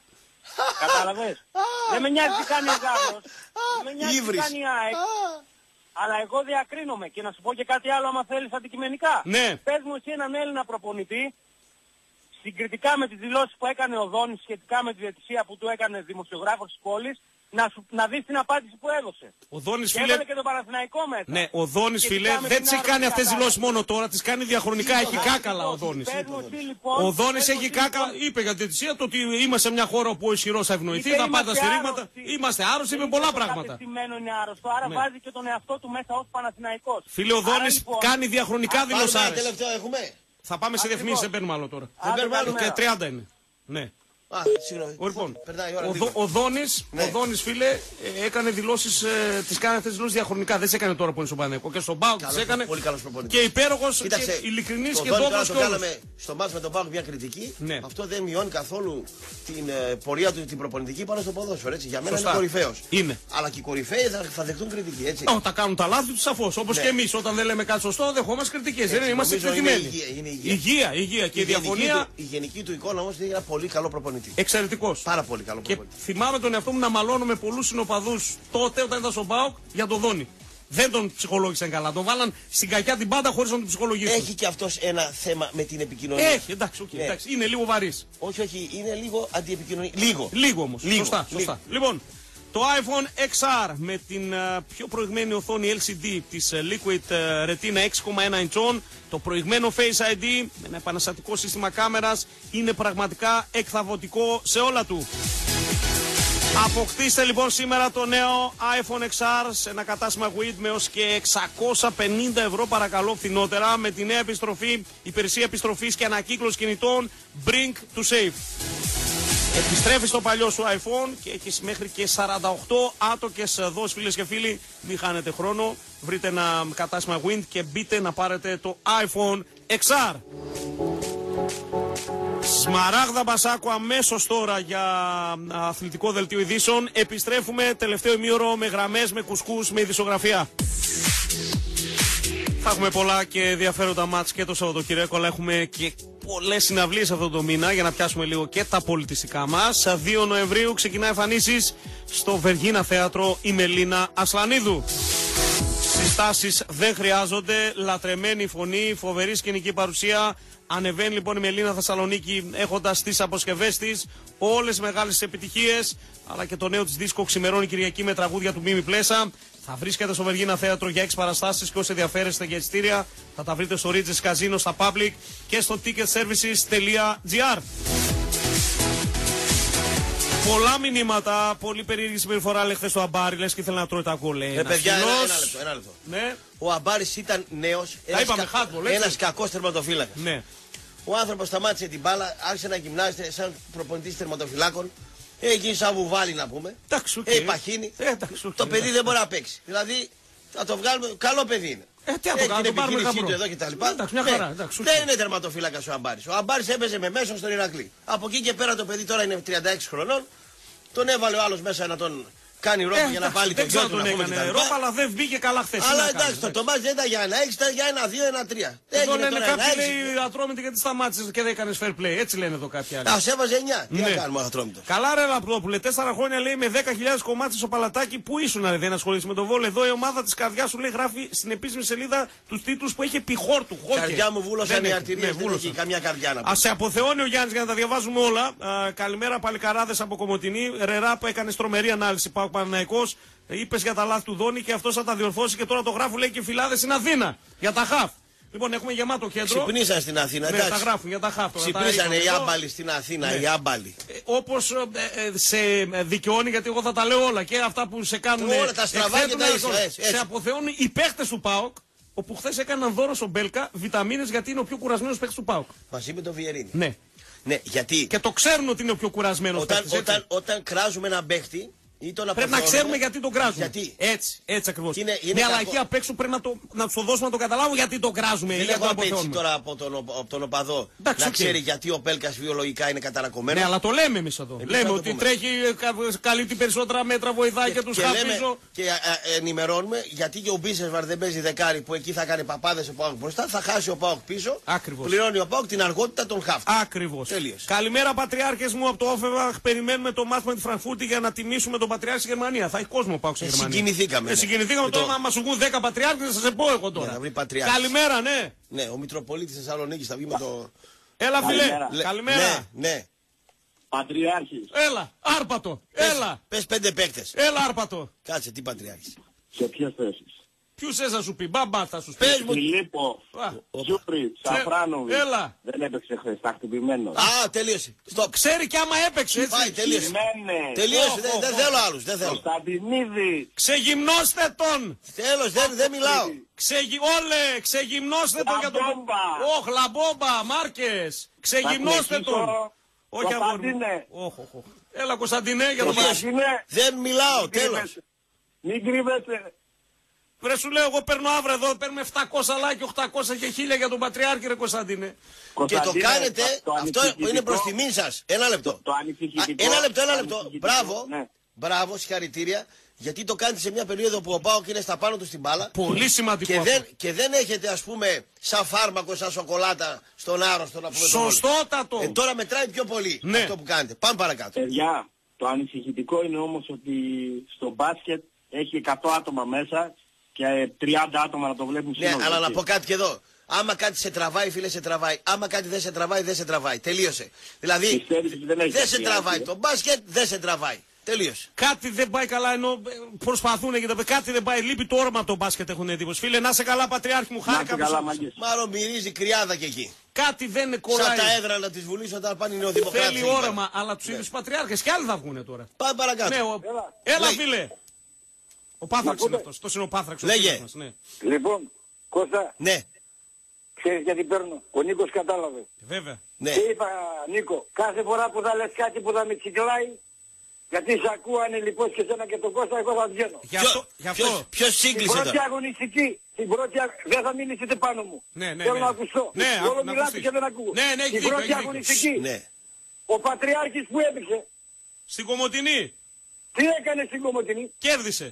Κατάλαβες. Δεν με νοιάζει τι κάνει ο Γάβρος. Δεν με νοιάζει τι Ήβρις. κάνει η ΑΕΚ. Αλλά εγώ διακρίνομαι και να σου πω και κάτι άλλο άμα θέλεις αντικειμενικά. Ναι. Πες μου εσύ έναν Έλληνα προπονητή συγκριτικά με τις δηλώσεις που έκανε ο Δόνης σχετικά με τη διαιτησία που του έκανε δημοσιογράφος της πόλης να, σου, να δεις την απάντηση που έδωσε. Ο Δόνης Και φίλε. έβαλε και τον Παναθηναϊκό μέσα. Ναι, ο Δόνης Σχετικά φίλε με δεν την τις έχει άρρωγη κάνει αυτές τις κατάσταση. δηλώσεις μόνο τώρα, τις κάνει διαχρονικά, έχει κάκαλα ο Δόνης. Πες μου εσύ, λοιπόν, Ο Δόνης πες μου έχει εσύ, κάκα, λοιπόν, είπε για τη διαιτησία το ότι είμαστε σε μια χώρα όπου ο ισχυρός θα ευνοηθεί, είπε θα πάει τα είμαστε στηρίγματα. άρρωστοι. Είμαστε άρρωστοι με Δεν πολλά είπε το πράγματα. κατεστημένο είναι άρρωστο, άρα Ναι. βάζει και τον εαυτό του μέσα ως Παναθηναϊκός. Φίλε, ο Άρα, Δόνης λοιπόν, κάνει διαχρονικά Πάμε ένα δηλωσάρες. τελευταίο έχουμε. Θα πάμε σε Ακριβώς. διαφημίσεις, δεν παίρνουμε άλλο τώρα. Δεν παίρνουμε άλλο. Και τριάντα είναι. Ναι. Α, συγγνώμη. Λοιπόν, Περνάει η ώρα ο, γρήγορα. Δο- ο Δόνης, Ναι. ο Δόνης φίλε, ε, έκανε δηλώσεις, ε, τις κάνει αυτές τις δηλώσεις διαχρονικά. Δεν τις έκανε τώρα που είναι στον Παναθηναϊκό. Και στον Μπάουκ τις Καλός, έκανε. πολύ καλός προπονητής. Και υπέροχος Κοίταξε, και ειλικρινής το και Δόνη τώρα δόκος το και όλος. κάναμε στο μάτς με τον Πάοκ μια κριτική. Ναι. Αυτό δεν μειώνει καθόλου την ε, πορεία του την προπονητική πάνω στο ποδόσφαιρο. Έτσι. Για μένα Σωστά. είναι κορυφαίος. Είναι. Αλλά και οι κορυφαίοι θα, θα δεχτούν κριτική. Έτσι. Όταν κάνουν τα λάθη τους σαφώς. Όπως Ναι. και εμείς όταν δεν λέμε κάτι σωστό δεχόμαστε κριτικές. Δεν είναι, είμαστε νομίζω είναι εκτεθειμένοι. υγεία, είναι υγεία. Υγεία, υγεία. Και η γενική διαφωνία του, η γενική του εικόνα όμως είναι ένα πολύ καλό προπονητή. εξαιρετικός. Πάρα πολύ καλό Και προπονητή. θυμάμαι τον εαυτό μου να μαλώνω με πολλούς συνοπαδούς τότε όταν ήταν στον Μπάουκ για τον Δόνη. Δεν τον ψυχολόγησαν καλά. Τον βάλαν στην κακιά την πάντα χωρίς να τον ψυχολογήσουν. Έχει και αυτός ένα θέμα με την επικοινωνία. Έχει, εντάξει, okay, Ναι. εντάξει, είναι λίγο βαρύς. Όχι, όχι, είναι λίγο αντιεπικοινωνία. Λίγο. Λίγο όμως. Λίγο, Σωστά, λίγο. σωστά. Λοιπόν, το iPhone εξ αρ με την uh, πιο προηγμένη οθόνη ελ σι ντι της uh, Liquid uh, Retina έξι κόμμα ένα inch, το προηγμένο Face άι ντι με ένα επαναστατικό σύστημα κάμερας είναι πραγματικά εκθαβωτικό σε όλα του. Αποκτήστε λοιπόν σήμερα το νέο iPhone εξ αρ σε ένα κατάστημα γουίντ με ως και εξακόσια πενήντα ευρώ παρακαλώ φθηνότερα με τη νέα επιστροφή, υπηρεσία επιστροφής και ανακύκλωση κινητών Bring to Save. Επιστρέφεις το παλιό σου iPhone και έχεις μέχρι και σαράντα οκτώ άτοκες δόσεις φίλες και φίλοι. Μην χάνετε χρόνο, βρείτε ένα κατάστημα Wind και μπείτε να πάρετε το iPhone εξ αρ. Σμαράγδα Μπασάκου αμέσως τώρα για αθλητικό δελτίο ειδήσεων. Επιστρέφουμε τελευταίο ημίωρο με γραμμές, με κουσκούς, με ειδησογραφία. Θα έχουμε πολλά και ενδιαφέροντα μάτς και το Σαββατοκύριακο, αλλά έχουμε και πολλές συναυλίες αυτό το μήνα για να πιάσουμε λίγο και τα πολιτιστικά μας. δύο Νοεμβρίου ξεκινά εμφανίσεις στο Βεργίνα Θέατρο η Μελίνα Ασλανίδου. Στάσεις δεν χρειάζονται. Λατρεμένη φωνή, φοβερή σκηνική παρουσία. Ανεβαίνει λοιπόν η Μελίνα Θεσσαλονίκη έχοντας τις αποσκευές της όλες μεγάλες επιτυχίες, αλλά και το νέο της δίσκο ξημερώνει Κυριακή με τραγούδια του Μίμη Πλέσα. Θα βρίσκεται στο Βεργίνα Θέατρο για έξι παραστάσεις και όσοι ενδιαφέρεστε για εισιτήρια θα τα βρείτε στο Regis Casino, στα Public και στο ticket services τελεία gr. Πολλά μηνύματα, πολύ περίεργη συμπεριφορά λέει χθες ο Αμπάρη, λες και ήθελε να τρώει τα γκολ. Ε, παιδιά, ένα, ένα λεπτό, ένα λεπτό. Ναι. Ο Αμπάρης ήταν νέος, ένας, είπαμε, κα... hardball, ένας κακός τερματοφύλακας. Ναι. Ο άνθρωπος σταμάτησε την μπάλα, άρχισε να γυμνάζεται σαν προπονητής τερματοφυλάκων. Έχει σαν βουβάλι να πούμε. Εντάξει, okay. Έχει παχύνει. Ε, εντάξει, okay. Το παιδί δεν μπορεί να παίξει. Δηλαδή θα το βγάλουμε. Καλό παιδί είναι. Ε, τι να το κάνουμε, το πάρουμε του εδώ και τα λοιπά. Εντάξει, μια χαρά. Εντάξει, δεν είναι τερματοφύλακας ο Αμπάρης. Ο Αμπάρης έπαιζε με μέσο στον Ηρακλή. Από εκεί και πέρα το παιδί τώρα είναι τριάντα έξι χρονών. Τον έβαλε ο άλλος μέσα να τον κάνει ρόπα ε, για να βάλει τον γιο του. Δεν έκανε ρόπα, αλλά δεν βγήκε καλά χθες. Αλλά εντάξει, το μάτς δεν ήταν για ένα έξι, ήταν για ένα δύο, ένα τρία. Εδώ λένε κάποιοι λέει Ατρόμητοι γιατί σταμάτησες και δεν έκανες fair play. Έτσι λένε εδώ κάποιοι άλλοι. Α, σε έβαζε εννιά. Τι να κάνουμε Ατρόμητο. Καλά ρε Λαπρόπουλε, τέσσερα χρόνια λέει με δέκα χιλιάδες κομμάτια στο παλατάκι. Πού ήσουν ρε, δεν ασχολείσαι με το Βόλο. Εδώ η ομάδα της καρδιάς σου λέει γράφει στην επίσημη σελίδα τους τίτλους που έχει επιχόρτου. Καρδιά μου βούλωσαν οι αρτηρίες, δεν έχει καμιά καρδιά να πει. Α σε αποθεώνει ο Γιάννης για να τα διαβάζουμε όλα. Καλημέρα παλικαράδες από Κομοτηνή. Ρερά που έκανε τρομερή ανάλυση Πάοκ Παναθηναϊκός. Είπες για τα λάθη του Δόνη και αυτός θα τα διορθώσει και τώρα το γράφουν λέει και οι Φυλάδες στην Αθήνα για τα χαφ. Λοιπόν, έχουμε γεμάτο κέντρο. Ξυπνήσαν στην Αθήνα, ναι, εντάξει. τα γράφουν για τα χαφ. Ξυπνήσανε οι άμπαλοι στην Αθήνα, ναι. Οι άμπαλοι. Ε, όπως ε, ε, σε δικαιώνει, γιατί εγώ θα τα λέω όλα και αυτά που σε κάνουν. Όλα τα στραβά και τα ίσα. Σε αποθεώνουν οι παίχτες του ΠΑΟΚ, όπου χθες έκαναν δώρο στον Μπέλκα βιταμίνες γιατί είναι ο πιο κουρασμένος παίχτης του ΠΑΟΚ. Μαζί με τον Βιερίνη. Ναι. Ναι, γιατί. Και το ξέρουν ότι είναι ο πιο κουρασμένος όταν, παίχτης. Όταν, όταν κράζουμε έναν παίχτη. Πρέπει να ξέρουμε γιατί τον κράζουμε. Γιατί? Έτσι, έτσι ακριβώς. Είναι, είναι με κακό. αλλαγή απ' έξω πρέπει να, το, να του το δώσουμε να το καταλάβουν γιατί τον κράζουμε. Δεν έχω απέτηση τώρα από τον, από τον οπαδό εντάξει, να okay. ξέρει γιατί ο Πέλκας βιολογικά είναι καταρακωμένος. Ναι, αλλά το λέμε εμείς εδώ. Εμείς λέμε ότι πούμε. Τρέχει, καλύπτει περισσότερα μέτρα, βοηθάει και, και τους χαφίζω. Και α, α, ενημερώνουμε γιατί και ο Μπίσεσβαρ δεν παίζει δεκάρι που εκεί θα κάνει παπάδες ο ΠΑΟΚ μπροστά. Θα χάσει ο ΠΑΟΚ πίσω. Ακριβώς. Πληρώνει ο ΠΑΟΚ την αργότητα των χαφ. Ακριβώς. Καλημέρα πατριάρχες μου από το Όφεβαχ. Περιμένουμε το μάθημα τη Φραγκφούρτη για να τιμήσουμε τον πατριάρχη στη Γερμανία. Θα έχει κόσμο πάω στη ε, Γερμανία. Συγκινηθήκαμε. Ε, συγκινηθήκαμε τώρα να μας σου βγουν δέκα πατριάρχες, θα σε πω εγώ τώρα. Ναι, καλημέρα, ναι. Ναι, ο Μητροπολίτης Θεσσαλονίκης θα βγει με το. Έλα, φιλέ. Καλημέρα. Λε... καλημέρα. Ναι, ναι. Πατριάρχης. Έλα, άρπατο. Πες, έλα. Πες πέντε παίκτες. Έλα, άρπατο. Κάτσε, τι πατριάρχης. Σε ποιες θέσεις. Ποιους θες να σου πει, μπαμπά θα σου πει. Πες μου. Φιλίππο, Ζούρι, Σαφράνοβι. Έλα. Δεν έπαιξε χθες, τα χτυπημένος. Α, τελείωσε. Το ξέρει κι άμα έπαιξε έτσι. Πάει, τελείωσε. Τελείωσε, δεν δε θέλω άλλους, δεν θέλω. Κωνσταντινίδη. Ξεγυμνώστε τον. Τέλος, δεν δε μιλάω. Ξεγι... Όλε, ξεγυμνώστε τον για τον... Όχ, λαμπόμπα, Μάρκες. Ξεγυμνώστε τον. Όχι αγόρι. Όχι, όχι. Έλα Κωνσταντινέ για τον Κωνσταντινέ. Δεν μιλάω, τέλος. Μην κρύβεσαι. Βρε σου λέω, εγώ παίρνω αύριο εδώ, παίρνουμε επτακόσια like, οχτακόσια και χίλια για τον Πατριάρχη, ρε Κωνσταντίνε. Και το κάνετε, το, το αυτό είναι προς τιμήν σας. Ένα λεπτό. Το, το ένα λεπτό, ένα λεπτό. Μπράβο, ναι. Μπράβο, συγχαρητήρια. Γιατί το κάνετε σε μια περίοδο που ο ΠΑΟΚ είναι στα πάνω του στην μπάλα. Πολύ σημαντικό. Και δεν, και δεν έχετε, ας πούμε, σαν φάρμακο, σαν σοκολάτα στον άρρωστο να πούμε. Σωστότατο. Ε, τώρα μετράει πιο πολύ ναι. Αυτό που κάνετε. Πάμε παρακάτω. Παιδιά, το ανησυχητικό είναι όμως ότι στο μπάσκετ έχει εκατό άτομα μέσα. Και τριάντα άτομα να το βλέπουν συνολικά. Ναι, αλλά να πω κάτι και εδώ. Άμα κάτι σε τραβάει, φίλε, σε τραβάει. Άμα κάτι δεν σε τραβάει, δεν σε τραβάει. Τελείωσε. Δηλαδή, δεν, δεν σε τραβάει το μπάσκετ, δεν σε τραβάει. Τελείωσε. Κάτι δεν πάει καλά ενώ προσπαθούν και τα κάτι δεν πάει. Λείπει το όρομα το μπάσκετ, έχουν εντύπωση. Φίλε, να σε καλά, Πατριάρχη μου, χάρηκα. Μάλλον μυρίζει κρυάδα και εκεί. Κάτι δεν είναι κολλάει. Σαν τα έδρανα τη Βουλή όταν πάνε οι νεοδημοκράτες. Θέλει όρομα, αλλά του ίδιου Πατριάρχες κι άλλοι θα βγουν τώρα. Πάμε παρακάτω. Ναι, ο... Έλα, Έλα φίλε. Ο Πάθραξ είναι αυτός, το είναι ο Πάθραξ. Λέγε. Μας, ναι. Λοιπόν, Κώστα. Ναι. Ξέρεις γιατί παίρνω. Ο Νίκος κατάλαβε. Βέβαια. Ναι. Και είπα, Νίκο, κάθε φορά που θα λες κάτι που θα με τσικλάει, γιατί σε ακούανε λοιπόν και σένα και τον Κώστα, εγώ θα βγαίνω. Γι' αυτό. Γι αυτό. Ποιος σύγκλησε τώρα. Την πρώτη αγωνιστική, την πρώτη αγωνιστική, δεν θα μιλήσετε πάνω μου. Ναι, ναι, θέλω ναι. να ακουστώ. Ναι, όλο να μιλάτε και δεν ακούω. Ναι, ναι, την πρώτη αγωνιστική, ναι. Ο Πατριάρχης που έπαιξε. Στην Κομοτηνή. Τι έκανε στην Κομοτηνή. Κέρδισε.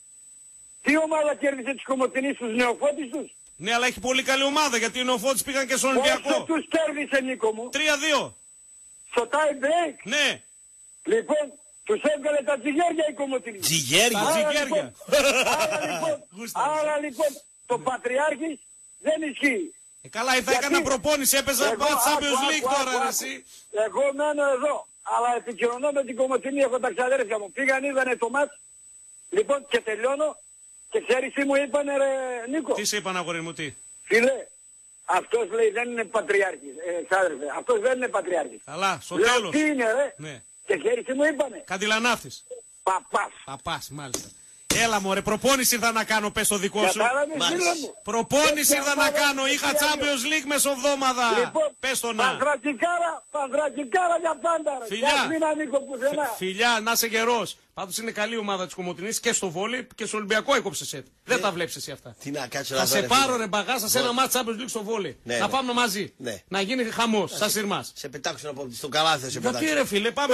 Τι ομάδα κέρδισε της Κομοτηνής στους νεοφώτης τους. Ναι, αλλά έχει πολύ καλή ομάδα γιατί οι νεοφώτες πήγαν και στον Ολυμπιακό. Πόσο τους κέρδισε, Νίκο μου. τρία δύο. Στο tie break. Ναι. Λοιπόν, Τους έβγαλε τα τζιγέρια η Κομωτινή. Τζιγέρια. Τα τζιγέρια. Άρα λοιπόν, άρα λοιπόν το Πατριάρχης δεν ισχύει. Ε, καλά, θα έκανα προπόνηση, έπαιζα Champions League τώρα, ρε, εσύ. Εγώ μένω εδώ, αλλά επικοινωνώ με την Κομωτινή, έχω τα ξαδέρφια μου. Πήγαν, είδανε το μάτς, λοιπόν, και τελειώνω. Και ξέρεις τι μου είπανε, ρε Νίκο. Τι σε είπαν, αγόρι μου, τι. Φίλε, αυτός λέει δεν είναι πατριάρχης, ε, ξάδερφε, αυτός δεν είναι πατριάρχης. Καλά, στο λέω, τέλος. τι είναι, ρε. Ναι. Και ξέρεις τι μου είπανε. Καντιλανάφτης. Παπάς. Παπάς, μάλιστα. Έλα μωρέ, προπόνηση ήρθα να κάνω, πες το δικό σου. Κατάλαβες, φίλε μου. Προπόνηση ήρθα να κάνω, είχα Champions League μεσοβδόμαδα. Λοιπόν, πες το να. Πανδρακικάρα, πανδρακικάρα για πάντα, ρε. Φιλιά. Για μην ανήκω πουθενά. Φιλιά, να είσαι γερός. Πάντως είναι καλή ομάδα της Κομωτινής και στο βόλι και στο Ολυμπιακό έκοψε σετ. Δεν τα βλέπεις εσύ αυτά. Τι να κάτσω Θα να σε δω, πάρω φίλε. ρε μπαγάσα σε ένα μάτς Champions League στο βόλι. Ναι, να ναι. πάμε μαζί. Ναι. Να γίνει χαμός, σαν σειρμάς. Σε πετάξω από στο καλάθι, θα σε πετάξω. Γιατί ρε φίλε, πάμε.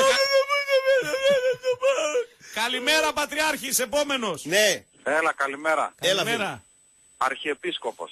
Καλημέρα Πατριάρχης, επόμενος. Ναι. Έλα, καλημέρα. Καλημέρα. Αρχιεπίσκοπος.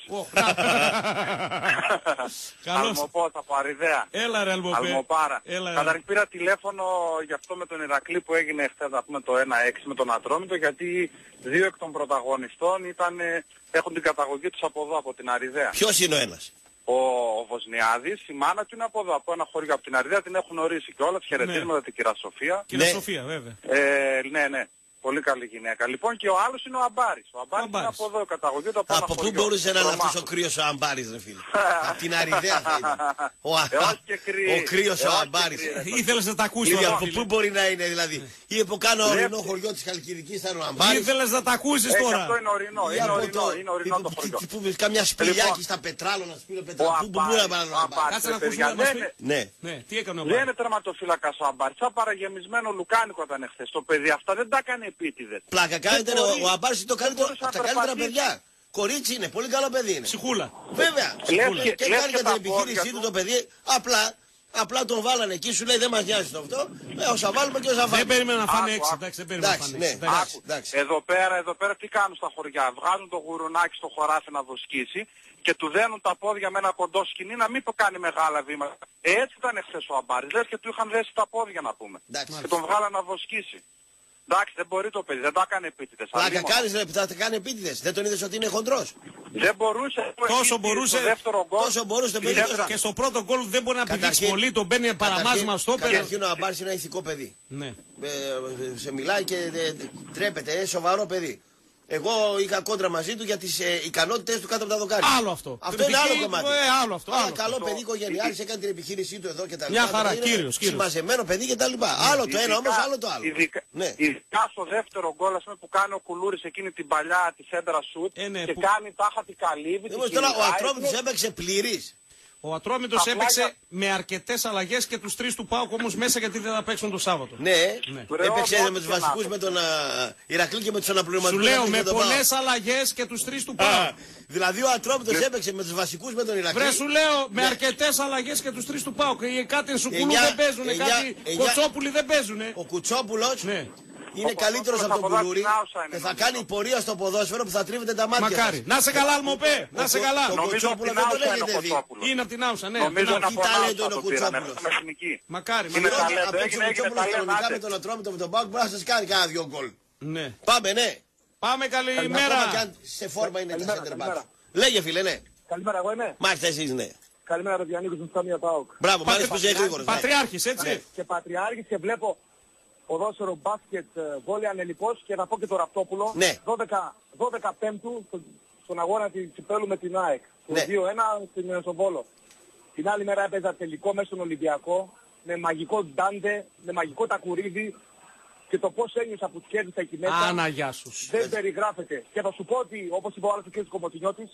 Καλώς. Αλμοπό, από Αριδαία. Έλα ρε Αλμοπέ. Αλμοπάρα. Έλα, ρε. Καταρχήν πήρα τηλέφωνο για αυτό με τον Ηρακλή που έγινε χθες, να πούμε το ένα έξι με τον Ατρόμητο, γιατί δύο εκ των πρωταγωνιστών ήταν, ε, έχουν την καταγωγή τους από εδώ, από την Αριδαία. Ποιος είναι ο ένας? Ο, ο Βοσνιάδης, η μάνα του είναι από εδώ, από ένα χωριό, από την Αριδαία, την έχουν ορίσει και όλα, χαιρετίσματα την κυρία Σοφία. Κυρία Σοφία, βέβαια. Ε, ναι, ναι. Πολύ καλή γυναίκα. Λοιπόν, και ο άλλος είναι ο Αμπάρης. Ο Αμπάρης είναι από εδώ, καταγωγή του από ένα Από πού χωριό. μπορούσε να είναι Τρομάχος. αυτός ο κρύος ο Αμπάρης, ρε φίλε? Από την Αριδαία θα ήταν. Ο, Ε, όχι και κρύη. ο κρύος Ε, ο όχι Αμπάρης. και κρύη, ρε. Ήθελες να τα ακούσεις Ήδη τώρα, από φίλε. πού μπορεί να είναι δηλαδή? Ή από κάνω Ναι. ορεινό χωριό της Χαλκιδικής θα είναι ο Αμπάρης. Ήθελες να τα ακούσεις Ε, και τώρα. αυτό είναι ορεινό. Ή Είναι από ορεινό, το- είναι ορεινό το τι- χωριό. τι- τι- Καμιά σπηλιάκι Λοιπόν. στα πετράλο να σπήλω Ο πετράλο. Πού μπορεί να πάνε Αμπάρης, ο ο Αμπάρης? Αμπάρης, Κάτσε ρε να ακούσουμε παιδιά, να μας δεν πει. είναι- Ναι. Ναι, τι έκανε ο Δεν Αμπάρης. είναι τερματοφύλακας ο Αμπάρης. Σαν παραγεμισμένο λουκάνικο ήταν εχθές. Το παιδί αυτά δεν τα έκανε επίτηδες. Πλάκα κάνετε, Δεν μπορεί. ο, ο Αμπάρης είναι το καλύτερο, μπορούσε από να τα καλύτερα περπατήσει. παιδιά. Κορίτσι είναι, πολύ καλό παιδί είναι. Ψυχούλα. Βέβαια, Λες και, και- και λες κάνει και και τα την επιχείρησή πόδια του του. το παιδί. Απλά, απλά τον βάλανε εκεί, σου λέει δεν μας νοιάζει το αυτό. Ε, όσα βάλουμε και όσα βάλουμε. Δεν περίμενα να φάνε Άκου, έξι. άκου. Εντάξει, δεν περίμενα να Εντάξει, φάνε ναι. έξι. Εντάξει. Άκου, εντάξει. Εδώ πέρα, εδώ πέρα τι κάνουν στα χωριά. Βγάζουν το γουρουνάκι στο χωράφι να βοσκήσει και του δένουν τα πόδια με ένα κοντό σκηνή να μην το κάνει μεγάλα βήματα. Ε, έτσι ήταν εχθές ο Αμπάρης. Λες και του είχαν δέσει τα πόδια να πούμε. Εντάξει. Και τον βγάλαν να βοσκήσει. Εντάξει, δεν μπορεί το παιδί, δεν τα έκανε επίτηδες. Πλάκα αλλήμον. κάνεις ρε, θα τα κάνει επίτηδες. Δεν τον είδες ότι είναι χοντρός? Δεν μπορούσε. Τόσο Εκεί, μπορούσε, στο δεύτερο γκολ, τόσο μπορούσε το παιδί. Κοίταξε, Και στο πρώτο γκολ δεν μπορεί να πηδήξει Καταρχήν- πολύ, τον μπαίνει παραμάζημα στο πέρα. Καταρχήν ο Αμπάρης είναι ένα ηθικό παιδί. Ναι. Ε, σε μιλάει και ε, ε, τρέπεται, είναι σοβαρό παιδί. Εγώ είχα κόντρα μαζί του για τις ε, ικανότητες του κάτω από τα δοκάρια. Άλλο αυτό. Αυτό Την είναι άλλο επιχείρηση- κομμάτι. ε, άλλο αυτό, Ένα άλλο καλό αυτό. παιδί οικογενειάρχης, έκανε την επιχείρησή του εδώ και τα Μια λοιπά. χαρά, Είναι κύριος, κύριος. Συμμαζεμένο παιδί και τα λοιπά. Άλλο το ένα όμως, άλλο το άλλο. Ειδικά, Ναι. ειδικά στο δεύτερο γκολ, ας πούμε, που κάνει ο Κουλούρης εκείνη την παλιά τη σέντρα σουτ Ε, ναι, και που- κάνει τάχα την καλύβη. Όμως τώρα ο Ατρόμητος έπαιξε πλήρης. Ο Ατρόμητος Απλά έπαιξε για- με αρκετές αλλαγές και τους τρεις του ΠΑΟΚ όμως μέσα γιατί δεν θα παίξουν το Σάββατο. Ναι, Ναι. Ρε, έπαιξε όμως με τους και να βασικούς το. με τον α, Ηρακλή και με τους Σου αναπληρωματικούς. λέω έπαιξε με τον ΠΑΟΚ. πολλές αλλαγές και τους τρεις του Α, ΠΑΟΚ. Δηλαδή ο Ατρόμητος έπαιξε με τους βασικούς με τον Ηρακλή. Βρε σου λέω με Ναι. αρκετές αλλαγές και τους τρεις του ΠΑΟΚ. Οι κάτι Σουκουλού Εννιά- δεν παίζουνε, εννιά- κάτι εννιά- Κοτσόπουλοι δεν παίζουνε. Ο Κουτσόπουλος Ναι. είναι Ο καλύτερος από ποδόσφαιρος τον από Κουλούρη δάχτυλα όσα είναι, και θα νομίζω. κάνει πορεία στο ποδόσφαιρο που θα τρίβεται τα μάτια Μακάρι. σας. Να σε καλά, Αλμοπέ. Να σε καλά. Το Νομίζω Κουτσόπουλο από δεν την το Άουσα είναι ο λέγεται δει. Κοτσόπουλος. Είναι από την Άουσα, ναι. Νομίζω απ' την είναι Άουσα. από Τι ταλέντο Άουσα είναι ο το πήρανε, Κουτσόπουλος. στην εθνική. Μακάρι, Είναι μακάρι. ταλέντο. Αν παίξει ο έγινε, έγινε Κουτσόπουλος ταλέντο, κανονικά άντε. με τον Ατρόμητο με τον Πάουκ μπορεί να σας κάνει κάνα δυο γκολ. Ναι. Πάμε, ναι. Πάμε Ακόμα και καλημέρα. αν σε φόρμα είναι τα Καλημέρα, center back. καλημέρα. Λέγε φίλε, ναι. Καλημέρα, εγώ είμαι. Μάλιστα εσείς, ναι. Καλημέρα, το Διανίκος του Σταμία ΠΑΟΚ. Μπράβο, μ' αρέσει Πατρι- πως είσαι γρήγορος. ναι. Πατριάρχης, έτσι. Και Πατριάρχης και βλέπω ποδόσφαιρο, μπάσκετ, ε, βόλεϊ ανελιπώς και θα πω και το Ραπτόπουλο. Ναι. δώδεκα, δώδεκα Πέμπτου στο- στον αγώνα της Κυπέλλου με την ΑΕΚ. Το Ναι. δύο ένα στην ε, στον Βόλο. Την άλλη μέρα έπαιζα τελικό μέσα στον Ολυμπιακό με μαγικό Ντάντε, με μαγικό Τακουρίδη και το πώς ένιωσα που κέρδισα εκεί μέσα. Άναγιά σου. Δεν περιγράφεται. Και θα σου πω ότι, όπως είπε ο άλλος ο κ. Κομωτινιώτης,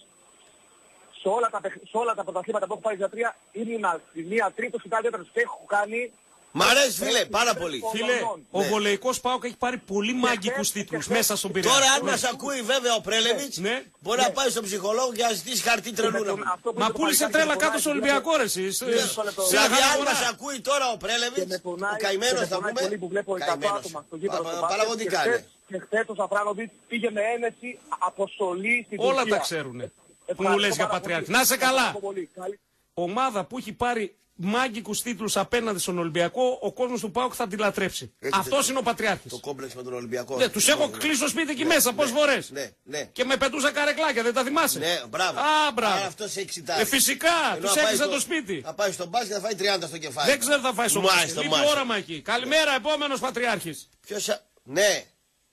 σε όλα τα, παιχ- σε όλα τα πρωταθλήματα που έχω πάρει για τρία, ήμουνα στη μία τρίτο, στην άλλη τέταρτο και έχω κάνει... Μ' αρέσει φίλε, πάρα πολύ. Φίλε, ο Ναι. βολεϊκός ΠΑΟΚ έχει πάρει πολύ μάγικους τίτλους μέσα στον Πειραιά. Τώρα αν Ναι. μας ακούει βέβαια ο Πρέλεβιτς, Ναι. μπορεί να πάει στον ψυχολόγο και να ζητήσει χαρτί τρελού να πούμε. Μα πούλησε τρέλα κάτω στο Ολυμπιακό ρε εσείς. Σε Δηλαδή αν αγορά. μας ακούει τώρα ο Πρέλεβιτς, ο καημένος θα πούμε, πολύ που βλέπω εκατό καημένος. άτομα στο γήπεδο Πα- στο πα- μπάσκετ Παραγωγικά και είναι. χθες- Και χθες ο Σαφράνοβιτς πήγε με ένεση αποστολή στην Τουρκία. Όλα τα ξέρουνε. Που μου λες για Πατριάρχη. Να σε καλά. Ομάδα που έχει πάρει μάγκικους τίτλους απέναντι στον Ολυμπιακό, ο κόσμος του ΠΑΟΚ θα τη λατρέψει. Αυτός είναι ο πατριάρχης. Το κόμπλεξ με τον Ολυμπιακό. Ναι, τους έχω κλείσει στο σπίτι εκεί μέσα, πόσες φορές. Ναι, ναι. Και με πετούσα καρεκλάκια, δεν τα θυμάσαι. Ναι, μπράβο. Α, μπράβο. Αυτός έχει ξητάρει. Ε, φυσικά, τους έκλεισα το σπίτι. Θα πάει στον μπάσκετ, θα φάει τριάντα στο κεφάλι. Δεν ξέρω θα φάει στο μπάσκετ. Λείπει όραμα εκεί. Καλημέρα, επόμενος πατριάρχης. Ποιος. Ναι.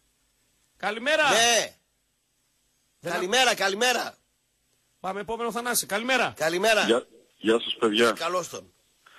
Καλημέρα. Ναι. Καλημέρα, καλημέρα. Πάμε επόμενο Θανάση. Καλημέρα. Καλημέρα. Γεια, γεια σας παιδιά. Καλώς τον.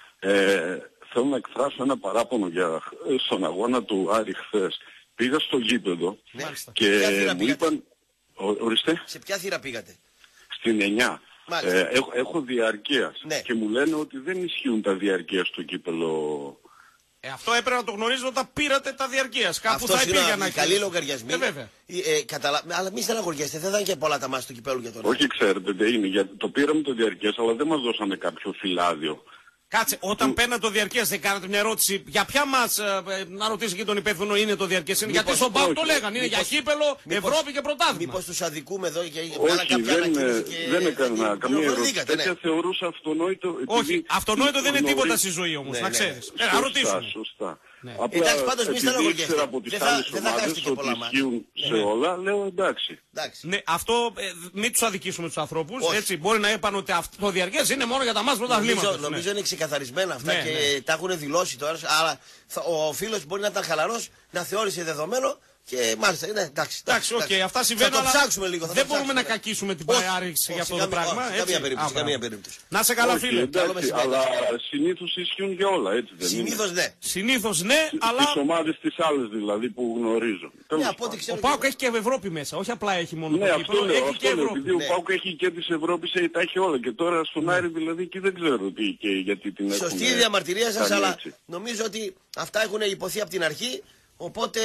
Ε, θέλω να εκφράσω ένα παράπονο για, στον αγώνα του Άρη χθες. Πήγα στο γήπεδο ναι. και μου είπαν... Ο, ορίστε. Σε ποια θύρα πήγατε? Στην εννιά. Ε, έχω, έχω διαρκείας ναι. και μου λένε ότι δεν ισχύουν τα διαρκείας στο κύπελο. Ε, αυτό έπρεπε να το γνωρίζω όταν πήρατε τα διαρκείας. Κάπου αυτός θα υπήρχε να καλή λογαριασμή. Ε, βέβαια. Ε, καταλα... Αλλά μη στεναχωριέστε, δεν θα είναι και πολλά τα μάτια του κυπέλου για τον Όχι, ξέρετε, δεν είναι. Για... Το πήραμε το διαρκείας, αλλά δεν μας δώσανε κάποιο φυλάδιο. Κάτσε, όταν παίρνατε το διαρκείας δεν κάνατε μια ερώτηση για ποια μας, ε, να ρωτήσει και τον υπεύθυνο είναι το διαρκείας? Είναι γιατί στον ΠΑΟΚ το λέγανε, είναι για κύπελο, Ευρώπη και πρωτάθλημα. Μήπως τους αδικούμε εδώ και όχι, δεν, και... δεν έκανα καμία ερώτηση. Τέτοια θεωρούσα αυτονόητο. Όχι, αυτονόητο δεν είναι τίποτα στη ζωή όμως, να ξέρεις. Να ρωτήσουμε. Σωστά. Ναι. Εντάξει, πάντως μη στεναχωριέστε. Από τις άλλες ομάδες ότι ισχύουν σε όλα, λέω εντάξει. Ναι, αυτό ε, μην τους αδικήσουμε τους ανθρώπους. Έτσι, μπορεί να είπαν ότι αυτό το διαρκές είναι μόνο για τα μας πρωταθλήματα. Νομίζω, νομίζω είναι ξεκαθαρισμένα αυτά ναι, και ναι. τα έχουν δηλώσει τώρα. Αλλά θα, ο φίλος μπορεί να ήταν χαλαρός, να θεώρησε δεδομένο. Και μάλιστα, ναι, εντάξει. Εντάξει, οκ, okay, αυτά συμβαίνουν. Θα το ψάξουμε λίγο. Θα δεν το μπορούμε ψάξουμε. να κακίσουμε την Πάιάρηξη για αυτό το πράγμα. Όχι, καμία περίπτωση. Καμία περίπτωση. Να σε καλά, όχι, φίλε. Εντάξει, αλλά συνήθως ισχύουν για όλα, έτσι δεν συνήθως είναι? Ναι. Συνήθως ναι, αλλά. Τις ομάδες τις άλλες δηλαδή που γνωρίζω. Ναι, από ό,τι ξέρω. Ο ΠΑΟΚ έχει και Ευρώπη μέσα, όχι απλά έχει μόνο ναι, το αυτό κύπελο. λέω, Έχει αυτό και λέω, Ευρώπη. επειδή ναι. ο ΠΑΟΚ έχει και της Ευρώπης, τα έχει όλα. Και τώρα στον Άρη δηλαδή εκεί δεν ξέρω τι και γιατί την έχουν. Σωστή η διαμαρτυρία σας, αλλά νομίζω ότι αυτά έχουν υποθεί από την αρχή. Οπότε.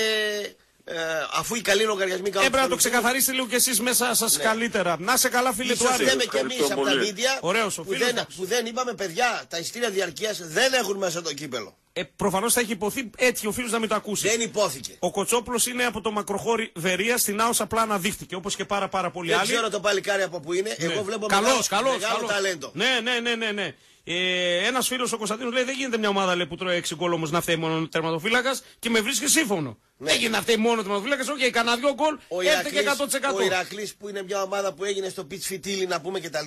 Ε, αφού οι καλοί λογαριασμοί κάνουν. Έπρεπε να το ξεκαθαρίσετε λίγο κι εσείς μέσα σας ναι. καλύτερα. Να σε καλά, φίλε του Άρη. Λέμε κι εμείς από τα μίντια που, που δεν είπαμε, παιδιά, τα ειστήρια διαρκείας δεν έχουν μέσα το κύπελο. Ε, προφανώς θα έχει υποθεί έτσι ο φίλος να μην το ακούσει. Δεν υπόθηκε. Ο Κοτσόπουλος είναι από το μακροχώρι Βερία, στην Άος απλά αναδείχθηκε όπως και πάρα, πάρα πολλοί δεν άλλοι. Δεν ξέρω το παλικάρι από που είναι. Ναι. Εγώ βλέπω καλώς, μεγάλο, καλώς, μεγάλο καλώς. ταλέντο. Ναι, ναι, ναι, ναι. ναι. Ε, ένας φίλος ο Κωνσταντίνος λέει: δεν γίνεται μια ομάδα λέει, που τρώει έξι γκολ όμως να φταίει μόνο ο τερματοφύλακας και με βρίσκει σύμφωνο. Ναι. Δεν γίνεται να φταίει μόνο ο τερματοφύλακας, όχι, κανένα δυο γκολ έρχεται και εκατό τοις εκατό. Ο Ηρακλής που είναι μια ομάδα που έγινε στο Πιτς Φιτίλι να πούμε κτλ.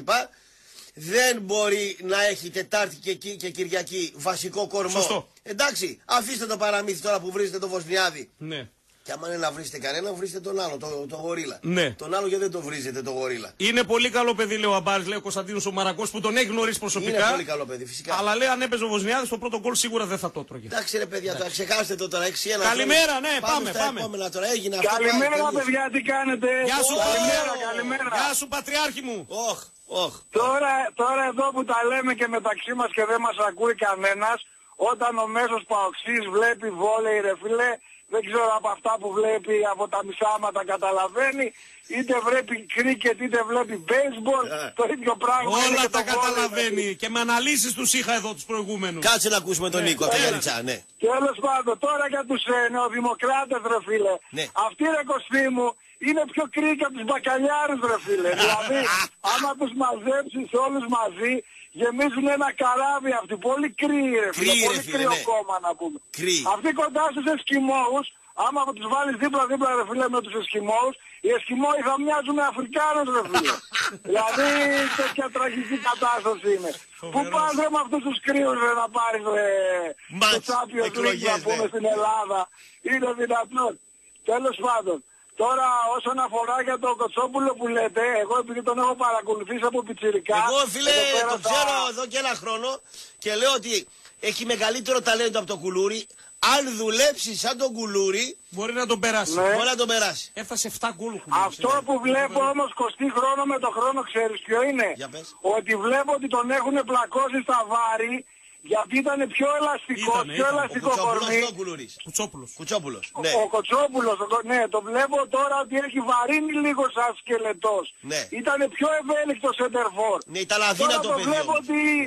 Δεν μπορεί να έχει Τετάρτη και, και Κυριακή βασικό κορμό. Σωστό. Εντάξει, αφήστε το παραμύθι τώρα που βρίζετε το Βοσνιάδη. Ναι. Και άμα είναι να βρίσετε κανέναν, βρίσετε τον άλλο, το, το γορίλα. Ναι. Τον άλλο γιατί δεν το βρίζετε το γορίλα. Είναι πολύ καλό παιδί, λέει ο Αμπάρης, λέει ο Κωνσταντίνος ο Μαρακός που τον έχει γνωρίσει προσωπικά. Είναι πολύ καλό παιδί, φυσικά. Αλλά λέει αν έπαιζε ο Βοσνιάδης το πρώτο γκολ σίγουρα δεν θα το τρώγε. Εντάξει ρε παιδιά, τώρα ξεχάστε το τώρα έξι ένα. Καλημέρα, ναι, πάμε. Πάμε, πάμε. Τώρα έγινε καλημέρα αυτό, παιδιά, τι κάνετε? Γεια σου, καλημέρα, καλημέρα. Γεια σου πατριάρχη μου. Όχ, όχ. Τώρα, τώρα εδώ που τα λέμε και μεταξύ μας και δεν μας ακούει κανένας, όταν ο μέσος παοξής βλέπει βόλεϊ ρε φίλε, δεν ξέρω από αυτά που βλέπει από τα μισάματα καταλαβαίνει, είτε βλέπει κρίκετ είτε βλέπει baseball, το ίδιο πράγμα. Όλα είναι τα το καταλαβαίνει βόλεϊ. και με αναλύσεις τους είχα εδώ τους προηγούμενους. Κάτσε να ακούσουμε τον ναι, Νίκο, ναι, Αγιαριτζά, ναι. Τέλος πάντων, τώρα για τους ε, νεοδημοκράτες ρε φίλε, ναι. Αυτοί ρε Κωστή μου είναι πιο κρύοι και από τους μπακαλιάρους ρε φίλε. Δηλαδή, άμα τους μαζέψεις όλους μαζί, γεμίζουν ένα καράβι αυτοί, πολύ κρύοι ρε φίλε, Κρύοι, πολύ ρε, φίλε, κρύο ναι. κόμμα να πούμε. Κρύοι. Αυτοί κοντά στους Εσκιμώους, άμα τους βάλεις δίπλα-δίπλα ρε φίλε με τους Εσκιμώους, οι Εσκιμώοι θα μοιάζουν με Αφρικάνους ρε φίλε. Δηλαδή τέτοια τραγική κατάσταση είναι. Πού πας ρε με αυτούς τους κρύους ρε να πάρεις ρε το Champions League να πούμε στην Ελλάδα. Είναι δυνατόν. Τέλος πάντων. Τώρα όσον αφορά για τον Κοτσόπουλο που λέτε, εγώ επειδή τον έχω παρακολουθήσει από πιτσιρικά. Εγώ φίλε τον τα... ξέρω εδώ και ένα χρόνο και λέω ότι έχει μεγαλύτερο ταλέντο από τον Κουλούρι. Αν δουλέψει σαν τον Κουλούρι μπορεί να τον περάσει. Ναι. Μπορεί να τον περάσει. Έφτασε επτά γκολ. Αυτό που βλέπω όμως Κωστή χρόνο με το χρόνο ξέρεις ποιο είναι? Ότι βλέπω ότι τον έχουν πλακώσει στα βάρη. Γιατί ήταν πιο ελαστικό, ήτανε, πιο ήτανε. ελαστικό κορμί. Κουτσόπουλος. Κουτσόπουλος. Ο, Ναι. ο Κοτσόπουλος, ναι, το βλέπω τώρα ότι έχει βαρύνει λίγο σαν σκελετός. Ναι. Ήταν πιο ευέλικτο σεντερφόρ. Ναι, ήταν αδύνατο τώρα το παιδί. βλέπω ότι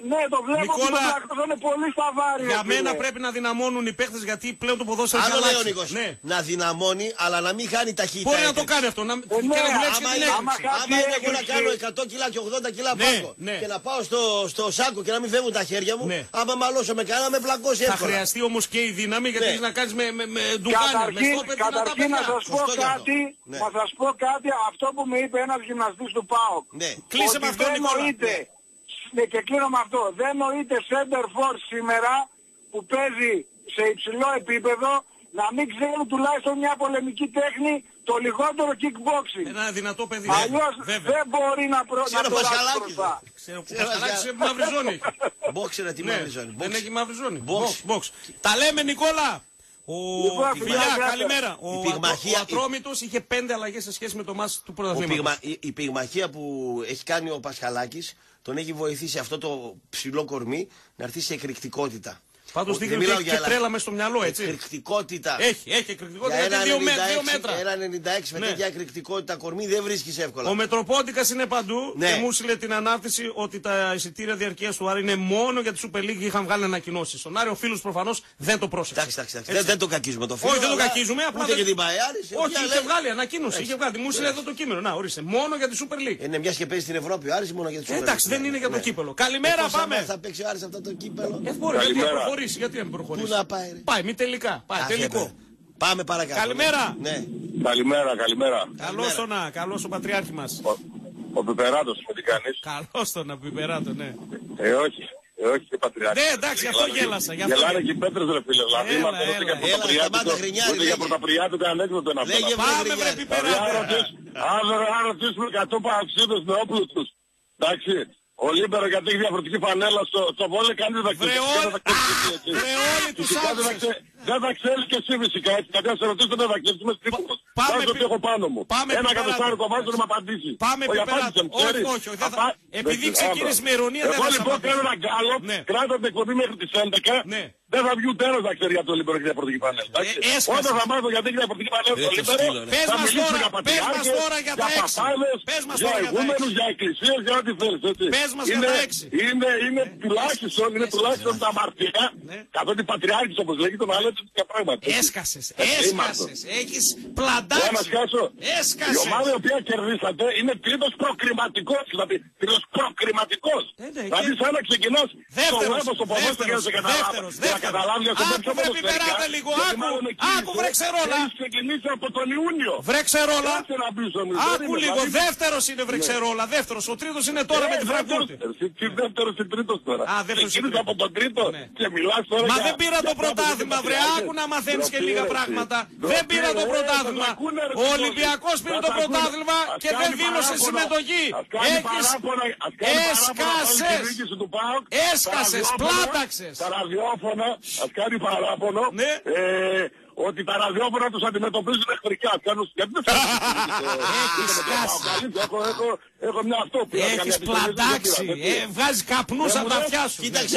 Ναι, το βλέπω. Νικόλα, ότι το είναι πολύ στα βάρη. Για μένα φίλε. Πρέπει να δυναμώνουν οι παίχτες γιατί πλέον το ποδόσφαιρο έχει αλλάξει. Άλλο λέει ο Νίκος. Ναι. Να δυναμώνει, αλλά να μην χάνει ταχύτητα. Μπορεί να το κάνει αυτό. Να... Ε, ναι, άμα είναι, άμα άμα είναι εγώ να κάνω εκατό κιλά και ογδόντα κιλά ναι, πάγκο ναι. και να πάω στο, στο σάκο και να μην φεύγουν τα χέρια μου, ναι. άμα μαλώσω με κανένα με πλακώσει εύκολα. Θα χρειαστεί όμως και η δύναμη γιατί ναι. έχεις να κάνεις με, με, με ντουκάνια, με στόπερ και να τα παιδιά. Να σας πω κάτι, ναι. να σας πω κάτι, αυτό που με είπε ένας γυμναστής του ΠΑΟΚ. Ναι. Κλείσε με αυτό, Νικόλα. Ναι, και κλείνω με αυτό. Δεν νοείται center for σήμερα που παίζει σε υψηλό επίπεδο να μην ξέρει τουλάχιστον μια πολεμική τέχνη, το λιγότερο kickboxing. Ένα δυνατό παιδί. Αλλιώς δεν μπορεί να προ... Ξέρω Πασχαλάκης. Ξέρω Πασχαλάκης σε μαύρη ζώνη. Μπόξερ τη μαύρη ζώνη. Δεν έχει μαύρη ζώνη. Box. Τα λέμε, Νικόλα. Ο Φιλιά, καλημέρα. Ο, ο Ατρόμητος είχε πέντε αλλαγές σε σχέση με το μάτς του πρωταθλήματος. Πυγμα... Η, η πυγμαχία που έχει κάνει ο Πασχαλάκης τον έχει βοηθήσει αυτό το ψηλό κορμί να έρθει σε εκρηκτικότητα. Πάντως δείχνει ότι έχει και τρέλα μες στο μυαλό, έτσι. Εκρηκτικότητα. Έχει, έχει εκρηκτικότητα γιατί δύο, δύο μέτρα. Ένα ενενήντα έξι με ναι. τέτοια εκρηκτικότητα κορμί δεν βρίσκεις εύκολα. Ο Μετροπόντικας είναι παντού ναι. και μου έστειλε την ανάρτηση ότι τα εισιτήρια διαρκείας του Άρη είναι μόνο για τη Super League και είχαν βγάλει ανακοινώσεις. Στον Άρη ο φίλος προφανώς δεν το πρόσεξε. Εντάξει, εντάξει, δεν, δεν το κακίζουμε το φίλο. Όχι, δεν το κακίζουμε. Απλά ούτε δεν... και την Όχι, είχε βγάλει ανακοίνωση. Είχε βγάλει. Μου έστειλε εδώ το κείμενο. Να, ορίστε. Μόνο για τη Super League. Είναι μια και παίζει στην Ευρώπη ο Άρης μόνο για τη Super League. Εντάξει, δεν είναι για το κύπελο. Καλημέρα, πάμε. Θα παίξει ο Άρης αυτό το κύπελο. Ε, μπορεί, γιατί να προχωρήσει, γιατί να προχωρήσει. Πού να πάει, ρε. Πάει, μη τελικά. Πάει, τελικό. Πάμε παρακάτω. Καλημέρα. Ναι. Καλημέρα, καλημέρα. Καλώς τον να, καλώς ο πατριάρχη μας. Ο, ο Πιπεράτος, με τι κάνεις. Καλώς τον να, Πιπεράτο, ναι. Ε, όχι. Ε, όχι και πατριάρχη. Ναι, εντάξει, γι' αυτό γέλασα. Γελάνε και οι πέτρες, ρε φίλε. Δηλαδή, ούτε για πρωταπριάτικο ανέκδοτο να πει. Πάμε, βρε Πιπεράτο. Αν ρωτήσουμε εκατό παοξίδες με όπλους τους. Εντάξει. Ο Λίμπερο γιατί έχει διαφορετική φανέλα στο, στο βόλε κάνει διδακτήσεις. Βρε όλοι τους άκουσες. Δεν θα ξέρεις και εσύ φυσικά έτσι. Κάτι να σε ρωτήσω δεν θα ξέρεις. Είμαι στύπουλος. Βάζω ότι έχω πάνω μου. Ένα κατοστάρικο βάζω να με απαντήσει. Πάμε Πιπεράτο. Όχι, όχι, όχι. Επειδή ξεκίνησε με ειρωνία δεν θα απαντήσει. Εγώ λοιπόν θέλω ένα γκάλο. Κράτα την εκπομπή μέχρι τις έντεκα. Δεν θα βγει ούτε ένας να ξέρει για το Λίμπερο και για πρωτική φανέλα. Όταν θα μάθω γιατί έχει διαφορετική φανέλα στο Λίμπερο θα μιλήσουμε για πατριάρχες, για παπάδες, για ηγούμενους, για εκκλησίες, για ό,τι θέλεις. Πες μας για τα έξι. Είναι τουλάχιστον, είναι τουλάχιστον τα αμαρτία, καθότι πατριάρχης όπως λέγεται, να λέτε τέτοια πράγματα. Έσκασες, έσκασες, έχεις πλαντάξει. Έσκασες. Η ομάδα η οποία κερδίσατε είναι τρίτος προκριματικός, δηλαδή τρίτος προκριματικός. Δηλαδή σαν να ξεκινάς στο βέμπο στο ποδόσφαιρο και να σε καταλάβεις. Καταλάβει για το άκου βρε Πιπεράτε λίγο, άκου, άκου βρε Ξερόλα. Έχεις ξεκινήσει από τον Ιούνιο. Βρε Ξερόλα. Άκου λίγο, δεύτερος είναι βρε Ξερόλα, δεύτερος. Ο τρίτος είναι τώρα με τη Φραγκούρτη. Τι δεύτερος ή τρίτος τώρα. Α, δεύτερος είναι από τον τρίτο και μιλάς τώρα. Μα δεν πήρα το πρωτάθλημα βρε, άκου να μαθαίνεις και λίγα πράγματα. Δεν πήρα το πρωτάθλημα. Ο Ολυμπιακός πήρε το πρωτάθλημα και δεν δήλωσε συμμετοχή. Έχεις, έσκασες, έσκασες, πλάταξες. Τα ραδιόφωνα, ας κάνει παράπονο, ναι. ε, ότι τα ραδιόφωνα τους αντιμετωπίζουν εχθρικά. Γιατί δεν έχω, έχω μια αυτόπια. Έχεις πλαντάξει, ε, βγάζεις καπνούς από τα αυτιά σου. Κοίταξε,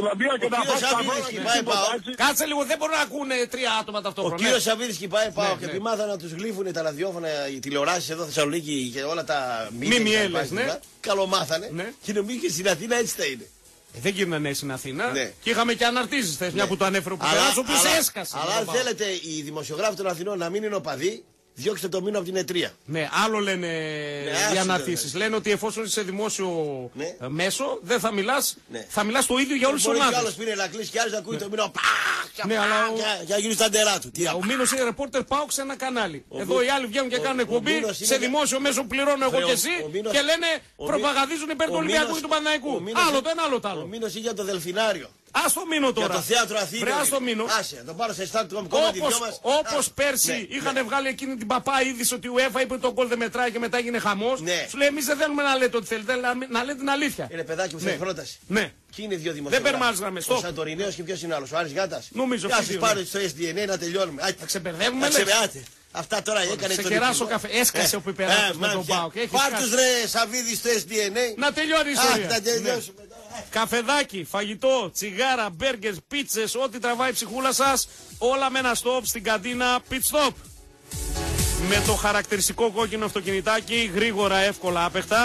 κάτσε λίγο, δεν μπορούν να ακούνε τρία άτομα ταυτόχρονα. Ο κύριος Σαββίδης και πάει πάω και επειδή μάθα να τους γλύφουν τα ραδιόφωνα, οι τηλεοράσεις εδώ Θεσσαλονίκη και όλα τα μήνυμα. Καλομάθανε και νομίζω και στην Αθήνα έτσι θα είναι. Ε, δεν γίνανε στην Αθήνα ναι. και είχαμε και αναρτήσεις θες, ναι. μια που το ανέφερε ο Πιπεράτος, ο οποίος έσκασε. Αλλά αν θέλετε οι δημοσιογράφοι των Αθηνών να μην είναι οπαδοί, διώξτε το μήνο από την ετρία. Ναι, άλλο λένε ναι, οι αναρτήσεις. Λένε ότι εφόσον είσαι σε δημόσιο ναι. μέσο, δεν θα μιλάς, ναι. θα μιλάς το ίδιο για όλους τους ομάδες. Μπορεί κι άλλος πήρε να κλείσει και άλλος να ακούει ναι. το μήνο ναι, αλλά ο... για να γίνει στα ντερά του. Ο Μήνος είναι ρεπόρτερ ΠΑΟΚ σε ένα κανάλι. Ο Εδώ ο... οι άλλοι βγαίνουν και ο... κάνουν εκπομπή, σε δημόσιο μέσο πληρώνω εγώ και εσύ και λένε προπαγανδίζουν υπέρ του Ολυμπιακού και του Παναθηναϊκού. Άλλο το ένα, άλλο το άλλο. Ο Μήνος είναι για το Δελφινάριο. Ας το μείνω τώρα. Για το θέατρο Αθήνα. Βρε, ας το μείνω. Άσε, το πάρω σε στάρτ κόμμα τη δυο μας. Όπως πέρσι ναι, είχαν ναι. βγάλει εκείνη την παπά είδηση ότι η UEFA είπε ότι το γκολ δεν μετράει και μετά έγινε χαμός. Ναι. Σου λέει εμείς δεν θέλουμε να λέτε ό,τι θέλετε, να λέτε την αλήθεια. Είναι παιδάκι που θέλει ναι. πρόταση. Ναι. Ποιοι είναι οι δύο δημοσιογράφοι. Δεν περνάς γραμμές. Ο Σαντορινέος και ποιος είναι άλλος. Ο Άρης Γάτας. Νομίζω ότι. Ας πάρω στο ες ντι εν έι να τελειώνουμε. Θα ξεπερδεύουμε. Αυτά τώρα έκανε το. Σε κεράσω καφέ. Έσκασε ο Πιπεράτος με τον ΠΑΟΚ. Πάρ' τους ρε Σαββίδη στο ες ντι εν έι. Να τελειώνει η ιστορία. Να τελειώσουμε. Καφεδάκι, φαγητό, τσιγάρα, μπέργκερς, πίτσες, ό,τι τραβάει η ψυχούλα σας, όλα με ένα στόπ στην καντίνα Pit Stop. Με το χαρακτηριστικό κόκκινο αυτοκινητάκι, γρήγορα, εύκολα, άπεχτα,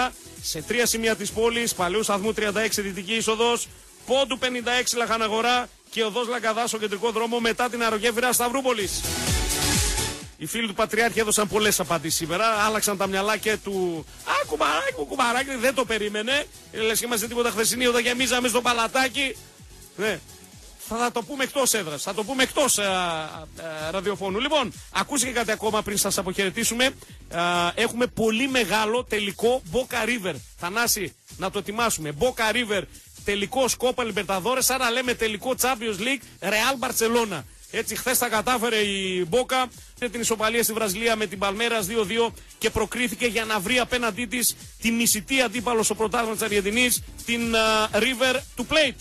σε τρία σημεία της πόλης, Παλαιού Σταθμού τριάντα έξι δυτική είσοδος, Πόντου πενήντα έξι Λαχαναγορά και οδός Λαγκαδά στο κεντρικό δρόμο μετά την αερογέφυρα Σταυρούπολης. Οι φίλοι του Πατριάρχη έδωσαν πολλές απαντήσεις σήμερα, άλλαξαν τα μυαλά και του «Α, κουμπαράκι μου, κουμπαράκι, δεν το περίμενε, λες και είμαστε τίποτα χθεσινή όταν γεμίζαμε στο παλατάκι». Ναι. Θα, θα το πούμε εκτός έδρας, θα το πούμε εκτός α, α, ραδιοφώνου. Λοιπόν, ακούστε και κάτι ακόμα πριν σας αποχαιρετήσουμε. Α, έχουμε πολύ μεγάλο τελικό Boca River. Θανάση, να το ετοιμάσουμε. Boca River, τελικό Copa Libertadores, σαν να λέμε τελικό Champions League Real Barcelona. Έτσι, χθες τα κατάφερε η Boca με την ισοπαλία στη Βραζιλία με την Παλμέρας δύο δύο και προκρίθηκε για να βρει απέναντί της τη μισητή αντίπαλο στο πρωτάθλημα της Αργεντινής, την α, River του Plate.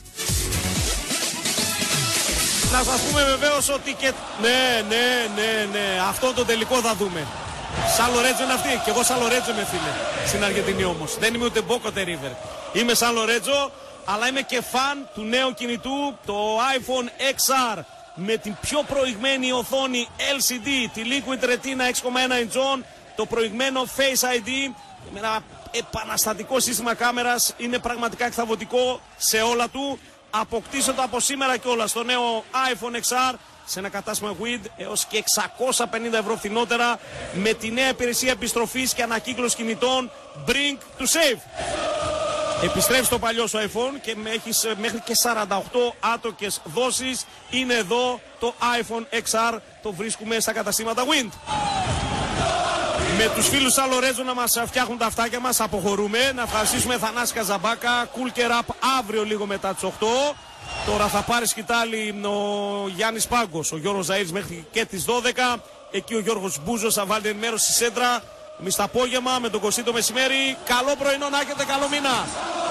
Να σας πούμε βεβαίως ότι και... Ναι, ναι, ναι, ναι, αυτό το τελικό θα δούμε. Σαν Λορέτζο είναι αυτή, και εγώ σαν Λορέτζο είμαι φίλε, στην Αργεντινή όμως. Δεν είμαι ούτε Boca ούτε River. Είμαι σαν Λορέτζο, αλλά είμαι και φαν του νέου κινητού, το iPhone εξ αρ. Με την πιο προηγμένη οθόνη ελ σι ντι, τη Liquid Retina έξι κόμμα ένα inch, το προηγμένο Face άι ντι, με ένα επαναστατικό σύστημα κάμερας, είναι πραγματικά εκθαβωτικό σε όλα του. Αποκτήστε το από σήμερα κιόλας το νέο iPhone εξ αρ σε ένα κατάστημα Wind έως και εξακόσια πενήντα ευρώ φθηνότερα με τη νέα υπηρεσία επιστροφής και ανακύκλωσης κινητών Bring to Save. Επιστρέφεις το παλιό σου iPhone και έχεις μέχρι και σαράντα οκτώ άτοκες δόσεις. Είναι εδώ το iPhone εξ αρ, το βρίσκουμε στα καταστήματα Wind. Με τους φίλους σαν Λορέτζο να μας φτιάχνουν τα αυτάκια μας, αποχωρούμε. Να ευχαριστήσουμε Θανάση Καζαμπάκα, Cool και Rap αύριο λίγο μετά τις οκτώ. Τώρα θα πάρει σκητάλη ο Γιάννης Πάγκος, ο Γιώργος Ζαΐρης μέχρι και τις δώδεκα. Εκεί ο Γιώργος Μπούζος θα βάλει ενημέρωση στη Σέντρα. Εμείς το απόγευμα με τον Κωστή το μεσημέρι. Καλό πρωινό να έχετε, καλό μήνα.